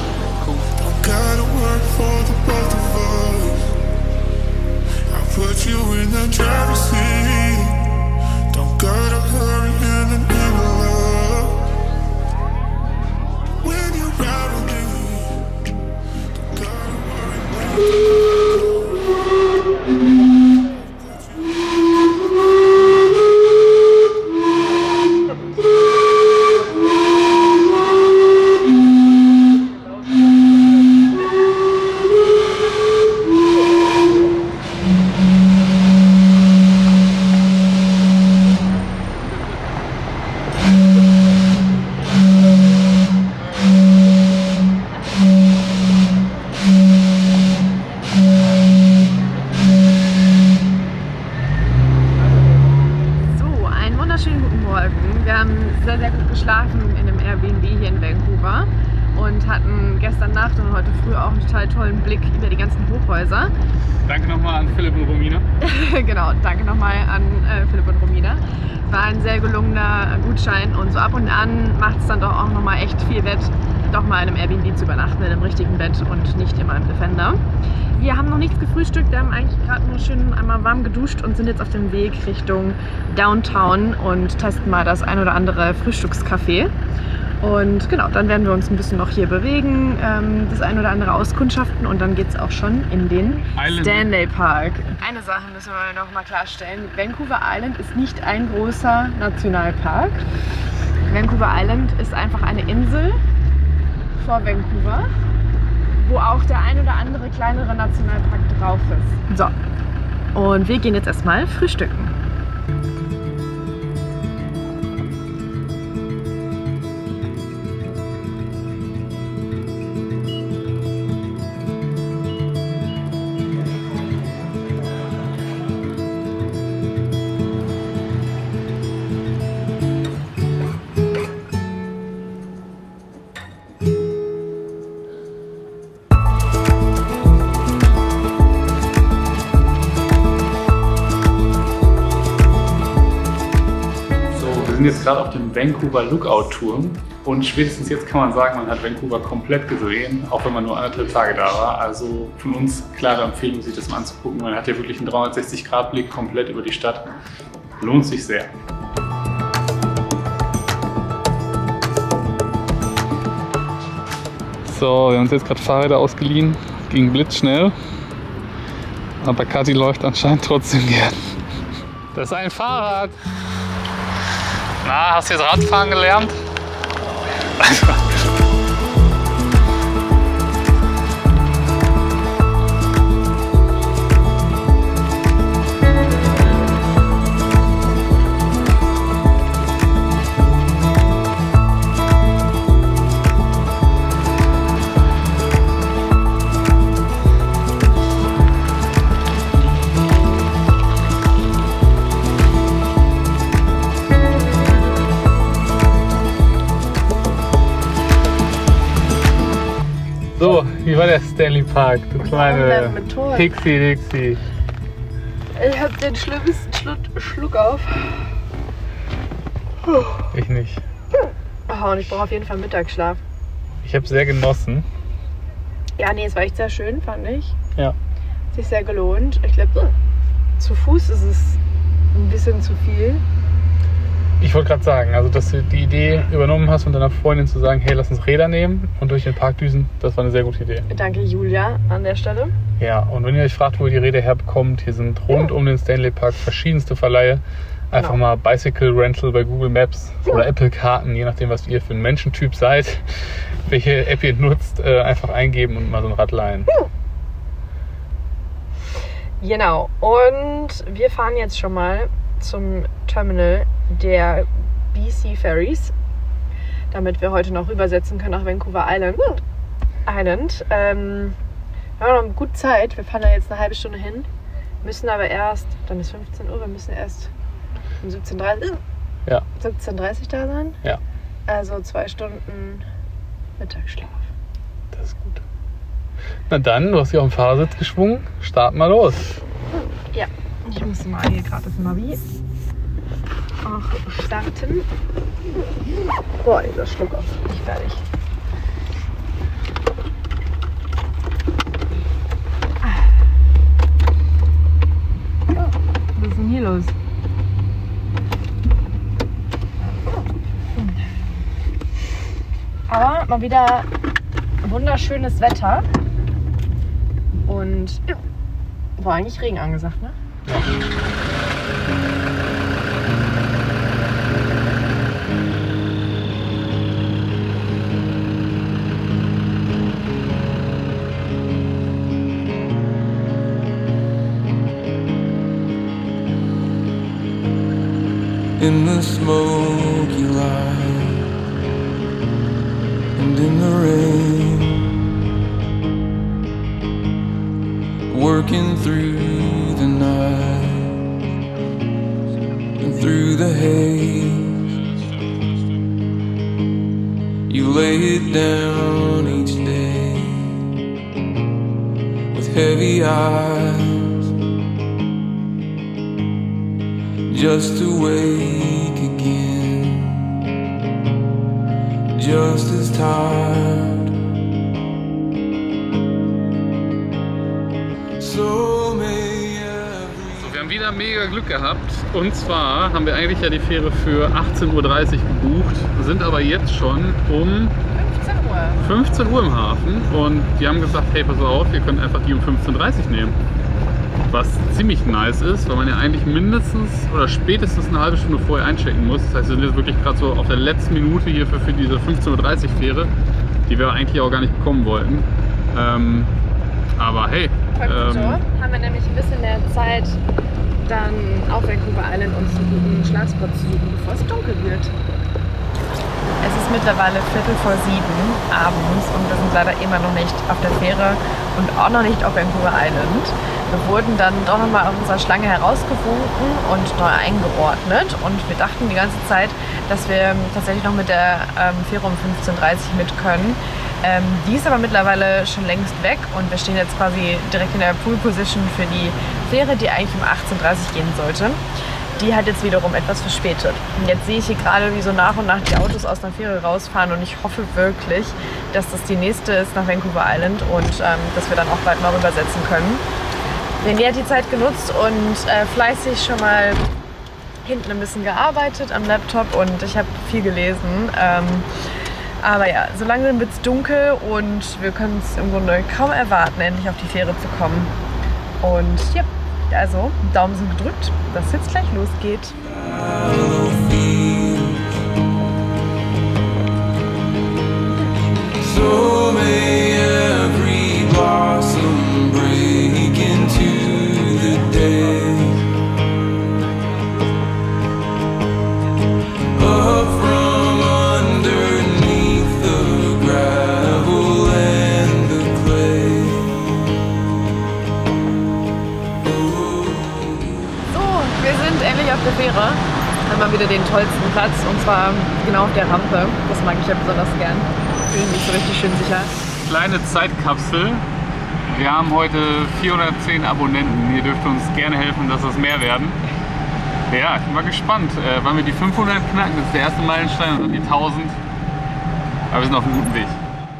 sehr, sehr gut geschlafen in einem Airbnb hier in Vancouver und hatten gestern Nacht und heute früh auch einen total tollen Blick über die ganzen Hochhäuser. Danke nochmal an Philipp und Romina. Genau, danke nochmal an äh, Philipp und Romina. War ein sehr gelungener Gutschein und so ab und an macht es dann doch auch nochmal echt viel wett, doch mal in einem Airbnb zu übernachten, in einem richtigen Bett und nicht immer im Defender. Wir haben noch nichts gefrühstückt, wir haben eigentlich gerade nur schön einmal warm geduscht und sind jetzt auf dem Weg Richtung Downtown und testen mal das ein oder andere Frühstückscafé. Und genau, dann werden wir uns ein bisschen noch hier bewegen, ähm, das ein oder andere auskundschaften und dann geht es auch schon in den Island. Stanley Park. Eine Sache müssen wir noch mal klarstellen. Vancouver Island ist nicht ein großer Nationalpark. Vancouver Island ist einfach eine Insel vor Vancouver, wo auch der ein oder andere kleinere Nationalpark drauf ist. So, und wir gehen jetzt erstmal frühstücken. Wir sind jetzt gerade auf dem Vancouver Lookout Turm und spätestens jetzt kann man sagen, man hat Vancouver komplett gesehen, auch wenn man nur anderthalb Tage da war. Also von uns klare Empfehlung, sich das mal anzugucken. Man hat hier wirklich einen dreihundertsechzig Grad Blick komplett über die Stadt. Lohnt sich sehr. So, wir haben uns jetzt gerade Fahrräder ausgeliehen, ging blitzschnell. Aber Kathi läuft anscheinend trotzdem gern. Das ist ein Fahrrad. Na, hast du jetzt Radfahren gelernt? So, wie war der Stanley Park, du kleine Pixie Dixie? Ich hab den schlimmsten Schluck, Schluck auf. Ich nicht. Oh, und ich brauche auf jeden Fall Mittagsschlaf. Ich habe sehr genossen. Ja, nee, es war echt sehr schön, fand ich. Ja. Hat sich sehr gelohnt. Ich glaube, zu Fuß ist es ein bisschen zu viel. Ich wollte gerade sagen, also dass du die Idee übernommen hast von deiner Freundin zu sagen, hey, lass uns Räder nehmen und durch den Park düsen, das war eine sehr gute Idee. Danke Julia an der Stelle. Ja, und wenn ihr euch fragt, wo ihr die Räder herbekommt, hier sind rund um den Stanley Park verschiedenste Verleihe. Einfach genau. Mal Bicycle Rental bei Google Maps oder Apple Karten, je nachdem, was ihr für ein Menschentyp seid, welche App ihr nutzt, einfach eingeben und mal so ein Rad leihen. Genau, und wir fahren jetzt schon mal zum Terminal der B C Ferries, damit wir heute noch rübersetzen können nach Vancouver Island. Island. Ähm, wir haben noch gut Zeit, wir fahren da jetzt eine halbe Stunde hin, müssen aber erst, dann ist fünfzehn Uhr, wir müssen erst um siebzehn Uhr dreißig, ja. siebzehn Uhr dreißig da sein. Ja. Also zwei Stunden Mittagsschlaf. Das ist gut. Na dann, du hast hier auf den Fahrersitz geschwungen, starten mal los. Ja, ich muss mal hier gerade das Navi auch starten. Boah, dieser Schluck auf, nicht fertig. Was ist denn hier los? Aber mal wieder wunderschönes Wetter und war eigentlich Regen angesagt, ne? Ja. In the smoky light and in the rain, working through the night and through the haze, you lay it down each day with heavy eyes, just to wake again, just as tired. So, wir haben wieder mega Glück gehabt. Und zwar haben wir eigentlich ja die Fähre für achtzehn Uhr dreißig gebucht, sind aber jetzt schon um fünfzehn Uhr im Hafen und die haben gesagt, hey, pass auf, ihr könnt einfach die um fünfzehn Uhr dreißig nehmen. Was ziemlich nice ist, weil man ja eigentlich mindestens oder spätestens eine halbe Stunde vorher einchecken muss. Das heißt, wir sind jetzt wirklich gerade so auf der letzten Minute hier für, für diese fünfzehn Uhr dreißig Fähre, die wir eigentlich auch gar nicht bekommen wollten. Ähm, aber hey. Ähm, so haben wir nämlich ein bisschen mehr Zeit, dann auf Vancouver Island uns einen guten Schlafspot zu suchen, bevor es dunkel wird. Es ist mittlerweile Viertel vor sieben abends und wir sind leider immer noch nicht auf der Fähre und auch noch nicht auf Vancouver Island. Wir wurden dann doch nochmal aus unserer Schlange herausgewunken und neu eingeordnet und wir dachten die ganze Zeit, dass wir tatsächlich noch mit der ähm, Fähre um fünfzehn Uhr dreißig mit können. Ähm, die ist aber mittlerweile schon längst weg und wir stehen jetzt quasi direkt in der Pool Position für die Fähre, die eigentlich um achtzehn Uhr dreißig gehen sollte. Die hat jetzt wiederum etwas verspätet. Und jetzt sehe ich hier gerade, wie so nach und nach die Autos aus der Fähre rausfahren und ich hoffe wirklich, dass das die nächste ist nach Vancouver Island und ähm, dass wir dann auch bald mal rübersetzen können. René hat die Zeit genutzt und äh, fleißig schon mal hinten ein bisschen gearbeitet am Laptop und ich habe viel gelesen. Ähm, aber ja, so langsam wird es dunkel und wir können es im Grunde kaum erwarten, endlich auf die Fähre zu kommen. Und ja. Also, Daumen sind gedrückt, dass es jetzt gleich losgeht. So may every blossom break into the day. Up from underneath the gravel and the clay. Wir sind endlich auf der Fähre, haben mal wieder den tollsten Platz und zwar genau auf der Rampe. Das mag ich ja besonders gern. Fühle mich so richtig schön sicher. Kleine Zeitkapsel. Wir haben heute vierhundertzehn Abonnenten. Ihr dürft uns gerne helfen, dass es mehr werden. Ja, ich bin mal gespannt. Äh, wann wir die fünfhundert knacken, das ist der erste Meilenstein und dann die tausend. Aber wir sind auf einem guten Weg.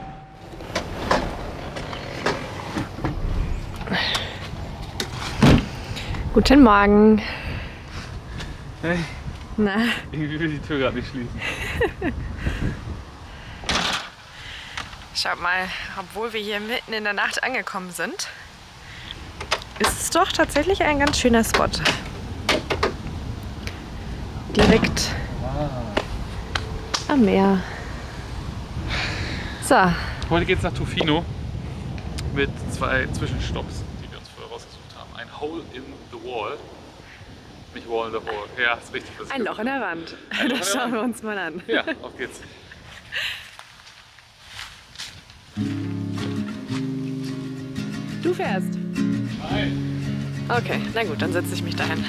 Guten Morgen. Hey. Na? Irgendwie will die Tür gerade nicht schließen. Schaut mal, obwohl wir hier mitten in der Nacht angekommen sind, ist es doch tatsächlich ein ganz schöner Spot. Direkt am Meer. So. Heute geht es nach Tofino mit zwei Zwischenstopps, die wir uns vorher rausgesucht haben. Ein Hole in the Wall. Nicht Wall in the Wall. Ja, ist richtig. Ein Loch in der Wand. Das schauen wir uns mal an. Ja, auf geht's. Du fährst? Nein. Okay, na gut, dann setze ich mich dahin.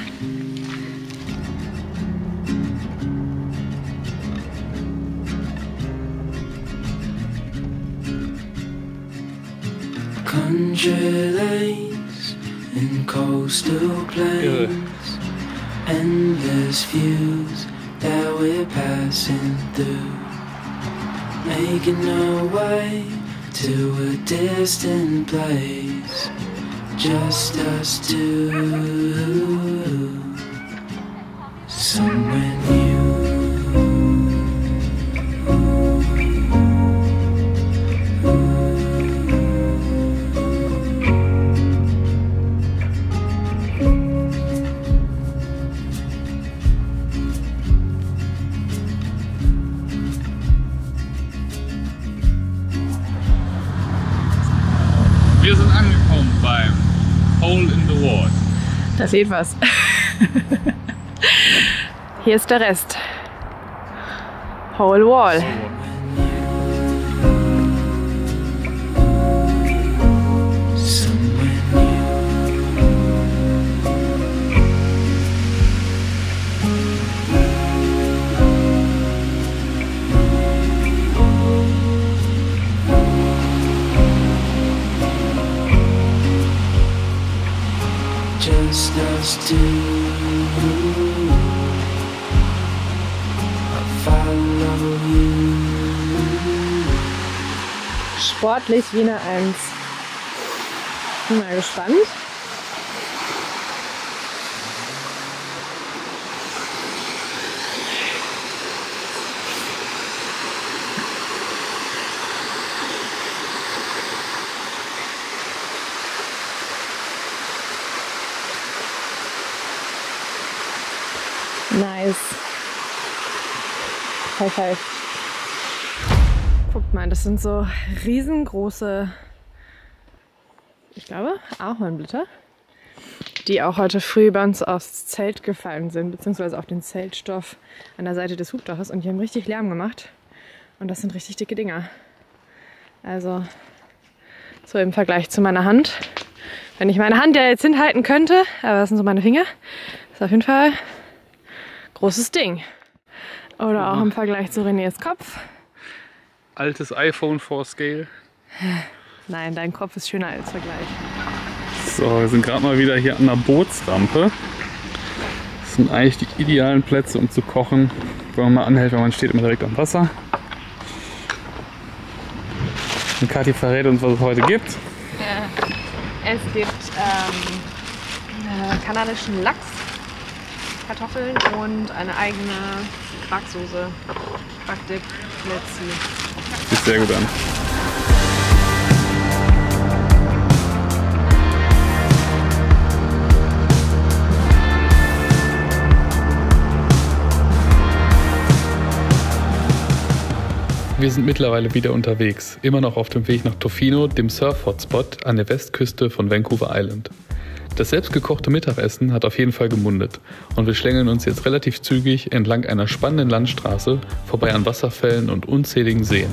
Country lanes and coastal plains, endless views that we're passing through, making our way to a distant place, just us two, somewhere new. Wir sind angekommen beim Hole in the Wall. Da fehlt was. Hier ist der Rest. Whole Wall. So. Just us two, I follow you. Sportlich wie eine Eins. Bin mal gespannt. High five. Guckt mal, das sind so riesengroße, ich glaube, Ahornblätter, die auch heute früh bei uns aufs Zelt gefallen sind, beziehungsweise auf den Zeltstoff an der Seite des Hubdaches, und die haben richtig Lärm gemacht. Und das sind richtig dicke Dinger. Also so im Vergleich zu meiner Hand. Wenn ich meine Hand ja jetzt hinhalten könnte, aber das sind so meine Finger, das ist auf jeden Fall ein großes Ding. Oder auch im Vergleich zu Renés Kopf. Altes iPhone for Scale. Nein, dein Kopf ist schöner als Vergleich. So, wir sind gerade mal wieder hier an der Bootsrampe. Das sind eigentlich die idealen Plätze, um zu kochen, wenn man mal anhält, weil man steht immer direkt am Wasser. Und Kathi verrät uns, was es heute gibt. Ja, es gibt ähm, äh, kanadischen Lachs, Kartoffeln und eine eigene Quarksoße. Quarkdip, let's see. Sieht sehr gut an. Wir sind mittlerweile wieder unterwegs, immer noch auf dem Weg nach Tofino, dem Surf-Hotspot an der Westküste von Vancouver Island. Das selbstgekochte Mittagessen hat auf jeden Fall gemundet und wir schlängeln uns jetzt relativ zügig entlang einer spannenden Landstraße vorbei an Wasserfällen und unzähligen Seen.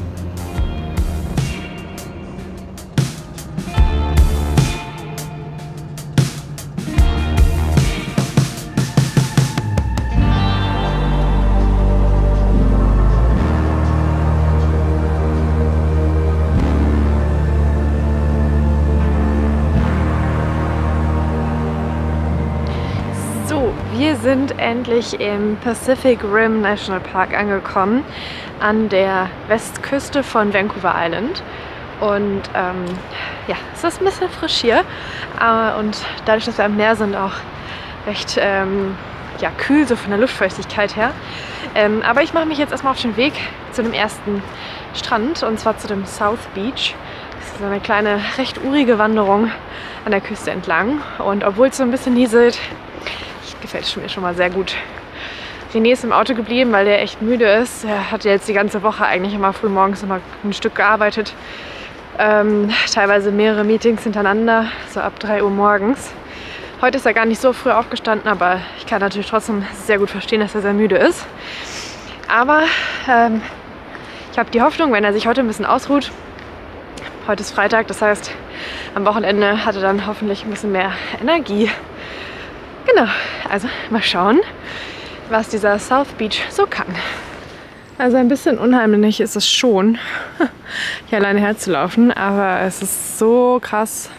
Wir sind endlich im Pacific Rim National Park angekommen, an der Westküste von Vancouver Island. Und ähm, ja, es ist ein bisschen frisch hier. Äh, und dadurch, dass wir am Meer sind, auch recht ähm, ja, kühl, so von der Luftfeuchtigkeit her. Ähm, aber ich mache mich jetzt erstmal auf den Weg zu dem ersten Strand, und zwar zu dem South Beach. Das ist so eine kleine, recht urige Wanderung an der Küste entlang. Und obwohl es so ein bisschen nieselt, gefällt es mir schon mal sehr gut. René ist im Auto geblieben, weil der echt müde ist. Er hat jetzt die ganze Woche eigentlich immer früh morgens immer ein Stück gearbeitet. Ähm, teilweise mehrere Meetings hintereinander, so ab drei Uhr morgens. Heute ist er gar nicht so früh aufgestanden, aber ich kann natürlich trotzdem sehr gut verstehen, dass er sehr müde ist. Aber ähm, ich habe die Hoffnung, wenn er sich heute ein bisschen ausruht, heute ist Freitag, das heißt, am Wochenende hat er dann hoffentlich ein bisschen mehr Energie. Genau, also mal schauen, was dieser South Beach so kann. Also ein bisschen unheimlich ist es schon, hier alleine herzulaufen, aber es ist so krass,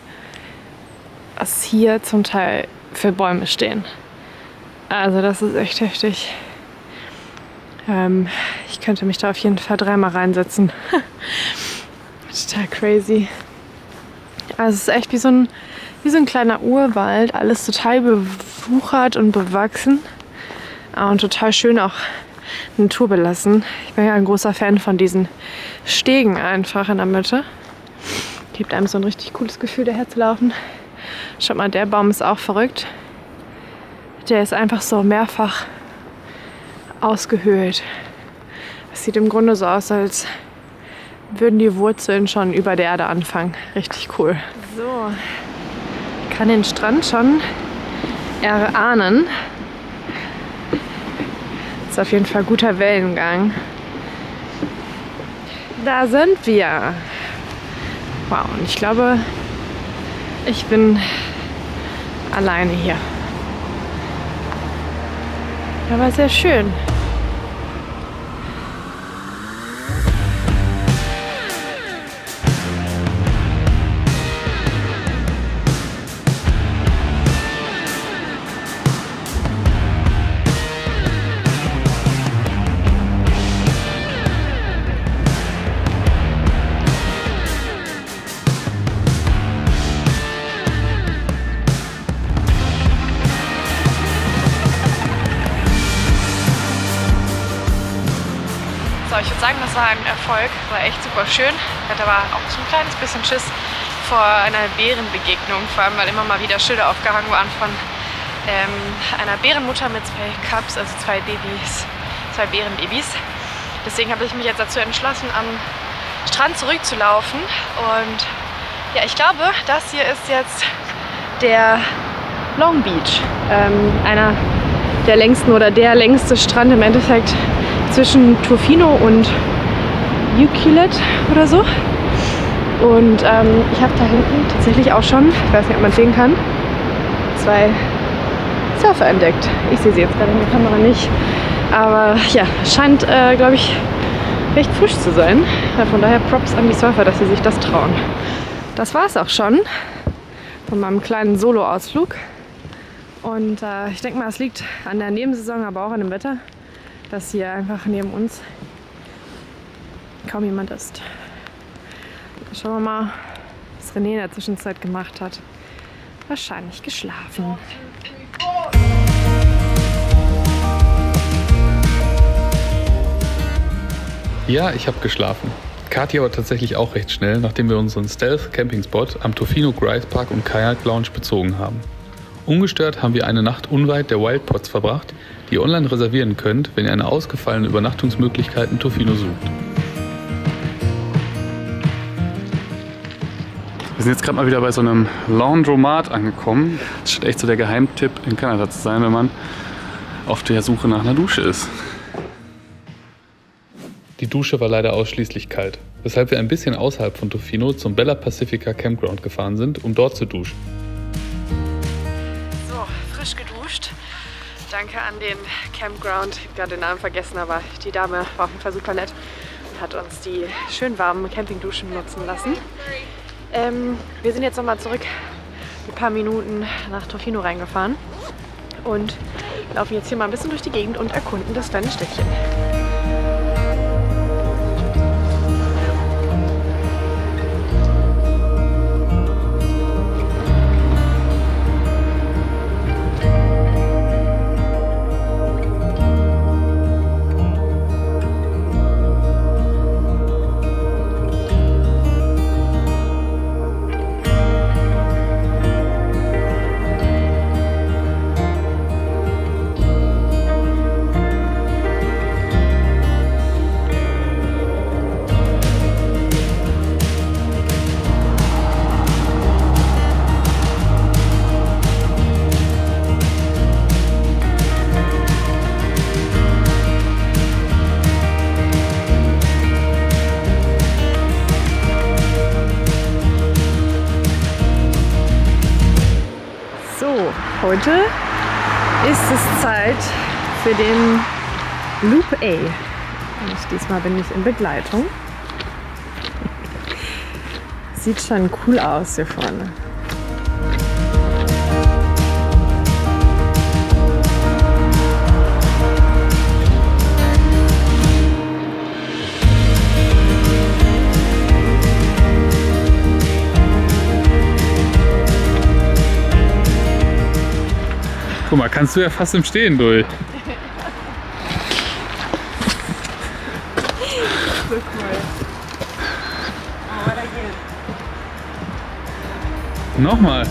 was hier zum Teil für Bäume stehen. Also das ist echt heftig. Ähm, ich könnte mich da auf jeden Fall dreimal reinsetzen. Total crazy. Also es ist echt wie so ein Wie so ein kleiner Urwald, alles total bewuchert und bewachsen und total schön auch naturbelassen. Ich bin ja ein großer Fan von diesen Stegen einfach in der Mitte. Gibt einem so ein richtig cooles Gefühl, daher zu laufen. Schaut mal, der Baum ist auch verrückt. Der ist einfach so mehrfach ausgehöhlt. Es sieht im Grunde so aus, als würden die Wurzeln schon über der Erde anfangen. Richtig cool. So. Ich kann den Strand schon erahnen. Ist auf jeden Fall guter Wellengang. Da sind wir. Wow, und ich glaube, ich bin alleine hier. Aber sehr schön. So, ich würde sagen, das war ein Erfolg, war echt super schön. Ich hatte aber auch so ein kleines bisschen Schiss vor einer Bärenbegegnung, vor allem weil immer mal wieder Schilder aufgehangen waren von ähm, einer Bärenmutter mit zwei Cubs, also zwei Babys, zwei Bärenbabys. Deswegen habe ich mich jetzt dazu entschlossen, am Strand zurückzulaufen. Und ja, ich glaube, das hier ist jetzt der Long Beach. Ähm, einer der längsten oder der längste Strand im Endeffekt zwischen Tofino und Ucluelet oder so. Und ähm, ich habe da hinten tatsächlich auch schon, ich weiß nicht, ob man sehen kann, zwei Surfer entdeckt. Ich sehe sie jetzt gerade in der Kamera nicht. Aber ja, scheint, äh, glaube ich, recht frisch zu sein. Ja, von daher Props an die Surfer, dass sie sich das trauen. Das war es auch schon von meinem kleinen Solo-Ausflug. Und äh, ich denke mal, es liegt an der Nebensaison, aber auch an dem Wetter, dass hier einfach neben uns kaum jemand ist. Schauen wir mal, was René in der Zwischenzeit gemacht hat. Wahrscheinlich geschlafen. Ja, ich habe geschlafen. Kathi aber tatsächlich auch recht schnell, nachdem wir unseren Stealth-Camping-Spot am Tofino Grace Park und Kayak Lounge bezogen haben. Ungestört haben wir eine Nacht unweit der Wild Pots verbracht, die ihr online reservieren könnt, wenn ihr eine ausgefallene Übernachtungsmöglichkeit in Tofino sucht. Wir sind jetzt gerade mal wieder bei so einem Laundromat angekommen. Das scheint echt so der Geheimtipp in Kanada zu sein, wenn man auf der Suche nach einer Dusche ist. Die Dusche war leider ausschließlich kalt, weshalb wir ein bisschen außerhalb von Tofino zum Bella Pacifica Campground gefahren sind, um dort zu duschen. So, frisch geduscht. Danke an den Campground. Ich habe gerade den Namen vergessen, aber die Dame war auf jeden Fall super nett und hat uns die schön warmen Campingduschen nutzen lassen. Ähm, wir sind jetzt nochmal zurück ein paar Minuten nach Tofino reingefahren und laufen jetzt hier mal ein bisschen durch die Gegend und erkunden das kleine Städtchen. Heute ist es Zeit für den Loop A. Und diesmal bin ich in Begleitung. Sieht schon cool aus hier vorne. Guck mal, kannst du ja fast im Stehen durch. So cool. Oh, weiter geht's. Nochmal.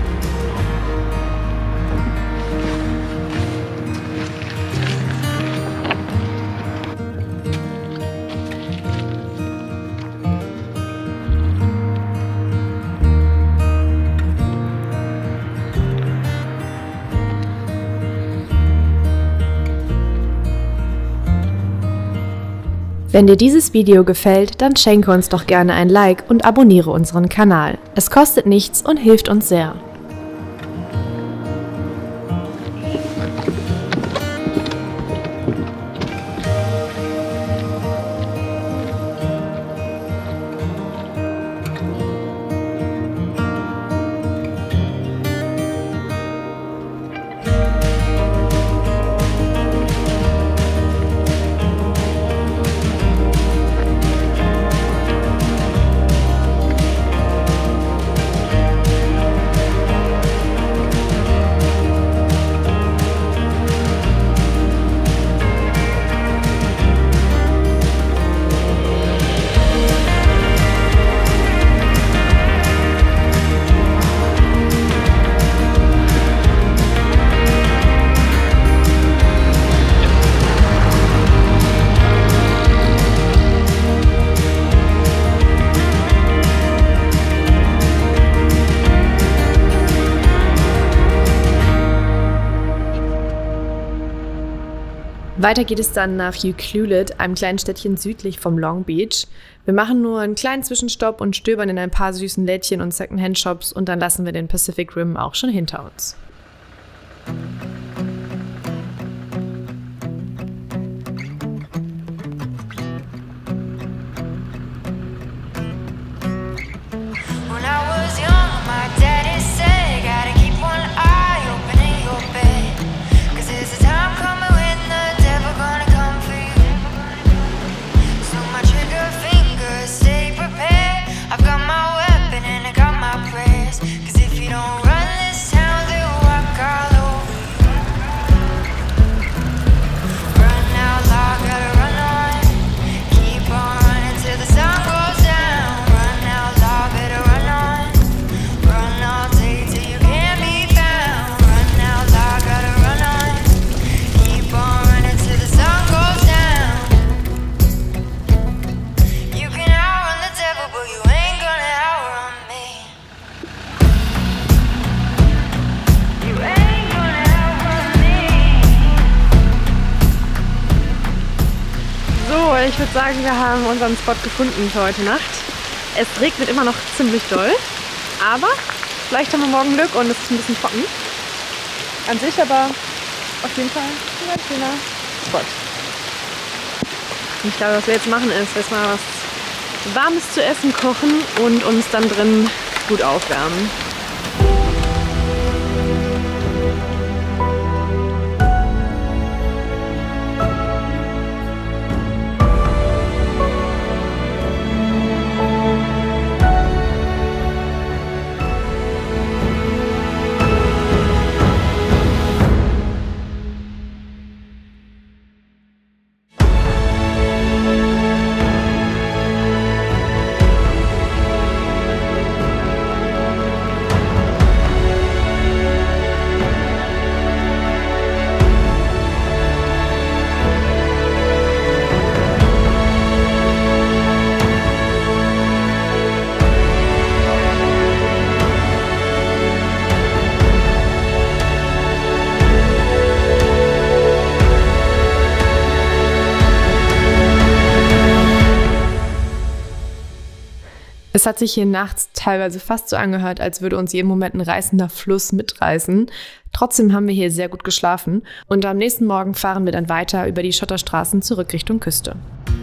Wenn dir dieses Video gefällt, dann schenke uns doch gerne ein Like und abonniere unseren Kanal. Es kostet nichts und hilft uns sehr. Weiter geht es dann nach Ucluelet, einem kleinen Städtchen südlich vom Long Beach. Wir machen nur einen kleinen Zwischenstopp und stöbern in ein paar süßen Lädchen und Secondhand-Shops und dann lassen wir den Pacific Rim auch schon hinter uns. Ich würde sagen, wir haben unseren Spot gefunden für heute Nacht. Es regnet immer noch ziemlich doll, aber vielleicht haben wir morgen Glück und es ist ein bisschen trocken. An sich aber auf jeden Fall ein ganz schöner Spot. Und ich glaube, was wir jetzt machen ist, erstmal was Warmes zu essen kochen und uns dann drin gut aufwärmen. Es hat sich hier nachts teilweise fast so angehört, als würde uns jeden Moment ein reißender Fluss mitreißen. Trotzdem haben wir hier sehr gut geschlafen und am nächsten Morgen fahren wir dann weiter über die Schotterstraßen zurück Richtung Küste.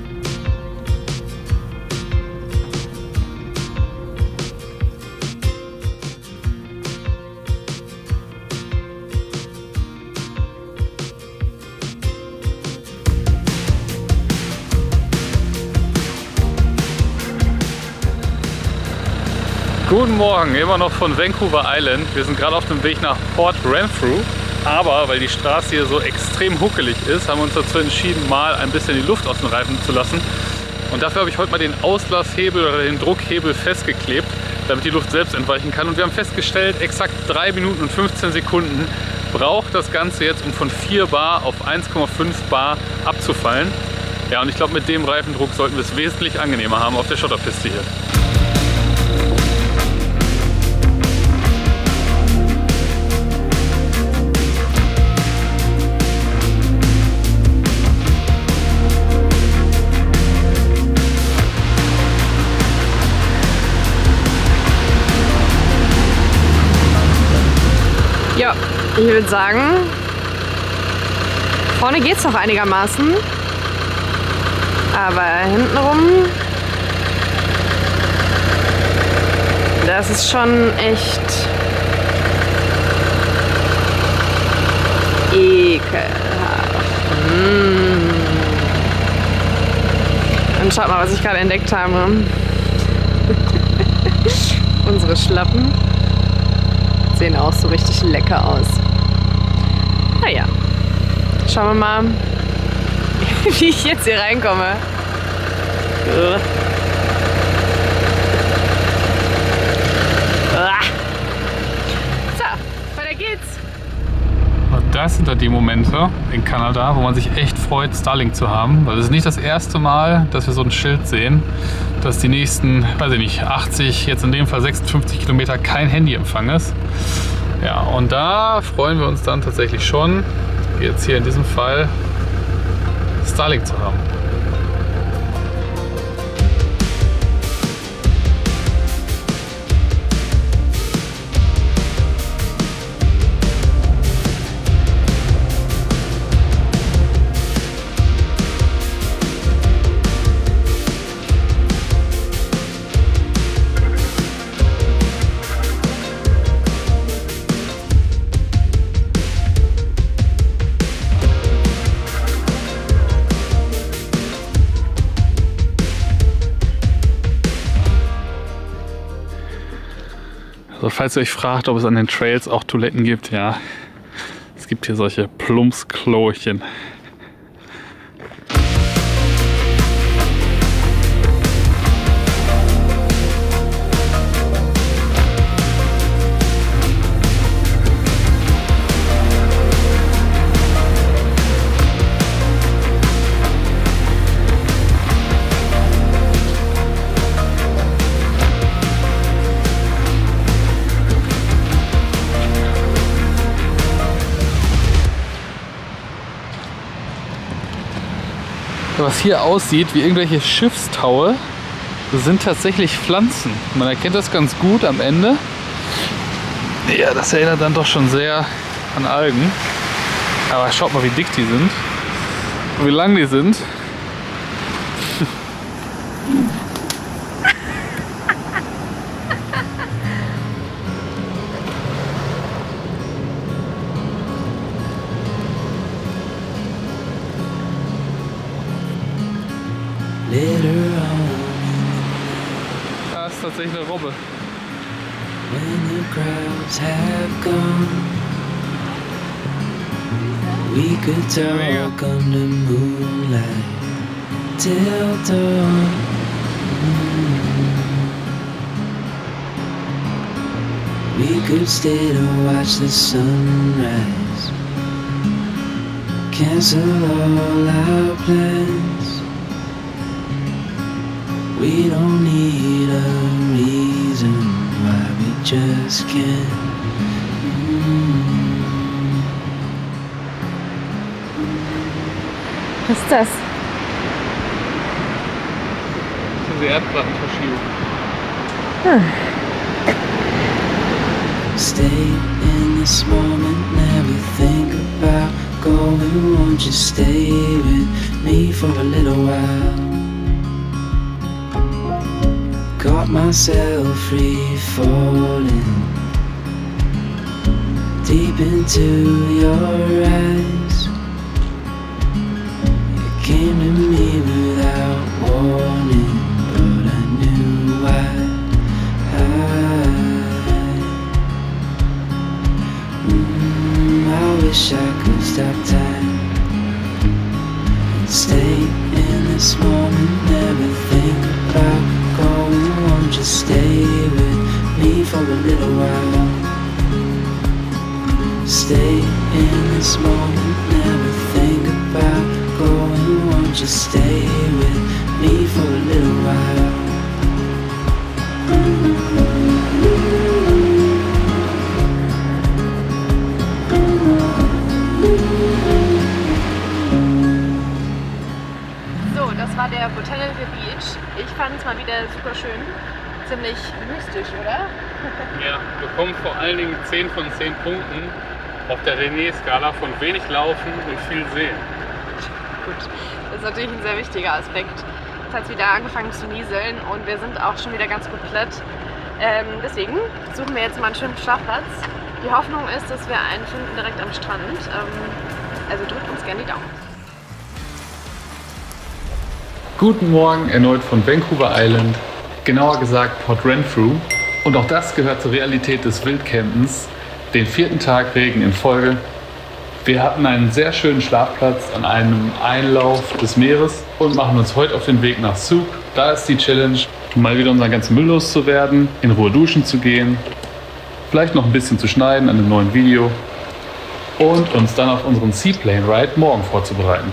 Guten Morgen, immer noch von Vancouver Island. Wir sind gerade auf dem Weg nach Port Renfrew. Aber weil die Straße hier so extrem huckelig ist, haben wir uns dazu entschieden, mal ein bisschen die Luft aus den Reifen zu lassen. Und dafür habe ich heute mal den Auslasshebel oder den Druckhebel festgeklebt, damit die Luft selbst entweichen kann. Und wir haben festgestellt, exakt drei Minuten und fünfzehn Sekunden braucht das Ganze jetzt, um von vier Bar auf eins Komma fünf Bar abzufallen. Ja, und ich glaube, mit dem Reifendruck sollten wir es wesentlich angenehmer haben auf der Schotterpiste hier. Ja, ich würde sagen, vorne geht es noch einigermaßen, aber hintenrum, das ist schon echt ekelhaft. Mmh. Und schaut mal, was ich gerade entdeckt habe. Unsere Schlappen sehen auch so richtig lecker aus. Naja, schauen wir mal, wie ich jetzt hier reinkomme. So, weiter geht's. Und das sind dann die Momente in Kanada, wo man sich echt freut, Starlink zu haben. Weil es ist nicht das erste Mal, dass wir so ein Schild sehen, dass die nächsten, weiß ich nicht, achtzig, jetzt in dem Fall sechsundfünfzig Kilometer kein Handyempfang ist. Ja, und da freuen wir uns dann tatsächlich schon, jetzt hier in diesem Fall Starlink zu haben. Also falls ihr euch fragt, ob es an den Trails auch Toiletten gibt, ja, es gibt hier solche Plumpsklochen. Was hier aussieht wie irgendwelche Schiffstaue, sind tatsächlich Pflanzen. Man erkennt das ganz gut am Ende. Ja, das erinnert dann doch schon sehr an Algen. Aber schaut mal, wie dick die sind. Und wie lang die sind. Das ist tatsächlich eine Robbe. When the crowds have gone, we could talk under moonlight till dawn. We could stay to watch the sunrise, cancel all our plans. We don't need a reason why we just can't. Mm. Was ist das? Das ist die Erdplattenverschiebung. Hm. Stay in this moment, never think about going. Won't you stay with me for a little while? Caught myself free falling deep into your eyes. You came to me without warning, but I knew why. I, mm, I wish I could stop time and stay in this moment, never think about going. Won't you stay with me for a little while? Stay in this moment, never think about going. Won't you stay with me for a little while? So, das war der Botanical Beach. Ich fand es mal wieder super schön. Ziemlich mystisch, oder? Ja, wir bekommen vor allen Dingen zehn von zehn Punkten auf der René-Skala von wenig Laufen und viel Sehen. Gut, das ist natürlich ein sehr wichtiger Aspekt. Jetzt hat es wieder angefangen zu nieseln und wir sind auch schon wieder ganz gut platt. Ähm, deswegen suchen wir jetzt mal einen schönen Schlafplatz. Die Hoffnung ist, dass wir einen finden direkt am Strand. Ähm, also drückt uns gerne die Daumen. Guten Morgen erneut von Vancouver Island, genauer gesagt Port Renfrew. Und auch das gehört zur Realität des Wildcampens, den vierten Tag Regen in Folge. Wir hatten einen sehr schönen Schlafplatz an einem Einlauf des Meeres und machen uns heute auf den Weg nach Zouk. Da ist die Challenge, mal wieder unseren ganzen Müll loszuwerden, in Ruhe duschen zu gehen, vielleicht noch ein bisschen zu schneiden an einem neuen Video und uns dann auf unseren Seaplane Ride morgen vorzubereiten.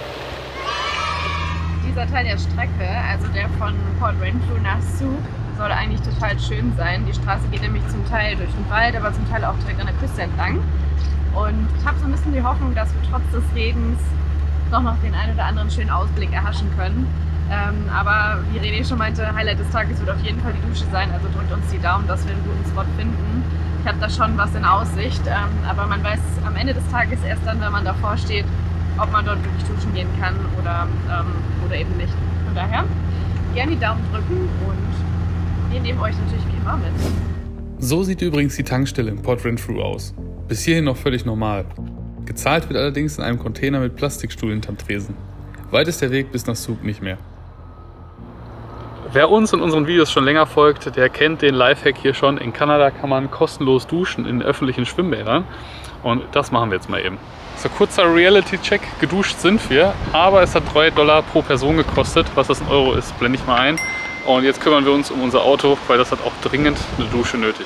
Dieser Teil der Strecke, also der von Port Renfrew nach Zouk, soll eigentlich total schön sein. Die Straße geht nämlich zum Teil durch den Wald, aber zum Teil auch direkt an der Küste entlang. Und ich habe so ein bisschen die Hoffnung, dass wir trotz des Regens doch noch den einen oder anderen schönen Ausblick erhaschen können. Ähm, aber wie René schon meinte, Highlight des Tages wird auf jeden Fall die Dusche sein, also drückt uns die Daumen, dass wir einen guten Spot finden. Ich habe da schon was in Aussicht, ähm, aber man weiß am Ende des Tages erst dann, wenn man davor steht, ob man dort wirklich duschen gehen kann oder, ähm, oder eben nicht. Von daher gerne die Daumen drücken und wir nehmen euch natürlich wie immer mit. So sieht übrigens die Tankstelle in Port Renfrew aus. Bis hierhin noch völlig normal. Gezahlt wird allerdings in einem Container mit Plastikstuhl hinterm Tresen. Weit ist der Weg bis nach Zug nicht mehr. Wer uns und unseren Videos schon länger folgt, der kennt den Lifehack hier schon. In Kanada kann man kostenlos duschen in öffentlichen Schwimmbädern. Und das machen wir jetzt mal eben. So, kurzer Reality-Check. Geduscht sind wir, aber es hat drei Dollar pro Person gekostet. Was das in Euro ist, blende ich mal ein. Und jetzt kümmern wir uns um unser Auto, weil das hat auch dringend eine Dusche nötig.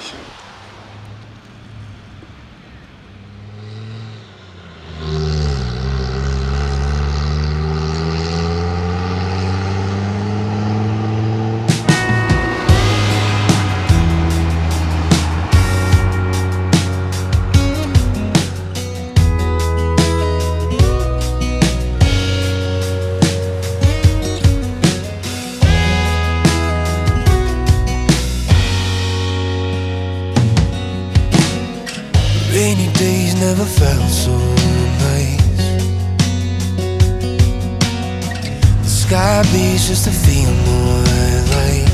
Rainy days never felt so nice. The sky beats just to feel more light.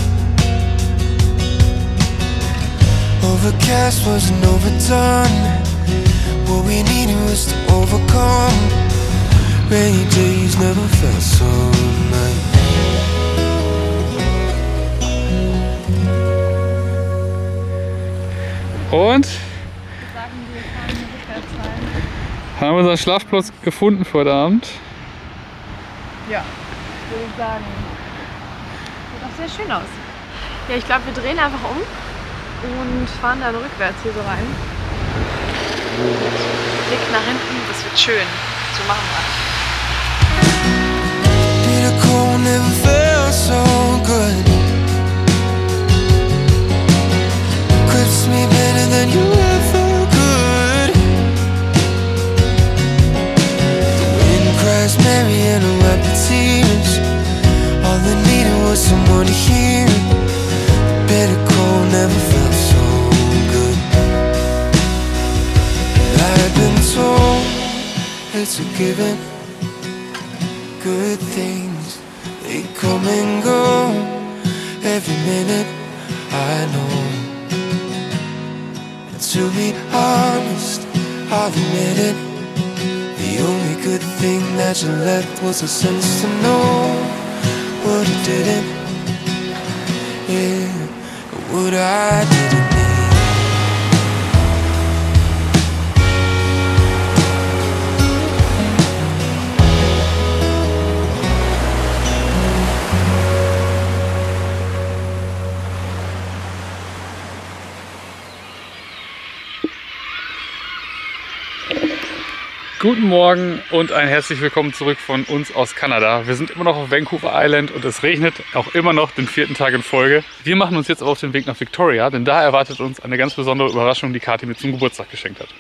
Overcast wasn't overdone. What we needed was to overcome. Rainy days never felt so nice. Und haben wir unseren Schlafplatz gefunden für heute Abend? Ja, würde ich sagen. Sieht auch sehr schön aus. Ja, ich glaube, wir drehen einfach um und fahren dann rückwärts hier so rein. Blick nach hinten, das wird schön. So machen wir. Mary and her wipe the tears. All I needed was someone to hear. The bitter cold never felt so good. I've been told it's a given. Good things, they come and go. Every minute I know. And to be honest, I'll admit it. The only good thing that you left was a sense to know what I didn't, yeah, what I didn't need. Guten Morgen und ein herzlich willkommen zurück von uns aus Kanada. Wir sind immer noch auf Vancouver Island und es regnet auch immer noch den vierten Tag in Folge. Wir machen uns jetzt aber auf den Weg nach Victoria, denn da erwartet uns eine ganz besondere Überraschung, die Kathi mir zum Geburtstag geschenkt hat.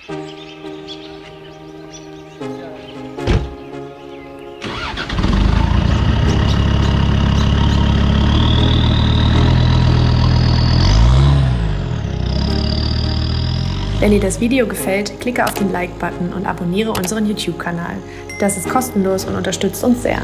Wenn dir das Video gefällt, klicke auf den Like-Button und abonniere unseren YouTube-Kanal. Das ist kostenlos und unterstützt uns sehr.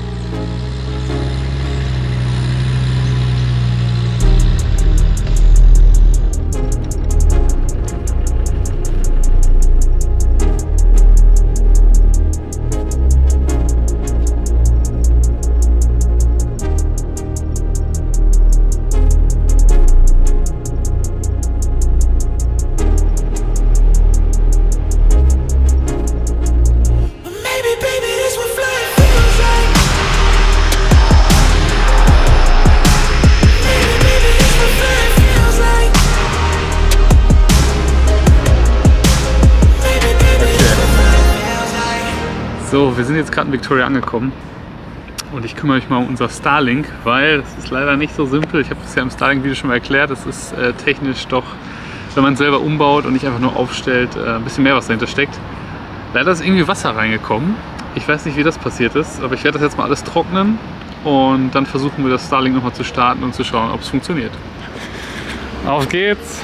So, wir sind jetzt gerade in Victoria angekommen und ich kümmere mich mal um unser Starlink, weil das ist leider nicht so simpel. Ich habe es ja im Starlink-Video schon mal erklärt, es ist äh, technisch doch, wenn man es selber umbaut und nicht einfach nur aufstellt, äh, ein bisschen mehr, was dahinter steckt. Leider ist irgendwie Wasser reingekommen Ich weiß nicht, wie das passiert ist, aber ich werde das jetzt mal alles trocknen und dann versuchen wir das Starlink nochmal zu starten und zu schauen, ob es funktioniert. Auf geht's!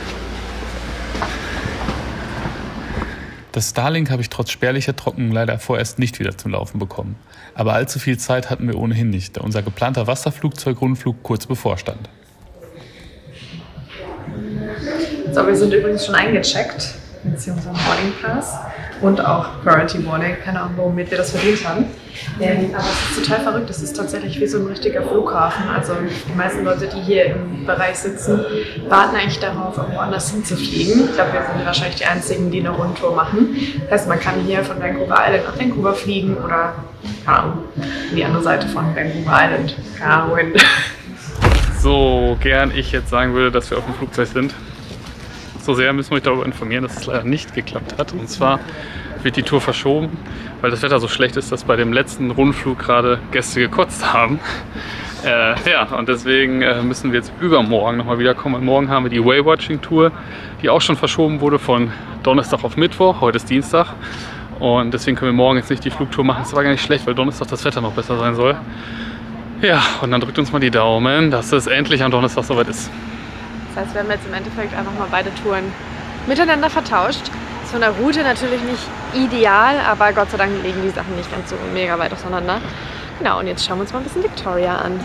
Das Starlink habe ich trotz spärlicher Trocknung leider vorerst nicht wieder zum Laufen bekommen. Aber allzu viel Zeit hatten wir ohnehin nicht, da unser geplanter Wasserflugzeug-Rundflug kurz bevorstand. So, wir sind übrigens schon eingecheckt, beziehungsweise Boarding Pass und auch Priority Boarding. Keine Ahnung, womit wir das verdient haben. Ähm, aber es ist total verrückt, es ist tatsächlich wie so ein richtiger Flughafen. Also die meisten Leute, die hier im Bereich sitzen, warten eigentlich darauf, irgendwo anders hinzufliegen. Ich glaube, wir sind wahrscheinlich die Einzigen, die eine Rundtour machen. Das heißt, man kann hier von Vancouver Island nach Vancouver fliegen oder, keine Ahnung, die andere Seite von Vancouver Island. Keine Ahnung, wohin. So gern ich jetzt sagen würde, dass wir auf dem Flugzeug sind, so sehr müssen wir euch darüber informieren, dass es leider nicht geklappt hat. Und zwar wird die Tour verschoben, weil das Wetter so schlecht ist, dass bei dem letzten Rundflug gerade Gäste gekotzt haben. Äh, ja, und deswegen äh, müssen wir jetzt übermorgen nochmal wiederkommen. Und morgen haben wir die Whale-Watching-Tour, die auch schon verschoben wurde von Donnerstag auf Mittwoch. Heute ist Dienstag. Und deswegen können wir morgen jetzt nicht die Flugtour machen. Das war gar nicht schlecht, weil Donnerstag das Wetter noch besser sein soll. Ja, und dann drückt uns mal die Daumen, dass es endlich am Donnerstag soweit ist. Das heißt, wir haben jetzt im Endeffekt einfach mal beide Touren miteinander vertauscht. Ist von der Route natürlich nicht ideal, aber Gott sei Dank liegen die Sachen nicht ganz so mega weit auseinander. Genau, und jetzt schauen wir uns mal ein bisschen Victoria an.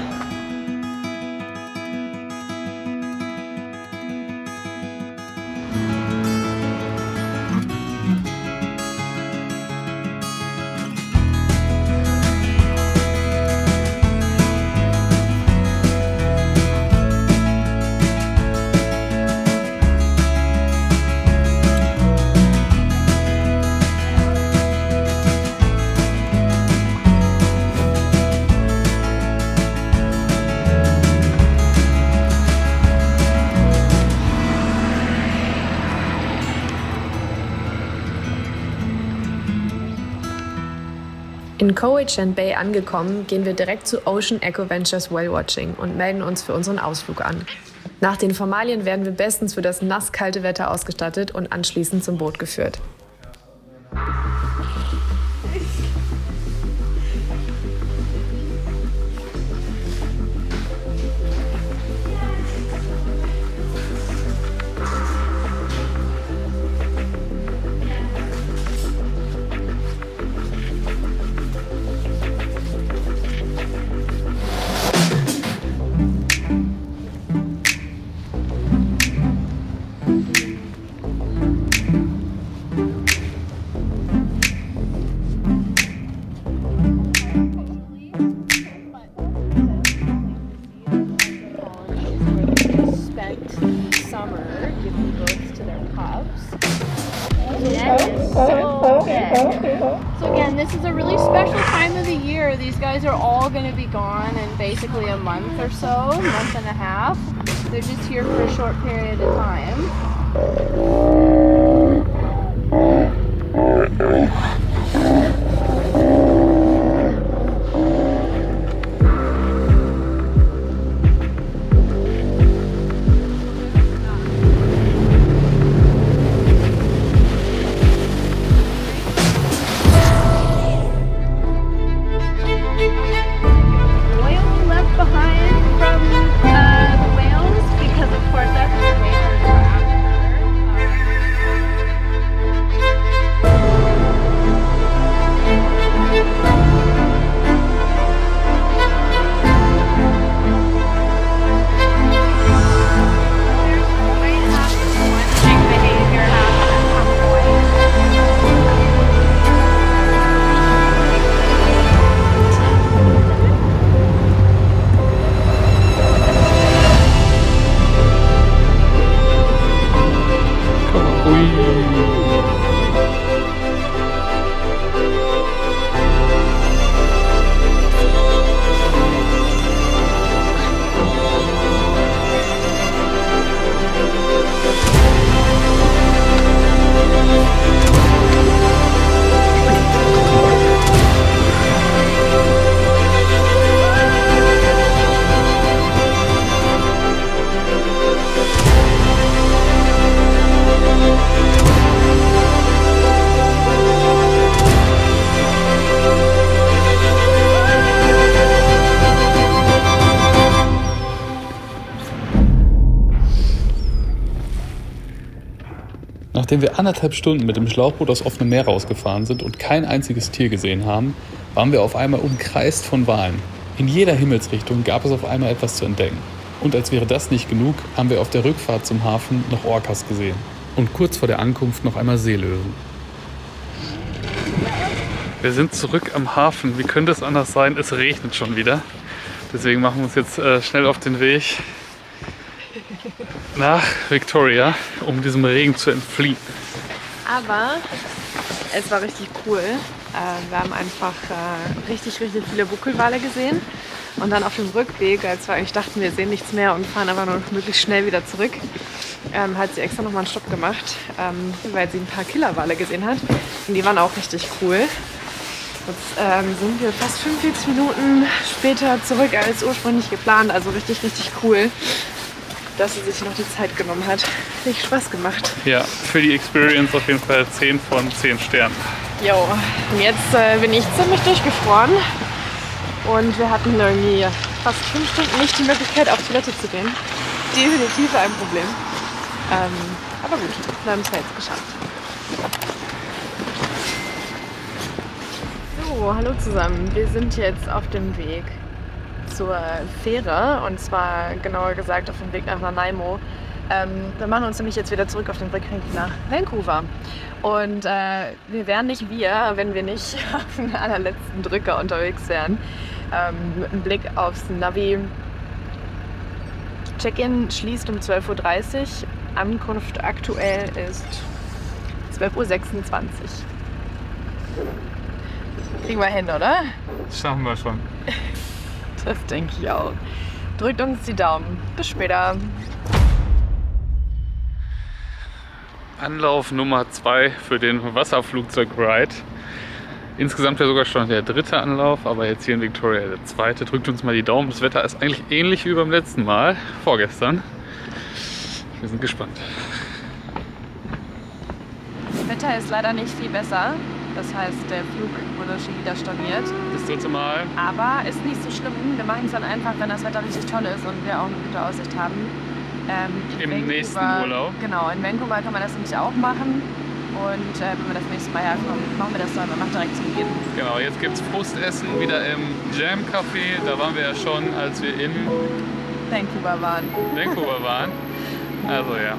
In Cowichan Bay angekommen, gehen wir direkt zu Ocean Eco Ventures Whale Watching und melden uns für unseren Ausflug an. Nach den Formalien werden wir bestens für das nasskalte Wetter ausgestattet und anschließend zum Boot geführt. So again, this is a really special time of the year. These guys are all going to be gone in basically a month or so, a month and a half. They're just here for a short period of time. Nachdem wir anderthalb Stunden mit dem Schlauchboot aus offenem Meer rausgefahren sind und kein einziges Tier gesehen haben, waren wir auf einmal umkreist von Walen. In jeder Himmelsrichtung gab es auf einmal etwas zu entdecken. Und als wäre das nicht genug, haben wir auf der Rückfahrt zum Hafen noch Orcas gesehen. Und kurz vor der Ankunft noch einmal Seelöwen. Wir sind zurück am Hafen. Wie könnte es anders sein? Es regnet schon wieder. Deswegen machen wir uns jetzt äh, schnell auf den Weg nach Victoria, um diesem Regen zu entfliehen. Aber es war richtig cool. Äh, wir haben einfach äh, richtig, richtig viele Buckelwale gesehen. Und dann auf dem Rückweg, als wir eigentlich dachten, wir sehen nichts mehr und fahren aber nur noch möglichst schnell wieder zurück, ähm, hat sie extra nochmal einen Stopp gemacht, ähm, weil sie ein paar Killerwale gesehen hat. Und die waren auch richtig cool. Jetzt ähm, sind wir fast fünfundvierzig Minuten später zurück als ursprünglich geplant. Also richtig, richtig cool, dass sie sich noch die Zeit genommen hat. Richtig Spaß gemacht. Ja, für die Experience auf jeden Fall zehn von zehn Sternen. Jo, und jetzt äh, bin ich ziemlich durchgefroren. Und wir hatten irgendwie fast fünf Stunden nicht die Möglichkeit, auf Toilette zu gehen. Definitiv ein Problem. Ähm, aber gut, wir haben es ja jetzt geschafft. So, hallo zusammen. Wir sind jetzt auf dem Weg zur Fähre und zwar genauer gesagt auf dem Weg nach Nanaimo. Ähm, wir machen uns nämlich jetzt wieder zurück auf den Rückweg nach Vancouver. Und äh, wir wären nicht wir, wenn wir nicht auf den allerletzten Drücker unterwegs wären. Ähm, mit einem Blick aufs Navi. Check-in schließt um zwölf Uhr dreißig. Ankunft aktuell ist zwölf Uhr sechsundzwanzig. Kriegen wir hin, oder? Das schaffen wir schon. Das denke ich auch. Drückt uns die Daumen. Bis später. Anlauf Nummer zwei für den Wasserflugzeug-Ride. Insgesamt ja sogar schon der dritte Anlauf, aber jetzt hier in Victoria der zweite. Drückt uns mal die Daumen. Das Wetter ist eigentlich ähnlich wie beim letzten Mal, vorgestern. Wir sind gespannt. Das Wetter ist leider nicht viel besser. Das heißt, der Flug wurde schon wieder storniert. Das dritte Mal. Aber ist nicht so schlimm. Wir machen es dann einfach, wenn das Wetter richtig toll ist und wir auch eine gute Aussicht haben. Ähm, Im Vancouver, nächsten Urlaub. Genau, in Vancouver kann man das nämlich auch machen. Und äh, wenn wir das nächste Mal herkommen, machen wir das dann danach direkt zum Beginn. Genau, jetzt gibt es Frustessen wieder im Jam Café. Da waren wir ja schon, als wir in Vancouver waren. Vancouver waren. Also ja.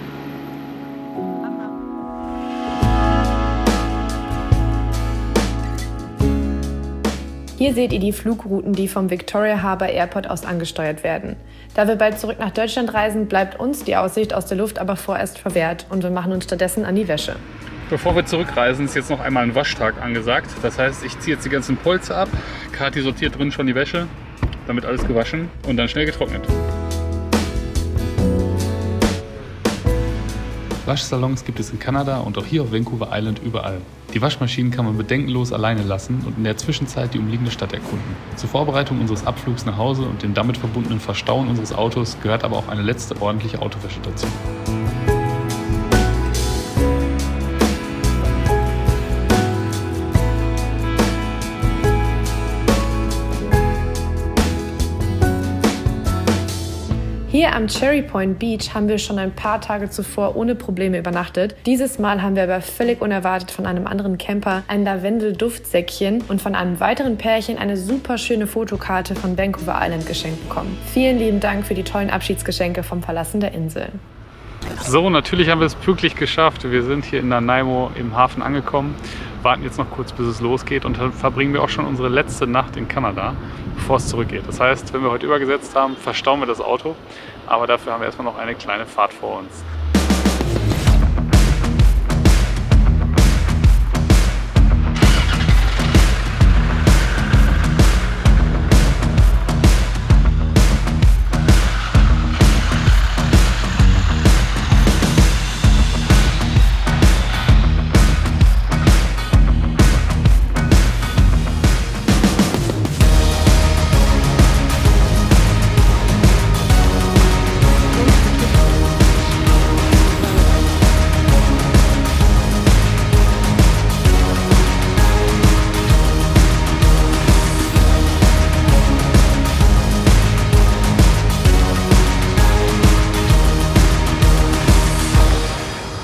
Hier seht ihr die Flugrouten, die vom Victoria Harbour Airport aus angesteuert werden. Da wir bald zurück nach Deutschland reisen, bleibt uns die Aussicht aus der Luft aber vorerst verwehrt und wir machen uns stattdessen an die Wäsche. Bevor wir zurückreisen, ist jetzt noch einmal ein Waschtag angesagt. Das heißt, ich ziehe jetzt die ganzen Polster ab. Kathi sortiert drin schon die Wäsche, damit alles gewaschen und dann schnell getrocknet. Waschsalons gibt es in Kanada und auch hier auf Vancouver Island überall. Die Waschmaschinen kann man bedenkenlos alleine lassen und in der Zwischenzeit die umliegende Stadt erkunden. Zur Vorbereitung unseres Abflugs nach Hause und dem damit verbundenen Verstauen unseres Autos gehört aber auch eine letzte ordentliche Autowäsche dazu. Hier am Cherry Point Beach haben wir schon ein paar Tage zuvor ohne Probleme übernachtet. Dieses Mal haben wir aber völlig unerwartet von einem anderen Camper ein Lavendel-Duftsäckchen und von einem weiteren Pärchen eine super schöne Fotokarte von Vancouver Island geschenkt bekommen. Vielen lieben Dank für die tollen Abschiedsgeschenke vom Verlassen der Insel. So, natürlich haben wir es pünktlich geschafft. Wir sind hier in Nanaimo im Hafen angekommen, warten jetzt noch kurz, bis es losgeht und dann verbringen wir auch schon unsere letzte Nacht in Kanada, bevor es zurückgeht. Das heißt, wenn wir heute übergesetzt haben, verstauen wir das Auto, aber dafür haben wir erstmal noch eine kleine Fahrt vor uns.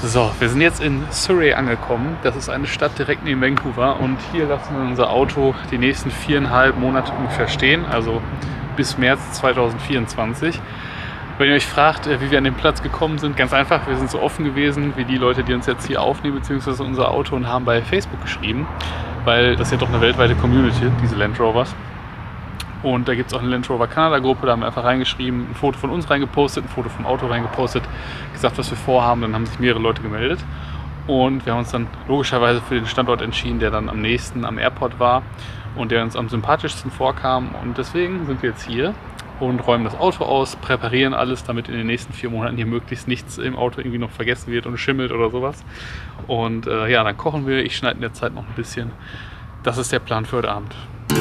So, wir sind jetzt in Surrey angekommen. Das ist eine Stadt direkt neben Vancouver und hier lassen wir unser Auto die nächsten viereinhalb Monate ungefähr stehen, also bis März zweitausendvierundzwanzig. Wenn ihr euch fragt, wie wir an den Platz gekommen sind, ganz einfach, wir sind so offen gewesen wie die Leute, die uns jetzt hier aufnehmen, beziehungsweise unser Auto, und haben bei Facebook geschrieben, weil das ist ja doch eine weltweite Community, diese Land Rovers. Und da gibt es auch eine Land Rover Kanada Gruppe, da haben wir einfach reingeschrieben, ein Foto von uns reingepostet, ein Foto vom Auto reingepostet, gesagt, was wir vorhaben, dann haben sich mehrere Leute gemeldet. Und wir haben uns dann logischerweise für den Standort entschieden, der dann am nächsten am Airport war und der uns am sympathischsten vorkam. Und deswegen sind wir jetzt hier und räumen das Auto aus, präparieren alles, damit in den nächsten vier Monaten hier möglichst nichts im Auto irgendwie noch vergessen wird und schimmelt oder sowas. Und äh, ja, dann kochen wir. Ich schneide in der Zeit noch ein bisschen. Das ist der Plan für heute Abend.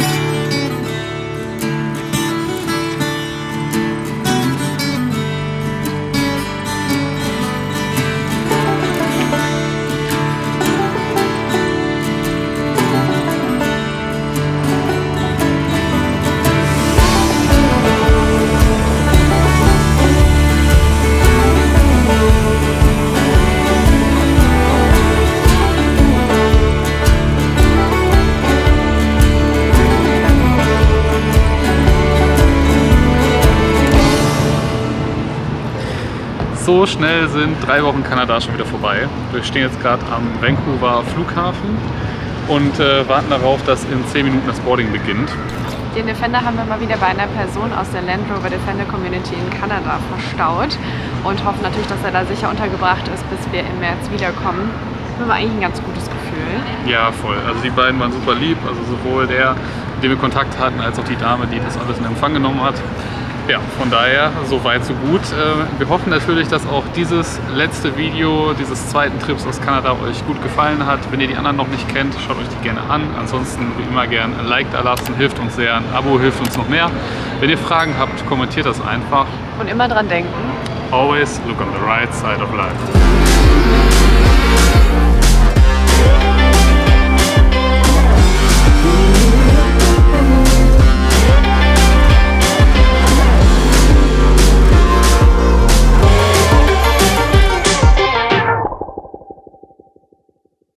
So schnell sind drei Wochen Kanada schon wieder vorbei. Wir stehen jetzt gerade am Vancouver Flughafen und äh, warten darauf, dass in zehn Minuten das Boarding beginnt. Den Defender haben wir mal wieder bei einer Person aus der Land Rover Defender Community in Kanada verstaut und hoffen natürlich, dass er da sicher untergebracht ist, bis wir im März wiederkommen. Das war eigentlich ein ganz gutes Gefühl. Ja, voll. Also die beiden waren super lieb, also sowohl der, mit dem wir Kontakt hatten, als auch die Dame, die das alles in Empfang genommen hat. Ja, von daher, so weit, so gut. Wir hoffen natürlich, dass auch dieses letzte Video dieses zweiten Trips aus Kanada euch gut gefallen hat. Wenn ihr die anderen noch nicht kennt, schaut euch die gerne an. Ansonsten, wie immer, gerne ein Like da lassen, hilft uns sehr. Ein Abo hilft uns noch mehr. Wenn ihr Fragen habt, kommentiert das einfach. Und immer dran denken. Always look on the right side of life.